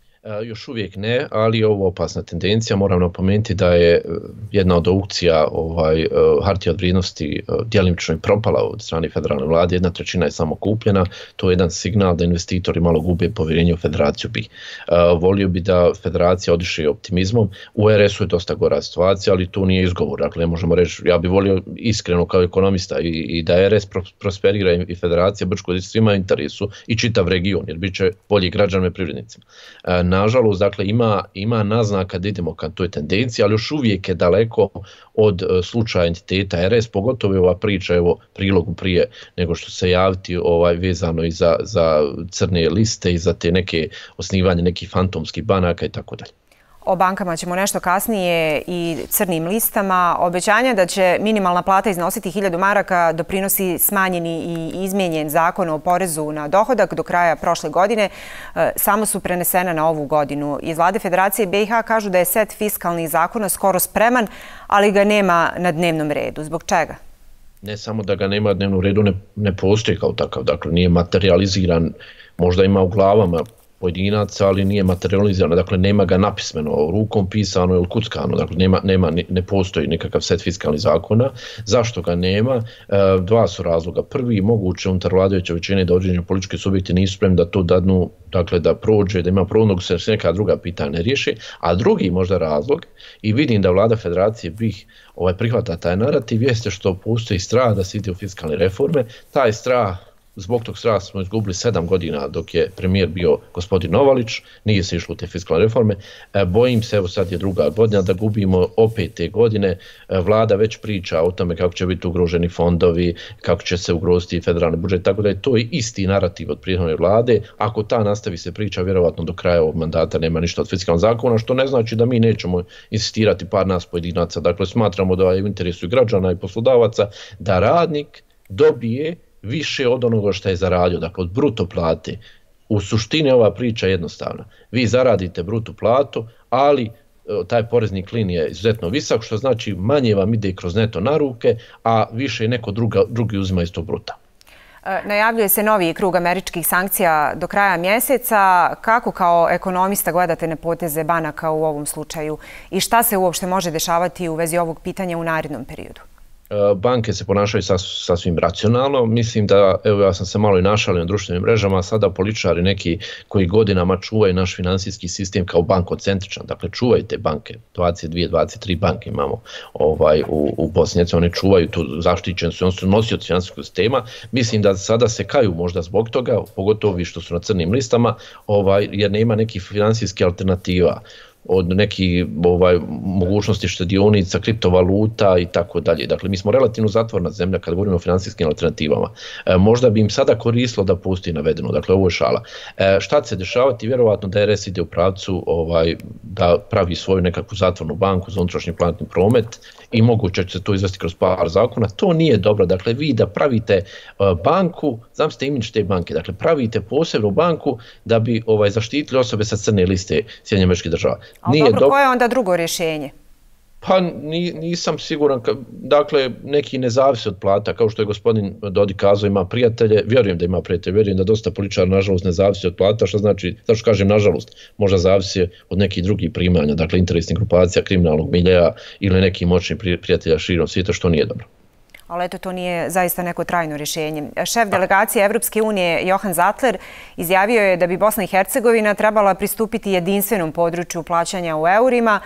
Speaker 27: Još uvijek ne, ali je ovo opasna tendencija. Moram napomenuti da je jedna od aukcija ovaj, hartija od vrijednosti djelimično i propala od strane federalne vlade, jedna trećina je samo kupljena, to je jedan signal da investitori malo gube povjerenje u federaciju. Bi. Uh, volio bi da federacija odiše optimizmom, u er esu je dosta gora situacija, ali to nije izgovor, dakle možemo reći, ja bih volio iskreno kao ekonomista i, i da er es prosperira i federacija Brčko svima interesu i čitav region, jer bit će bolji građanima i privrednicima. Uh, Nažalost, dakle, ima, ima naznaka da idemo ka toj tendenciji, ali još uvijek je daleko od uh, slučaja entiteta er es, pogotovo je ova priča, evo, prilogu prije nego što se javiti ovaj, vezano i za, za crne liste i za te neke osnivanje nekih fantomskih banaka i tako dalje.
Speaker 1: O bankama ćemo nešto kasnije i crnim listama. Obećanje da će minimalna plata iznositi hiljadu maraka doprinosi smanjeni i izmijenjen zakon o porezu na dohodak do kraja prošle godine. Samo su prenesena na ovu godinu. Iz vlade Federacije be i ha kažu da je set fiskalnih zakona skoro spreman, ali ga nema na dnevnom redu. Zbog čega?
Speaker 27: Ne samo da ga nema na dnevnom redu, ne, ne postoji kao takav. Dakle, nije materializiran, možda ima u glavama pojedinaca, ali nije materializirano, dakle nema ga napismeno, rukom pisano ili kuckano, dakle nema, nema, ne postoji nekakav set fiskalnih zakona. Zašto ga nema? E, dva su razloga. Prvi, moguće unutar vladajuće većine da određeni politički subjekti nisu spremni da to dadnu, dakle da prođe, da ima pronog se neka druga pitanja ne riješi, a drugi možda razlog, i vidim da vlada Federacije bih ovaj, prihvata taj narativ, jeste što postoji strah da se ide u fiskalne reforme. Taj strah, zbog tog straha smo izgubili sedam godina dok je premijer bio gospodin Novalić, nije se išlo u te fiskalne reforme. E, bojim se, evo sad je druga godina, da gubimo opet te godine. E, vlada već priča o tome kako će biti ugroženi fondovi, kako će se ugroziti federalni budžet, tako da je to isti narativ od prethodne vlade. Ako ta nastavi se priča, vjerovatno do kraja ovog mandata nema ništa od fiskalnog zakona, što ne znači da mi nećemo insistirati par nas pojedinaca. Dakle, smatramo da je u interesu i građana i poslodavaca da radnik dobije više od onoga što je zaradio, dakle od bruto plate. U suštini ova priča je jednostavna. Vi zaradite bruto platu, ali taj porezni klin je izuzetno visok, što znači manje vam ide kroz neto na ruke, a više neko druga, drugi uzima iz tog bruta.
Speaker 1: Najavljuje se novi krug američkih sankcija do kraja mjeseca. Kako kao ekonomista gledate na poteze banaka u ovom slučaju i šta se uopšte može dešavati u vezi ovog pitanja u narednom periodu?
Speaker 27: Banke se ponašaju sas, sasvim racionalno. Mislim da, evo ja sam se malo i našalio na društvenim mrežama, sada političari neki koji godinama čuvaju naš financijski sistem kao bankocentričan, dakle čuvaju te banke, dvadeset dvije dvadeset tri banke imamo ovaj, u, u Bosni, oni čuvaju tu zaštićenost, oni su nosioci financijskog sistema. Mislim da sada se kaju možda zbog toga, pogotovo vi što su na crnim listama, ovaj, jer nema nekih financijskih alternativa, od nekih ovaj, mogućnosti štedionica, kriptovaluta i tako dalje. Dakle, mi smo relativno zatvorna zemlja kad govorimo o financijskim alternativama. E, možda bi im sada koristilo da postoji navedeno, dakle ovo je šala. E, šta će se dešavati? Vjerovatno da er es ide u pravcu ovaj, da pravi svoju nekakvu zatvornu banku za unutrašnji planetni promet i moguće će se to izvesti kroz par zakona. To nije dobro. Dakle, vi da pravite uh, banku, znam ste imidž te banke, dakle pravite posebnu banku da bi ovaj, zaštitili osobe sa crne liste Sjedinjenih Američkih Država.
Speaker 1: Ali dobro, do... koje je onda drugo rješenje?
Speaker 27: Pa nisam siguran, dakle neki ne zavisi od plata, kao što je gospodin Dodik kazao, ima prijatelje, vjerujem da ima prijatelje, vjerujem da dosta političara nažalost ne zavisi od plata, što znači, zašto kažem nažalost, možda zavisi od nekih drugih primanja, dakle interesnih grupacija, kriminalnog miljeja ili nekih moćnih prijatelja širom svijeta, što nije dobro.
Speaker 1: Ali eto, to nije zaista neko trajno rješenje. Šef delegacije Evropske unije Johan Zatler izjavio je da bi Bosna i Hercegovina trebala pristupiti jedinstvenom području plaćanja u eurima.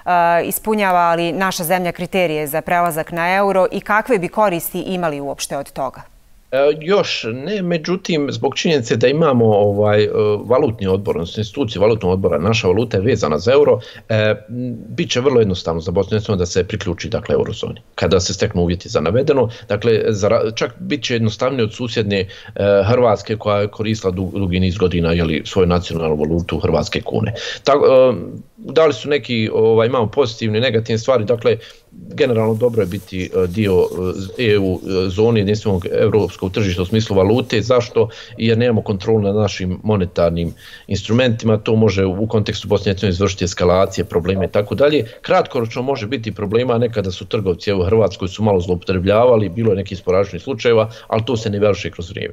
Speaker 1: Ispunjava li naša zemlja kriterije za prelazak na euro i kakve bi koristi imali uopšte od toga?
Speaker 27: E, još ne, međutim, zbog činjenice da imamo ovaj valutni odbor, odnosno instituciju valutnog odbora, naša valuta je vezana za euro, e, bit će vrlo jednostavno za Bosnu i Hercegovinu da se priključi, dakle, eurozoni, kada se steknu uvjeti za navedeno. Dakle, za, čak bit će jednostavnije od susjedne e, Hrvatske, koja je koristila dug, dugi niz godina, jeli, svoju nacionalnu valutu hrvatske kune. Tako, e, da li su neki, ovaj, imamo pozitivne i negativne stvari, dakle, generalno dobro je biti dio E U zone, jedinstvenog evropskog tržišta u smislu valute. Zašto? Jer nemamo kontrolu nad našim monetarnim instrumentima, to može u kontekstu Bosne i Hercegovine izvršiti eskalacije, probleme i tako dalje. Kratkoročno može biti problema, a nekada su trgovci u Hrvatskoj su malo zloupotrebljavali, bilo je nekih sporažnih slučajeva, ali to se ne vrši kroz vrijeme.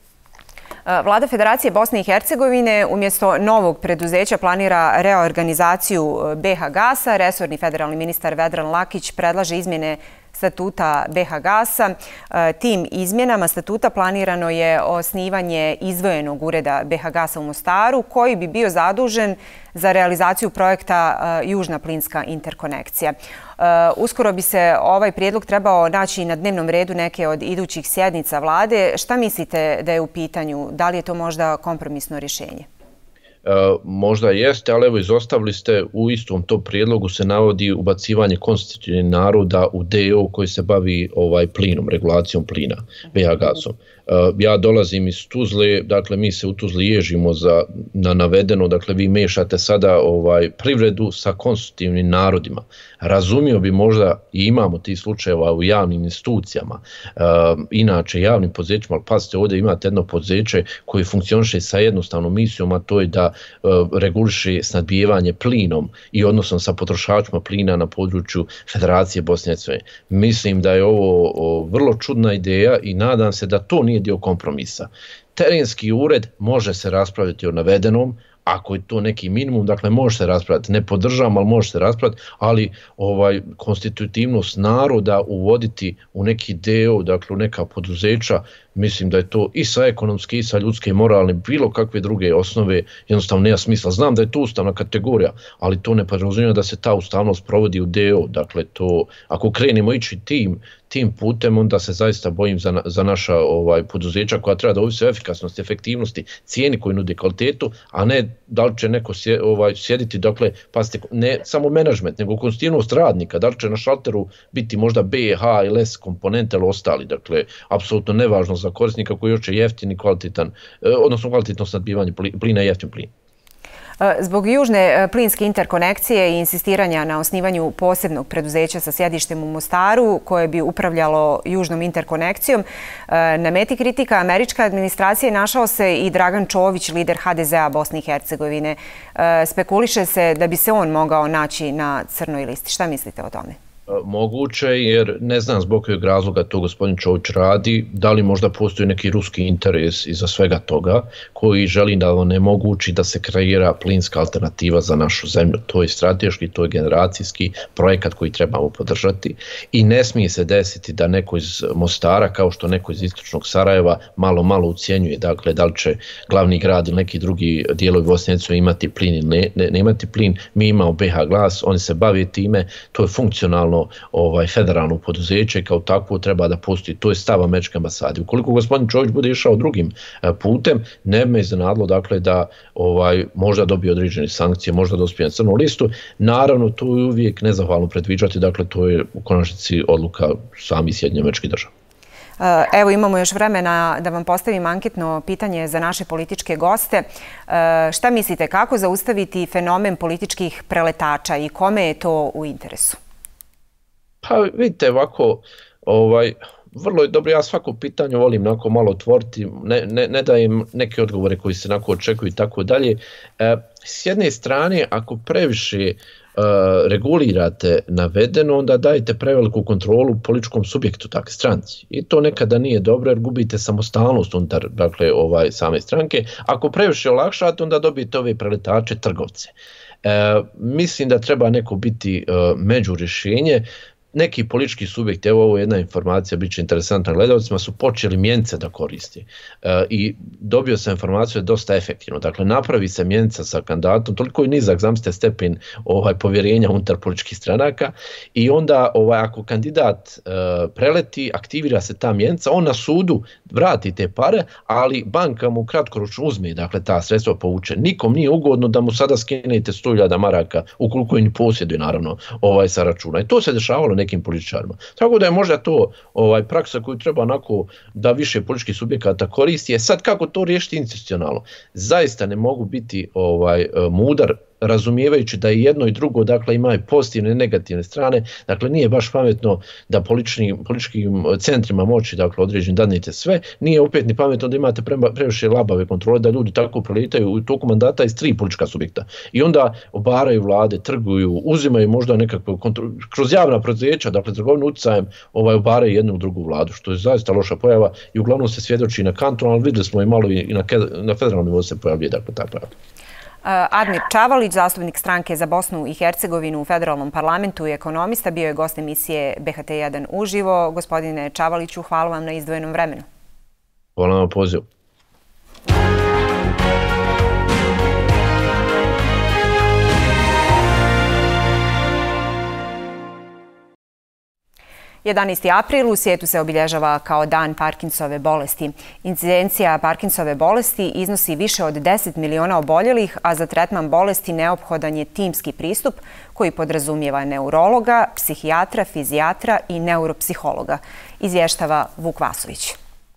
Speaker 1: Vlada Federacije Bosne i Hercegovine umjesto novog preduzeća planira reorganizaciju B H Gasa. Resorni federalni ministar Vedran Lakić predlaže izmjene statuta B H Gasa. Tim izmjenama statuta planirano je osnivanje izdvojenog ureda B H Gasa u Mostaru, koji bi bio zadužen za realizaciju projekta Južna plinska interkonekcija. Uskoro bi se ovaj prijedlog trebao naći na dnevnom redu neke od idućih sjednica vlade. Šta mislite da je u pitanju? Da li je to možda kompromisno rješenje?
Speaker 27: E, možda jeste, ali evo izostavili ste, u istom tom prijedlogu se navodi ubacivanje konstitutivnih naroda u D O koji se bavi ovaj plinom, regulacijom plina, B H Gasom. E, ja dolazim iz Tuzle, dakle mi se u Tuzli ježimo za, na navedeno, dakle vi mešate sada ovaj privredu sa konstitutivnim narodima. Razumio bi možda, i imamo ti slučajeva u javnim institucijama, e, inače javnim poduzećima, ali pazite, ovdje imate jedno poduzeće koje funkcioniše sa jednostavnom misijom, a to je da reguliše snadbijevanje plinom i odnosno sa potrošačima plina na području Federacije Bosne i Hercegovine. Mislim da je ovo vrlo čudna ideja i nadam se da to nije dio kompromisa. Terenski ured može se raspraviti o navedenom, ako je to neki minimum, dakle može se raspraviti, ne podržavam, ali može se raspraviti, ali ovaj konstitutivnost naroda uvoditi u neki deo, dakle u neka poduzeća, mislim da je to i sa ekonomske i sa ljudske i moralne, bilo kakve druge osnove, jednostavno nema smisla. Znam da je to ustavna kategorija, ali to ne podrazumijeva da se ta ustavnost provodi u deo, dakle to, ako krenemo ići tim, tim putem, onda se zaista bojim za, za naša ovaj, poduzeća koja treba da ovisi o efikasnosti, efektivnosti, cijeni koji nude kvalitetu, a ne da li će neko sje, ovaj, sjediti, dakle, pazite, ne samo menadžment, nego konstitutivnost radnika, da li će na šalteru biti možda B H ili S komponente ili ostali, dakle, apsolutno nevažno za korisnika koji hoće jeftin i kvalitetan, odnosno kvalitetno snadbivanje plina i jeftin plin.
Speaker 1: Zbog južne plinske interkonekcije i insistiranja na osnivanju posebnog preduzeća sa sjedištem u Mostaru, koje bi upravljalo južnom interkonekcijom, na meti kritika američka administracija našao se i Dragan Čović, lider H D Z A Bosne i Hercegovine. Spekuliše se da bi se on mogao naći na crnoj listi. Šta mislite o tome?
Speaker 27: Moguće, jer ne znam zbog kojeg razloga to gospodin Čović radi, da li možda postoji neki ruski interes iza svega toga koji želi da onemogući da se kreira plinska alternativa za našu zemlju. To je strateški, to je generacijski projekat koji trebamo podržati i ne smije se desiti da neko iz Mostara, kao što neko iz istočnog Sarajeva, malo malo ucijenjuje, dakle da li će glavni grad ili neki drugi dijelovi Bosne i Hercegovine imati plin ili ne, ne, ne imati plin. Mi imamo B H Glas, oni se bave time, to je funkcionalno ovaj federalno poduzeće, kao takvo treba da postoji, to je stav američke ambasade. Ukoliko gospodin Čović bude išao drugim putem, ne bi me iznenadilo, dakle, da ovaj možda dobije određene sankcije, možda dospije na crnu listu. Naravno, to je uvijek nezahvalno predviđati, dakle, to je u konačnici odluka sami Sjedinjenih Američkih Država.
Speaker 1: Evo, imamo još vremena da vam postavim anketno pitanje za naše političke goste. Šta mislite, kako zaustaviti fenomen političkih preletača i kome je to u interesu?
Speaker 27: Pa vidite, ovako, ovaj, vrlo je dobro, ja svako pitanje volim onako malo otvoriti, ne, ne, ne dajem neke odgovore koji se onako očekuju i tako dalje. E, s jedne strane, ako previše e, regulirate navedeno, onda dajete preveliku kontrolu političkom subjektu, takve stranci. I to nekada nije dobro jer gubite samostalnost unutar, dakle, ovaj, same stranke. Ako previše olakšate, onda dobijete ove preletače, trgovce. E, mislim da treba neko biti e, među rješenje. neki politički subjekti, evo ovo je jedna informacija, bit će interesantna gledalcima, su počeli mjence da koristi. E, I dobio sam informaciju da je dosta efektivno. Dakle, napravi se mjenca sa kandidatom, toliko je nizak, zamislite, stepen ovaj, povjerenja unutar političkih stranaka i onda ovaj, ako kandidat e, preleti, aktivira se ta mjenca, on na sudu vrati te pare, ali banka mu kratkoročno uzme, dakle, ta sredstva povuče. Nikom nije ugodno da mu sada skinete sto hiljada maraka, ukoliko i ne posjeduje, naravno, ovaj, sa računa. I to se dešavalo nekim političarima. Tako da je možda to ovaj, praksa koju treba onako da više političkih subjekata koristi. Je sad kako to riješiti institucionalno? Zaista ne mogu biti ovaj, mudar, razumijevajući da i jedno i drugo, dakle, imaju pozitivne i negativne strane. Dakle, nije baš pametno da političkim, političkim centrima moći, dakle, određeni dadnete sve. Nije opet ni pametno da imate previše labave kontrole, da ljudi tako prelitaju u toku mandata iz tri politička subjekta. I onda obaraju vlade, trguju, uzimaju možda nekakve kontrole, kroz javna preduzeća, dakle, trgovinu utjecajem, ovaj, obaraju jednu u drugu vladu, što je zaista loša pojava i uglavnom se svjedoči na kantonalnom, ali vidjeli smo i malo i na, na federalnom nivou se pojavljuje, dakle, ta pojava.
Speaker 1: Admir Čavalić, zastupnik stranke za Bosnu i Hercegovinu u federalnom parlamentu i ekonomista, bio je gost emisije B H T jedan uživo. Gospodine Čavaliću, hvala vam na izdvojenom vremenu.
Speaker 27: Hvala vam poziv.
Speaker 1: jedanaesti april u svijetu se obilježava kao dan Parkinsove bolesti. Incidencija Parkinsove bolesti iznosi više od deset miliona oboljelih, a za tretman bolesti neophodan je timski pristup koji podrazumijeva neurologa, psihijatra, fizijatra i neuropsihologa, izvještava Vuk Vasović.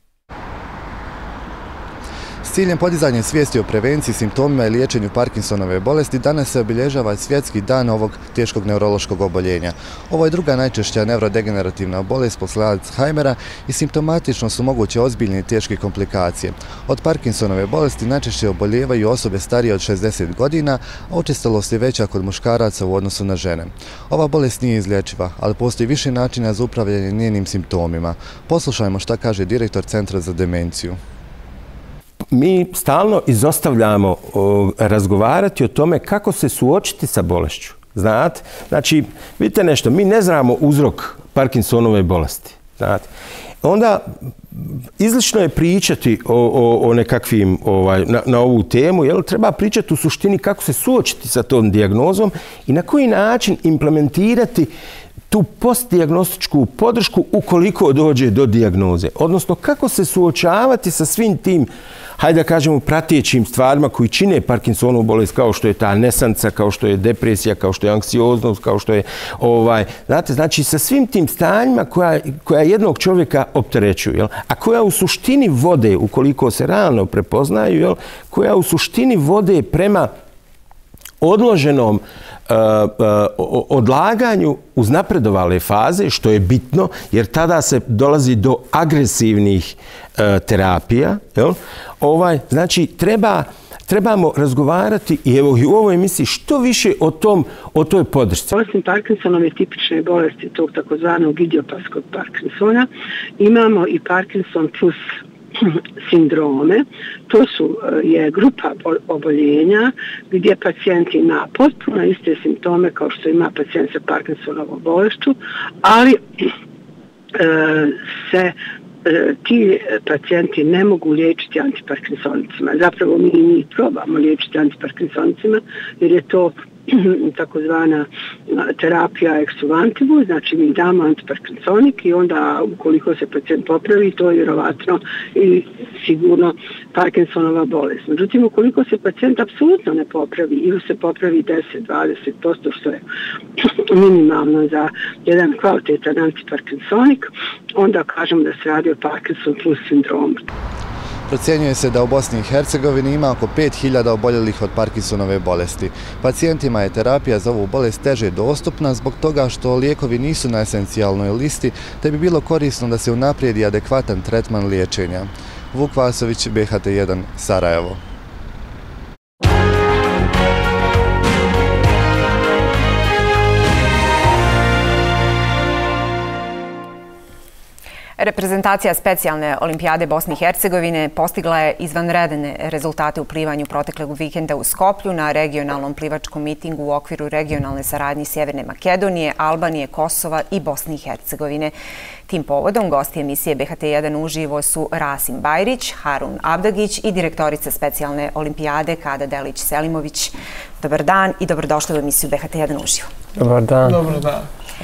Speaker 12: S ciljem podizanja svijesti o prevenciji, simptomima i liječenju Parkinsonove bolesti danas se obilježava svjetski dan ovog teškog neurološkog oboljenja. Ovo je druga najčešća neurodegenerativna bolest poslije Alzheimera i simptomatično su moguće ozbiljne i teške komplikacije. Od Parkinsonove bolesti najčešće obolijevaju osobe starije od šezdeset godina, a učestalost je veća kod muškaraca u odnosu na žene. Ova bolest nije izlječiva, ali postoji više načina za upravljanje njenim simptomima. Poslušajmo šta kaže direktor Centra za demenciju.
Speaker 16: Mi stalno izostavljamo o, razgovarati o tome kako se suočiti sa bolešću. Znate? Znači, vidite nešto, mi ne znamo uzrok Parkinsonove bolesti. Znate? Onda izlično je pričati o, o, o nekakvim, ovaj, na, na ovu temu, jel? Treba pričati u suštini kako se suočiti sa tom dijagnozom i na koji način implementirati tu postdijagnostičku podršku ukoliko dođe do dijagnoze. Odnosno, kako se suočavati sa svim tim, hajde da kažemo, pratećim stvarima koji čine Parkinsonovu bolest, kao što je ta nesanca, kao što je depresija, kao što je anksioznost, kao što je ovaj, znate, znači sa svim tim stanjima koja, koja jednog čovjeka opterećuju, jel? A koja u suštini vode, ukoliko se realno prepoznaju, jel? Koja u suštini vode prema odloženom uh, uh, odlaganju uznapredovale faze, što je bitno, jer tada se dolazi do agresivnih uh, terapija. Jel? Ovaj, znači, treba, trebamo razgovarati i evo i u ovoj emisiji što više o, tom, o toj podršci.
Speaker 18: Osim Parkinsonove tipične bolesti, tog takozvanog idiopaskog Parkinsona, imamo i Parkinson plus sindrome. To su, je grupa oboljenja gdje pacijent ima potpuno iste simptome kao što ima pacijent sa Parkinsonovom bolešću, ali e, se e, ti pacijenti ne mogu liječiti antiparkinsonicima. Zapravo mi njih probamo liječiti antiparkinsonicima jer je to takozvana terapija eksuvantivu, znači mi damo antiparkinsonik i onda ukoliko se pacijent popravi, to je vjerovatno i sigurno Parkinsonova bolest. Međutim, ukoliko se pacijent apsolutno ne popravi ili se popravi deset do dvadeset posto što je minimalno za jedan kvalitetan antiparkinsonik, onda kažemo da se radi o Parkinson plus sindromu.
Speaker 12: Procjenjuje se da u Bosni i Hercegovini ima oko pet hiljada oboljelih od Parkinsonove bolesti. Pacijentima je terapija za ovu bolest teže dostupna zbog toga što lijekovi nisu na esencijalnoj listi, te bi bilo korisno da se unaprijedi adekvatan tretman liječenja. Vuk Vasović, B H T jedan, Sarajevo.
Speaker 1: Reprezentacija specijalne olimpijade Bosne i Hercegovine postigla je izvanredne rezultate u plivanju proteklog vikenda u Skoplju na regionalnom plivačkom mitingu u okviru regionalne saradnje Sjeverne Makedonije, Albanije, Kosova i Bosne i Hercegovine. Tim povodom gosti emisije B H T jedan uživo su Rasim Bajrić, Harun Abdagić i direktorica specijalne olimpijade Kada Delić-Selimović. Dobar dan i dobrodošli u emisiju B H T jedan uživo.
Speaker 2: Dobar dan.
Speaker 19: Dobar dan.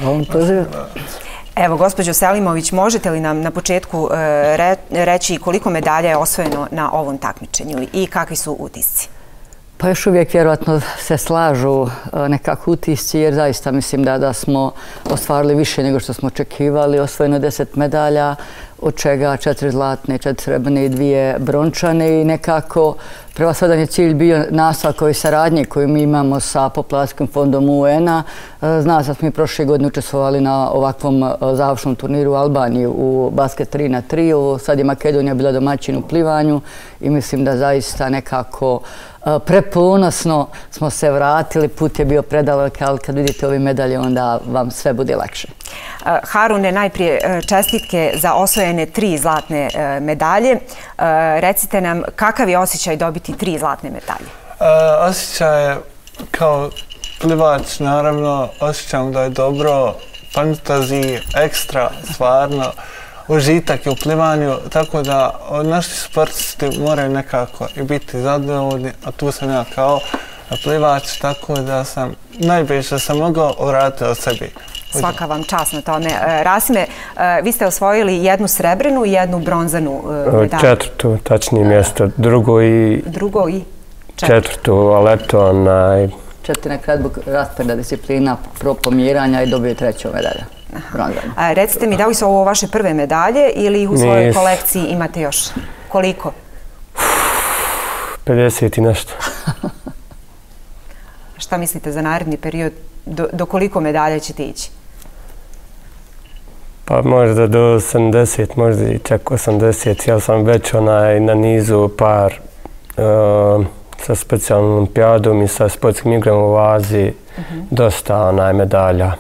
Speaker 1: Evo, gospođo Selimović, možete li nam na početku reći koliko medalja je osvojeno na ovom takmičenju i kakvi su utisci?
Speaker 20: Pa još uvijek vjerojatno se slažu nekako utisci, jer zaista mislim da, da smo ostvarili više nego što smo očekivali. Osvojeno deset medalja, od čega četiri zlatne, četiri srebrne i dvije brončane i nekako prevashodan je cilj bio nastavak ove saradnje koju mi imamo sa Populacijskim fondom U N-a. Zna se da smo mi prošle godine učestvovali na ovakvom završnom turniru u Albaniji u basket tri na tri. Sad je Makedonija bila domaćin u plivanju i mislim da zaista nekako preponosno smo se vratili. Put je bio predalek, ali kad vidite ove medalje onda vam sve bude lakše.
Speaker 1: Harune, najprije čestitke za osvojene tri zlatne medalje. Recite nam kakav je osjećaj dobiti tri zlatne medalje?
Speaker 19: Osjećaj je kao plivač, naravno, osjećam da je dobro, fantaziji, ekstra, stvarno, užitak je u plivanju, tako da naši sportisti moraju nekako i biti zadovoljni, a tu sam ja kao plivač, tako da sam najviše sam mogao uraditi od sebi.
Speaker 1: Svaka vam čast na tome. Rasime, vi ste osvojili jednu srebrenu i jednu bronzanu medalju.
Speaker 2: Četvrtu, tačnije mjesto. Drugo i...
Speaker 1: Drugo i
Speaker 2: četvrtu, ali eto onaj...
Speaker 20: Četiri na kraju zbog rasporeda disciplina, propomiranja i dobio treću medalju. Bronzanu.
Speaker 1: Recite mi, da li su ovo vaše prve medalje ili ih u svojoj kolekciji imate još? Koliko?
Speaker 2: pedeset i nešto.
Speaker 1: Šta mislite za naredni period? Do, do koliko medalja ćete ići?
Speaker 2: Pa možda do sedamdeset, možda i čak osamdeset. Ja sam već onaj na nizu par uh, sa specijalnom olimpijadom i sa sportskim igrama u Aziji. Uh-huh. Dosta onaj medalja.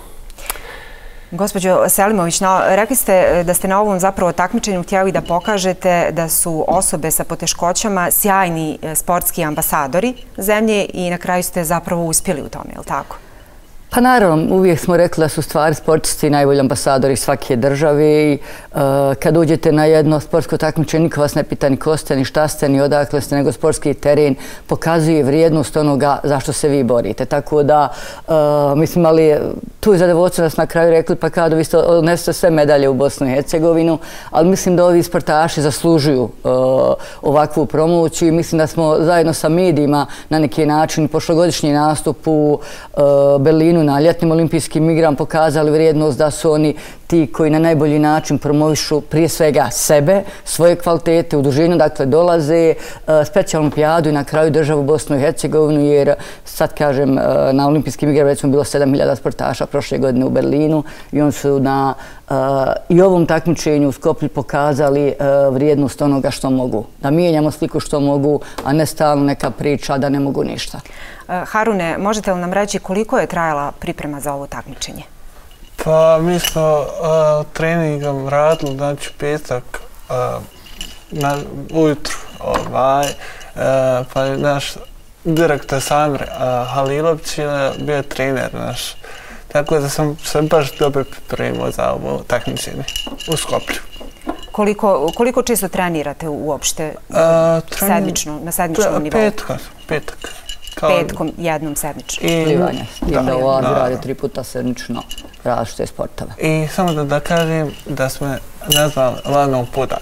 Speaker 1: Gospođo Selimović, no, rekli ste da ste na ovom zapravo takmičenju htjeli da pokažete da su osobe sa poteškoćama sjajni sportski ambasadori zemlje i na kraju ste zapravo uspjeli u tome, je li tako?
Speaker 20: Pa naravno, uvijek smo rekli da su stvari sportisti najbolji ambasadori svake države i kad uđete na jedno sportsko takmičenje, niko vas ne pita ni ko ste, ni šta ste, ni odakle ste, nego sportski teren pokazuje vrijednost onoga zašto se vi borite. Tako da, mislim, ali tu je zadovoljstvo da smo na kraju rekli, pa kada vi ste odnesete sve medalje u Bosnu i Hercegovinu, ali mislim da ovi sportaši zaslužuju ovakvu promociju i mislim da smo zajedno sa medijima na neki način prošlogodišnji nastup u Berlinu na ljetnim olimpijskim igrama pokazali vrijednost da su oni ti koji na najbolji način promovišu prije svega sebe, svoje kvalitete, udruženju, dakle dolaze specijalnu olimpijadu i na kraju državu Bosnu i Hercegovinu, jer sad kažem na olimpijskim igrama recimo bilo sedam hiljada sportaša prošle godine u Berlinu i oni su na i ovom takmičenju u Skoplju pokazali vrijednost onoga što mogu. Da mijenjamo sliku što mogu, a ne stalno neka priča da ne mogu ništa.
Speaker 1: Harune, možete li nam reći koliko je trajala priprema za ovo takmičenje?
Speaker 19: Pa mi smo uh, treningom radili, znači petak uh, na, ujutru, ovaj, uh, pa je naš direktor Samir uh, Halilović je bio trener naš. Tako da sam se baš dobro pripremio za ovo takmičenje u Skoplju.
Speaker 1: Koliko, koliko često trenirate uopšte uh, tren... sedmično, na sedmičnom nivou?
Speaker 19: Petak, petak.
Speaker 1: Kao... Petkom jednom sedmično.
Speaker 20: I plivanje. I da u Aziji radi tri puta sedmično različite sportove.
Speaker 19: I samo da, da kažem da smo nazvali Lanom Pudar.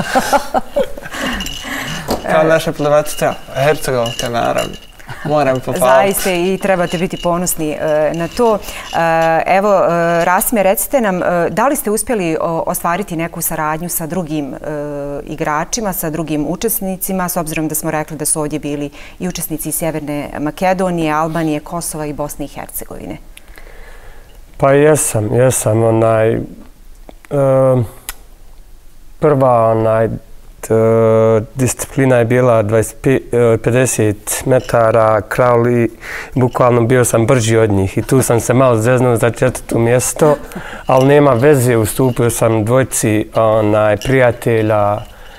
Speaker 19: Kao naše plivačice, Hercegovke naravno. Moram pohvaliti.
Speaker 1: Zaista i trebate biti ponosni na to. Evo, Rasime, recite nam, da li ste uspjeli ostvariti neku saradnju sa drugim igračima, sa drugim učesnicima, s obzirom da smo rekli da su ovdje bili i učesnici iz Sjeverne Makedonije, Albanije, Kosova i Bosne i Hercegovine?
Speaker 2: Pa jesam, jesam. Onaj, prva onaj disciplina je bila pedeset metara, krauli, bukvalno bio sam brži od njih i tu sam se malo zeznuo za četvrto mjesto, ali nema veze, ustupio sam dvojci prijatelja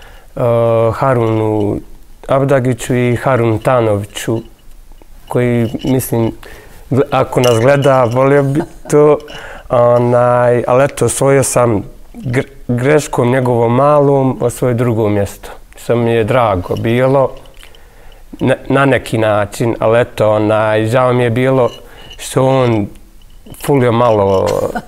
Speaker 2: Harunu Abdagiću i Harunu Tanoviću, koji, mislim, ako nas gleda, volio bi to, ali eto, osvojio sam greškom njegovom malom osvojio drugo mjesto. Što mi je drago bilo na neki način, ali eto, žao mi je bilo što on fulio malo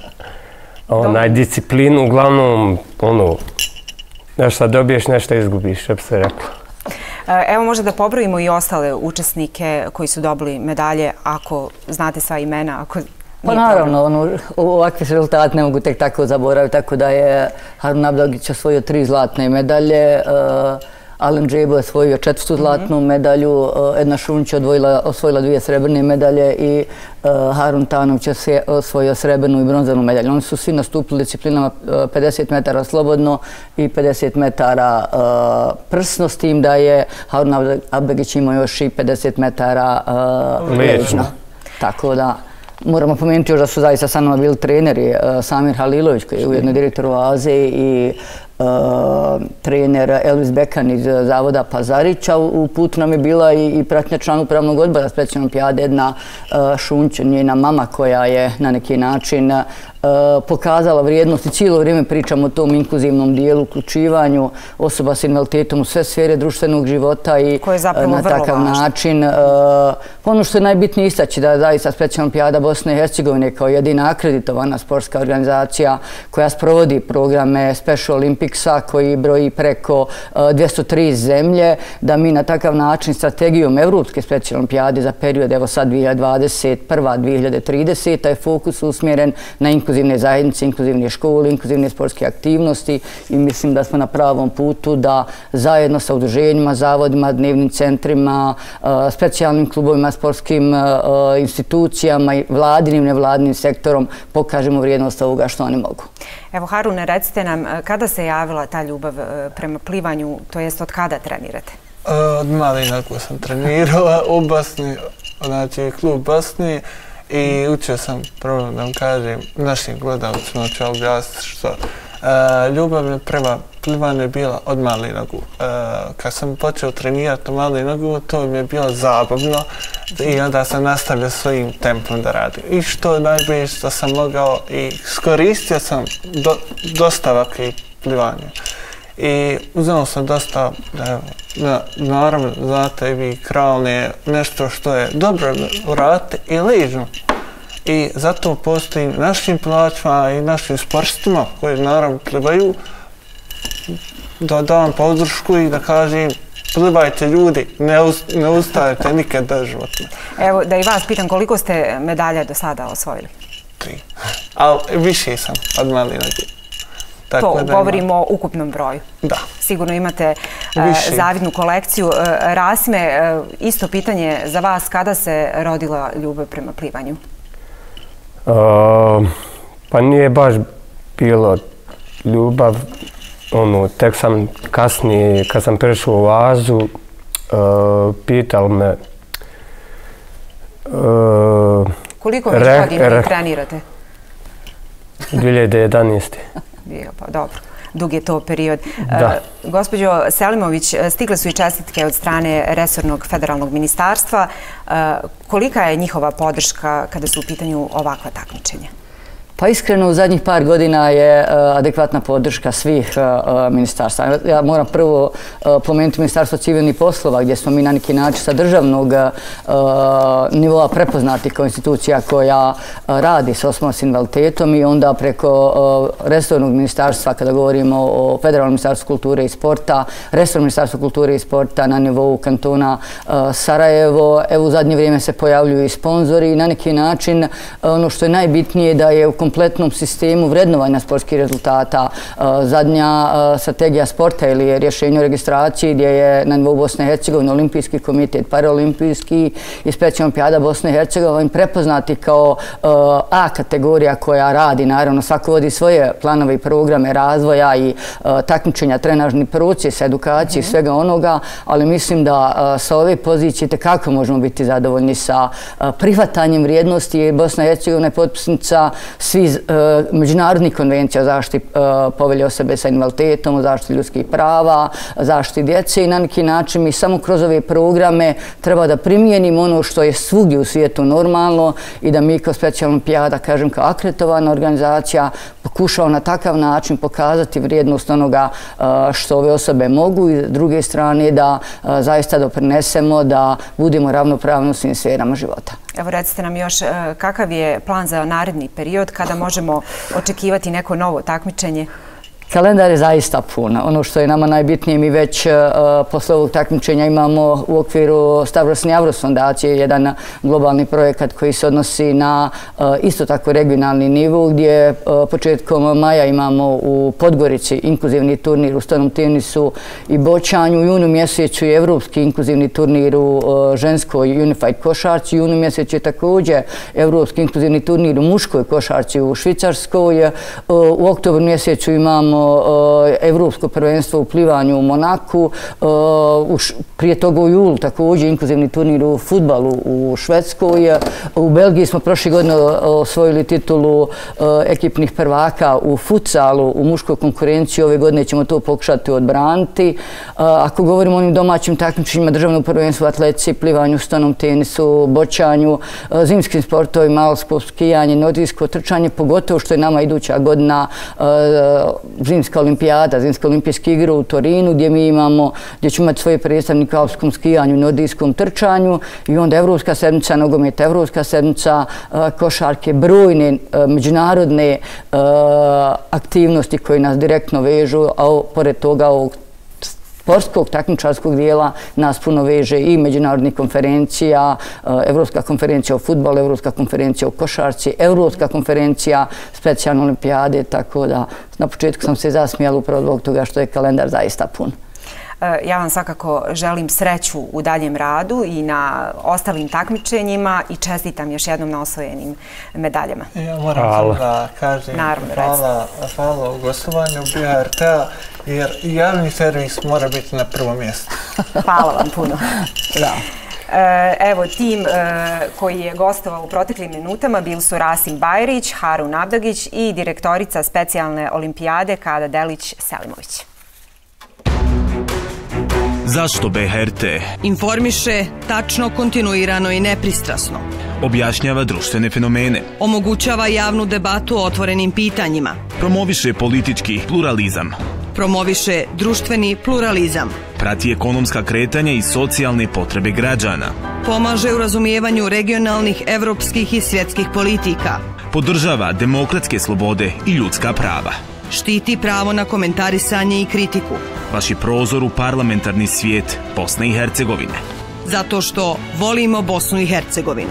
Speaker 2: disciplinu, uglavnom, ono, nešto dobiješ, nešto izgubiš, što bi se reklo.
Speaker 1: Evo možda da pobrojimo i ostale učesnike koji su dobili medalje, ako znate sva imena, ako...
Speaker 20: Pa naravno, ovakve rezultate ne mogu tek tako zaboraviti, tako da je Harun Abdagić osvojio tri zlatne medalje, Alen Džebo je osvojio četvrtu zlatnu medalju, Edna Šunć je osvojila dvije srebrne medalje i Harun Tanović je osvojio srebrnu i bronzanu medalju. Oni su svi nastupili disciplinama pedeset metara slobodno i pedeset metara prsno, s tim da je Harun Abdagić imao još i pedeset metara ležno. Tako da moramo pomenuti još da su zaista sa nama bili treneri Samir Halilović, koji je ujedno direktor Oaze, i trener Elvis Bekan iz Zavoda Pazarića. U putu nam je bila i pratnja član upravnog odbora specijalne olimpijade Edna Šunć, njena mama, koja je na neki način pokazala vrijednost i cijelo vrijeme pričamo o tom inkluzivnom dijelu, uključivanju osoba s invaliditetom u sve sfere društvenog života i na takav način. Ono što je najbitnije istaći da je zaista specijalna olimpijada Bosne i Hercegovine kao jedina akreditovana sportska organizacija koja sprovodi programe Special Olympicsa koji broji preko dvjesto tri zemlje, da mi na takav način strategijom Evropske specijalne olimpijade za period, evo sad dvije hiljade dvadeset prva do dvije hiljade trideseta je fokus usmjeren na inkluzivne zajednice, inkluzivne škole, inkluzivne sportske aktivnosti i mislim da smo na pravom putu da zajedno sa udruženjima, zavodima, dnevnim centrima, specijalnim klubovima, sportskim institucijama i vladinim, nevladinim sektorom pokažemo vrijednost ovoga što oni mogu.
Speaker 1: Evo, Harune, recite nam, kada se javila ta ljubav prema plivanju, to jest od kada trenirate?
Speaker 19: Od malinaku sam trenirala u Bosni, znači klub Bosni, i učio sam, prvo da vam kažem, našim gledalcima ću objasniti što ljubav prema plivanju je bila od malinaku. Kad sam počeo trenirati malinaku, to mi je bilo zabavno i onda sam nastavio svojim tempom da radim. I što najbolje što sam mogao i skoristio sam dosta ovakvih plivanja. I uzeo sam dosta, naravno, znate i vi, kraulne, nešto što je dobro uraditi i ližno. I zato postoji našim plivačima i našim sportistima koji naravno plivaju, da dam podršku i da kažem plivajte ljudi, ne ustajete nikad do života.
Speaker 1: Evo, da i vas pitam, koliko ste medalja do sada osvojili?
Speaker 19: Tri. Ali više sam od malinaku.
Speaker 1: To govorimo o ukupnom broju.
Speaker 19: Da.
Speaker 1: Sigurno imate zavidnu kolekciju. Rasime, isto pitanje za vas, kada se rodila ljubav prema plivanju?
Speaker 2: Pa nije baš bilo ljubav, tek sam kasnije, kad sam prešao u Oazu, pital me...
Speaker 1: Koliko već godina trenirate?
Speaker 2: dvije hiljade jedanaeste.
Speaker 1: Pa dobro, dug je to period. Gospođo Selimović, stigle su i čestitke od strane resornog federalnog ministarstva. Kolika je njihova podrška kada su u pitanju ovakva takmičenja?
Speaker 20: Pa iskreno u zadnjih par godina je adekvatna podrška svih ministarstva. Ja moram prvo pomenuti Ministarstvo civilnih poslova gdje smo mi na neki način sa državnog nivoa prepoznati kao institucija koja radi s osobama s invaliditetom i onda preko resornog ministarstva, kada govorimo o Federalnom ministarstvu kulture i sporta, resornom ministarstvu kulture i sporta na nivou kantona Sarajevo. Evo u zadnje vrijeme se pojavljuju i sponzori i na neki način ono što je najbitnije da je u kompletnom sistemu vrednovanja sportskih rezultata. Zadnja strategija sporta ili rješenje o registraciji gdje je na nivou Bosne i Hercegovine Olimpijski komitet, Paraolimpijski i Specijalna olimpijada Bosne i Hercegovine prepoznati kao A kategorija koja radi, naravno svako vodi svoje planove i programe razvoja i takmičenja, trenažni proces, edukacije i svega onoga, ali mislim da sa ove pozicije tekako možemo biti zadovoljni sa prihvatanjem vrijednosti. Bosna i Hercegovina je potpisnica svih međunarodnih konvencija o zaštiti povelje osobe sa invaliditetom, o zaštiti ljudskih prava, zaštiti djece i na neki način mi samo kroz ove programe treba da primijenimo ono što je svugdje u svijetu normalno i da mi kao Specijalna olimpijada, kažem kao akreditovana organizacija, pokušao na takav način pokazati vrijednost onoga što ove osobe mogu i s druge strane da zaista doprinesemo da budemo ravnopravni u svim sferama života.
Speaker 1: Evo recite nam još kakav je plan za naredni period kada možemo očekivati neko novo takmičenje?
Speaker 20: Kalendar je zaista pun. Ono što je nama najbitnije, mi već posle ovog takmičenja imamo u okviru Stavros Njavros fondacije jedan globalni projekat koji se odnosi na isto tako regionalni nivo gdje početkom maja imamo u Podgorici inkluzivni turnir u stonom tenisu i boćanju, u junu mjesecu je evropski inkluzivni turnir u ženskoj Unified košarci, u junu mjesecu je također evropski inkluzivni turnir u muškoj košarci u Švicarskoj, u oktobru mjesecu imamo evropsko prvenstvo u plivanju u Monaku, prije toga u julu također inkluzivni turnir u fudbalu u Švedskoj. U Belgiji smo prošle godine osvojili titulu ekipnih prvaka u futsalu, u muškoj konkurenciji. Ove godine ćemo to pokušati odbraniti. Ako govorimo o onim domaćim takmičenjima, državnom prvenstvu u atletici, plivanju, stonom tenisu, boćanju, zimskim sportovima, alpsko skijanje, nordijsko trčanje, pogotovo što je nama iduća godina zimska olimpijada, zimske olimpijske igre u Torinu gdje mi imamo, gdje ćemo imati svoje predstavnike u alpskom skijanju, nordijskom trčanju i onda Evropska sedmica nogometa, Evropska sedmica košarke, brojne međunarodne aktivnosti koje nas direktno vežu, a pored toga ovog sportskog, takmičarskog dijela nas puno veže i međunarodnih konferencija, Evropska konferencija o fudbalu, Evropska konferencija o košarci, Evropska konferencija Specijalne olimpijade, tako da na početku sam se zasmijala upravo zbog toga što je kalendar zaista pun.
Speaker 1: Ja vam svakako želim sreću u daljem radu i na ostalim takmičenjima i čestitam još jednom na osvojenim medaljama.
Speaker 19: Ja moram da kažem hvala u gostovanju B R T-a jer javni servis mora biti na prvom mjestu.
Speaker 1: Hvala vam puno. Evo, tim koji je gostovao u proteklim minutama bili su Rasim Bajrić, Harun Abdagić i direktorica Specijalne olimpijade Kada Delić-Selimović.
Speaker 10: Zašto B R T?
Speaker 11: Informiše tačno, kontinuirano i nepristrasno.
Speaker 10: Objašnjava društvene fenomene.
Speaker 11: Omogućava javnu debatu o otvorenim pitanjima.
Speaker 10: Promoviše politički pluralizam.
Speaker 11: Promoviše društveni pluralizam.
Speaker 10: Prati ekonomska kretanja i socijalne potrebe građana.
Speaker 11: Pomaže u razumijevanju regionalnih, evropskih i svjetskih politika.
Speaker 10: Podržava demokratske slobode i ljudska prava.
Speaker 11: Štiti pravo na komentarisanje i kritiku.
Speaker 10: Vaš je prozor u parlamentarni svijet Bosne i Hercegovine.
Speaker 11: Zato što volimo Bosnu i Hercegovinu.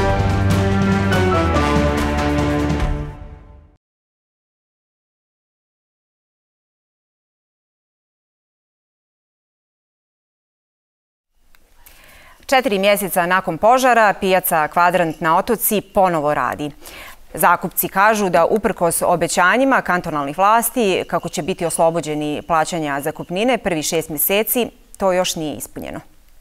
Speaker 1: Četiri mjeseca nakon požara, pijaca Kvadrant na Otoci ponovo radi. Zakupci kažu da uprkos obećanjima kantonalnih vlasti kako će biti oslobođeni plaćanja zakupnine prvi šest mjeseci, to još nije ispunjeno.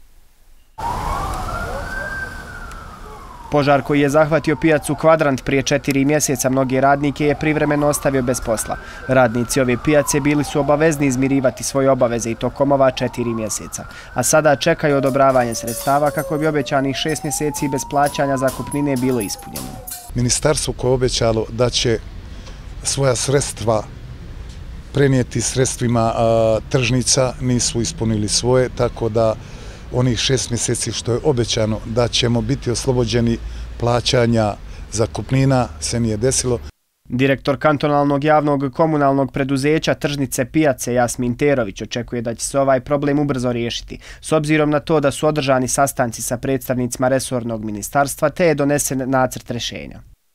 Speaker 3: Požar koji je zahvatio pijacu Kvadrant prije četiri mjeseca mnoge radnike je privremeno ostavio bez posla. Radnici ove pijace bili su obavezni izmirivati svoje obaveze i tokom ova četiri mjeseca, a sada čekaju odobravanje sredstava kako bi obećanih šest mjeseci bez plaćanja zakupnine bilo ispunjeno.
Speaker 5: Ministarstvo koje je obećalo da će svoja sredstva prenijeti sredstvima tržnica nisu ispunili svoje, tako da onih šest mjeseci što je obećano da ćemo biti oslobođeni plaćanja zakupnina se nije desilo.
Speaker 3: Direktor kantonalnog javnog komunalnog preduzeća Tržnice pijace Jasmin Terović očekuje da će se ovaj problem ubrzo riješiti, s obzirom na to da su održani sastanci sa predstavnicima resornog ministarstva te je donesen nacrt rješenja.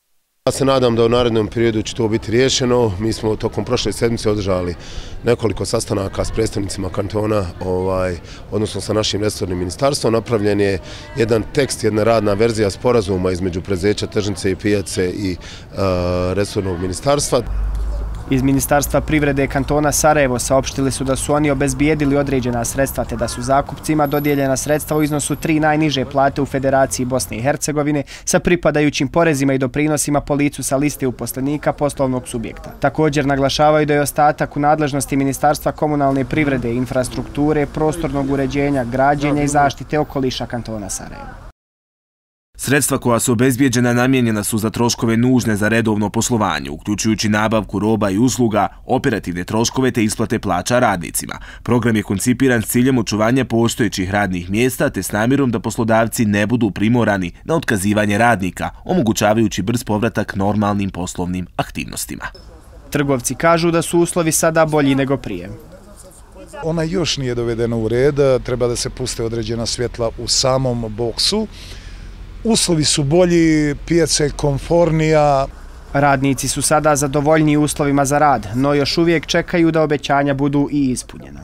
Speaker 4: Ja se nadam da u narednom periodu će to biti riješeno. Mi smo tokom prošle sedmice održali nekoliko sastanaka s predstavnicima kantona, ovaj, odnosno sa našim resornim ministarstvom. Napravljen je jedan tekst, jedna radna verzija sporazuma između preduzeća Tržnice i pijace i uh, resornog ministarstva.
Speaker 3: Iz Ministarstva privrede kantona Sarajevo saopštili su da su oni obezbijedili određena sredstva te da su zakupcima dodijeljena sredstva u iznosu tri najniže plate u Federaciji Bosne i Hercegovine sa pripadajućim porezima i doprinosima po licu sa liste uposlenika poslovnog subjekta. Također naglašavaju da je ostatak u nadležnosti Ministarstva komunalne privrede, infrastrukture, prostornog uređenja, građenja i zaštite okoliša kantona Sarajevo.
Speaker 10: Sredstva koja su obezbijeđena namijenjena su za troškove nužne za redovno poslovanje, uključujući nabavku roba i usluga, operativne troškove te isplate plaća radnicima. Program je koncipiran s ciljem očuvanja postojećih radnih mjesta te s namjerom da poslodavci ne budu primorani na otkazivanje radnika, omogućavajući brz povratak normalnim poslovnim aktivnostima.
Speaker 3: Trgovci kažu da su uslovi sada bolji nego prije.
Speaker 5: Ona još nije dovedena u red, treba da se puste određena svjetla u samom boksu. Uslovi su bolji, pijaca je komfornija.
Speaker 3: Radnici su sada zadovoljni uslovima za rad, no još uvijek čekaju da obećanja budu i ispunjena.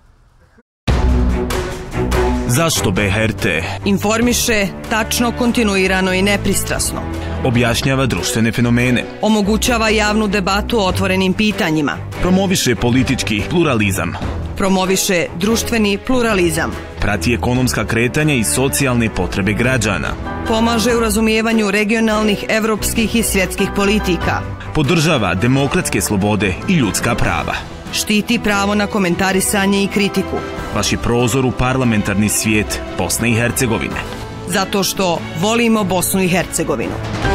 Speaker 10: Zašto B H R T?
Speaker 11: Informiše tačno, kontinuirano i nepristrasno.
Speaker 10: Objašnjava društvene fenomene.
Speaker 11: Omogućava javnu debatu o otvorenim pitanjima.
Speaker 10: Promoviše politički pluralizam.
Speaker 11: Promoviše društveni pluralizam.
Speaker 10: Prati ekonomska kretanja i socijalne potrebe građana.
Speaker 11: Pomaže u razumijevanju regionalnih, evropskih i svjetskih politika.
Speaker 10: Podržava demokratske slobode i ljudska prava.
Speaker 11: Štiti pravo na komentarisanje i kritiku.
Speaker 10: Vaš je prozor u parlamentarni svijet Bosne i Hercegovine.
Speaker 11: Zato što volimo Bosnu i Hercegovinu.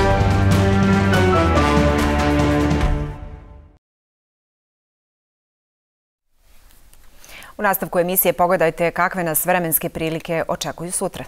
Speaker 1: U nastavku emisije pogledajte kakve nas vremenske prilike očekuju sutra.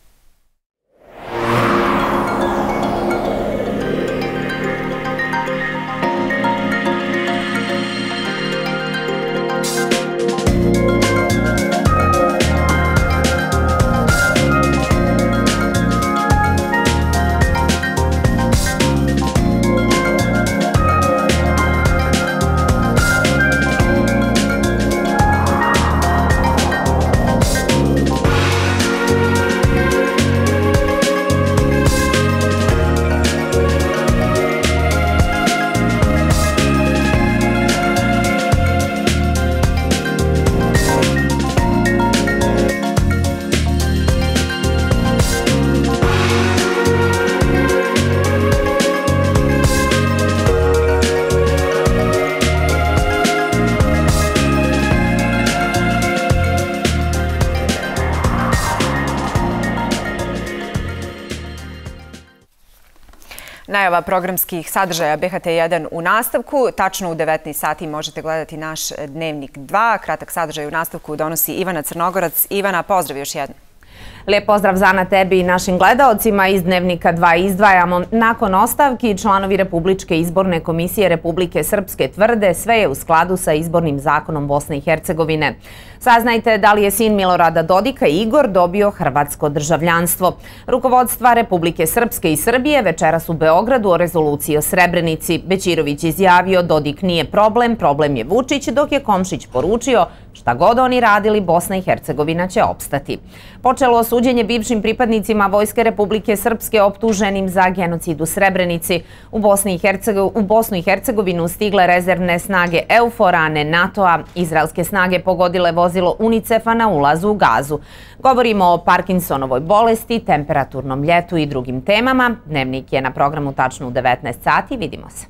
Speaker 1: Najava programskih sadržaja B H T jedan u nastavku. Tačno u devetnaest sati možete gledati naš Dnevnik dva. Kratak sadržaj u nastavku donosi Ivana Crnogorac. Ivana, pozdrav još jednom.
Speaker 6: Lijep pozdrav Zana tebi i našim gledaocima. Iz Dnevnika dva izdvajamo. Nakon ostavki, članovi Republičke izborne komisije Republike Srpske tvrde sve je u skladu sa izbornim zakonom Bosne i Hercegovine. Saznajte da li je sin Milorada Dodika Igor dobio hrvatsko državljanstvo. Rukovodstva Republike Srpske i Srbije večeras u Beogradu o rezoluciji o Srebrenici. Bećirović izjavio Dodik nije problem, problem je Vučić, dok je Komšić poručio šta god oni radili, Bosna i Hercegovina će opstati. Počelo suđenje bivšim pripadnicima Vojske Republike Srpske optuženim za genocid u Srebrenici. U Bosni i Hercego, u Bosnu i Hercegovinu stigle rezervne snage EUFOR-a, a ne NATO-a. Izraelske snage pogodile vozilo UNICEF-a na ulazu u Gazu. Govorimo o Parkinsonovoj bolesti, temperaturnom ljetu i drugim temama. Dnevnik je na programu tačno u devetnaest sati. Vidimo se.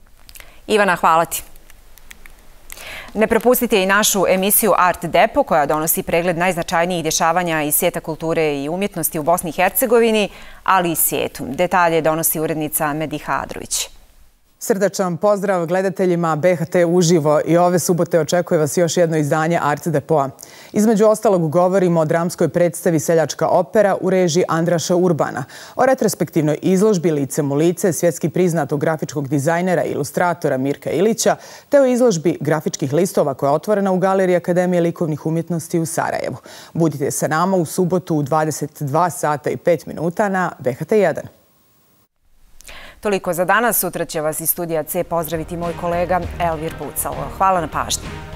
Speaker 1: Ivana, hvala ti. Ne propustite i našu emisiju Art Depo koja donosi pregled najznačajnijih dešavanja iz svijeta kulture i umjetnosti u Bosni i Hercegovini, ali i svijetu. Detalje donosi urednica Mediha Adrović.
Speaker 8: Srdačan pozdrav gledateljima B H T uživo i ove subote očekuje vas još jedno izdanje Art Depoa. Između ostalog govorimo o dramskoj predstavi Seljačka opera u režiji Andraša Urbana, o retrospektivnoj izložbi Licem u lice svjetski priznatog grafičkog dizajnera i ilustratora Mirka Ilića, te o izložbi grafičkih listova koja je otvorena u Galeriji Akademije likovnih umjetnosti u Sarajevu. Budite sa nama u subotu u dvadeset dva sata i pet minuta na B H T jedan.
Speaker 1: Toliko za danas. Sutra će vas iz studija C pozdraviti moj kolega Elvir Pucalo. Hvala na pažnji.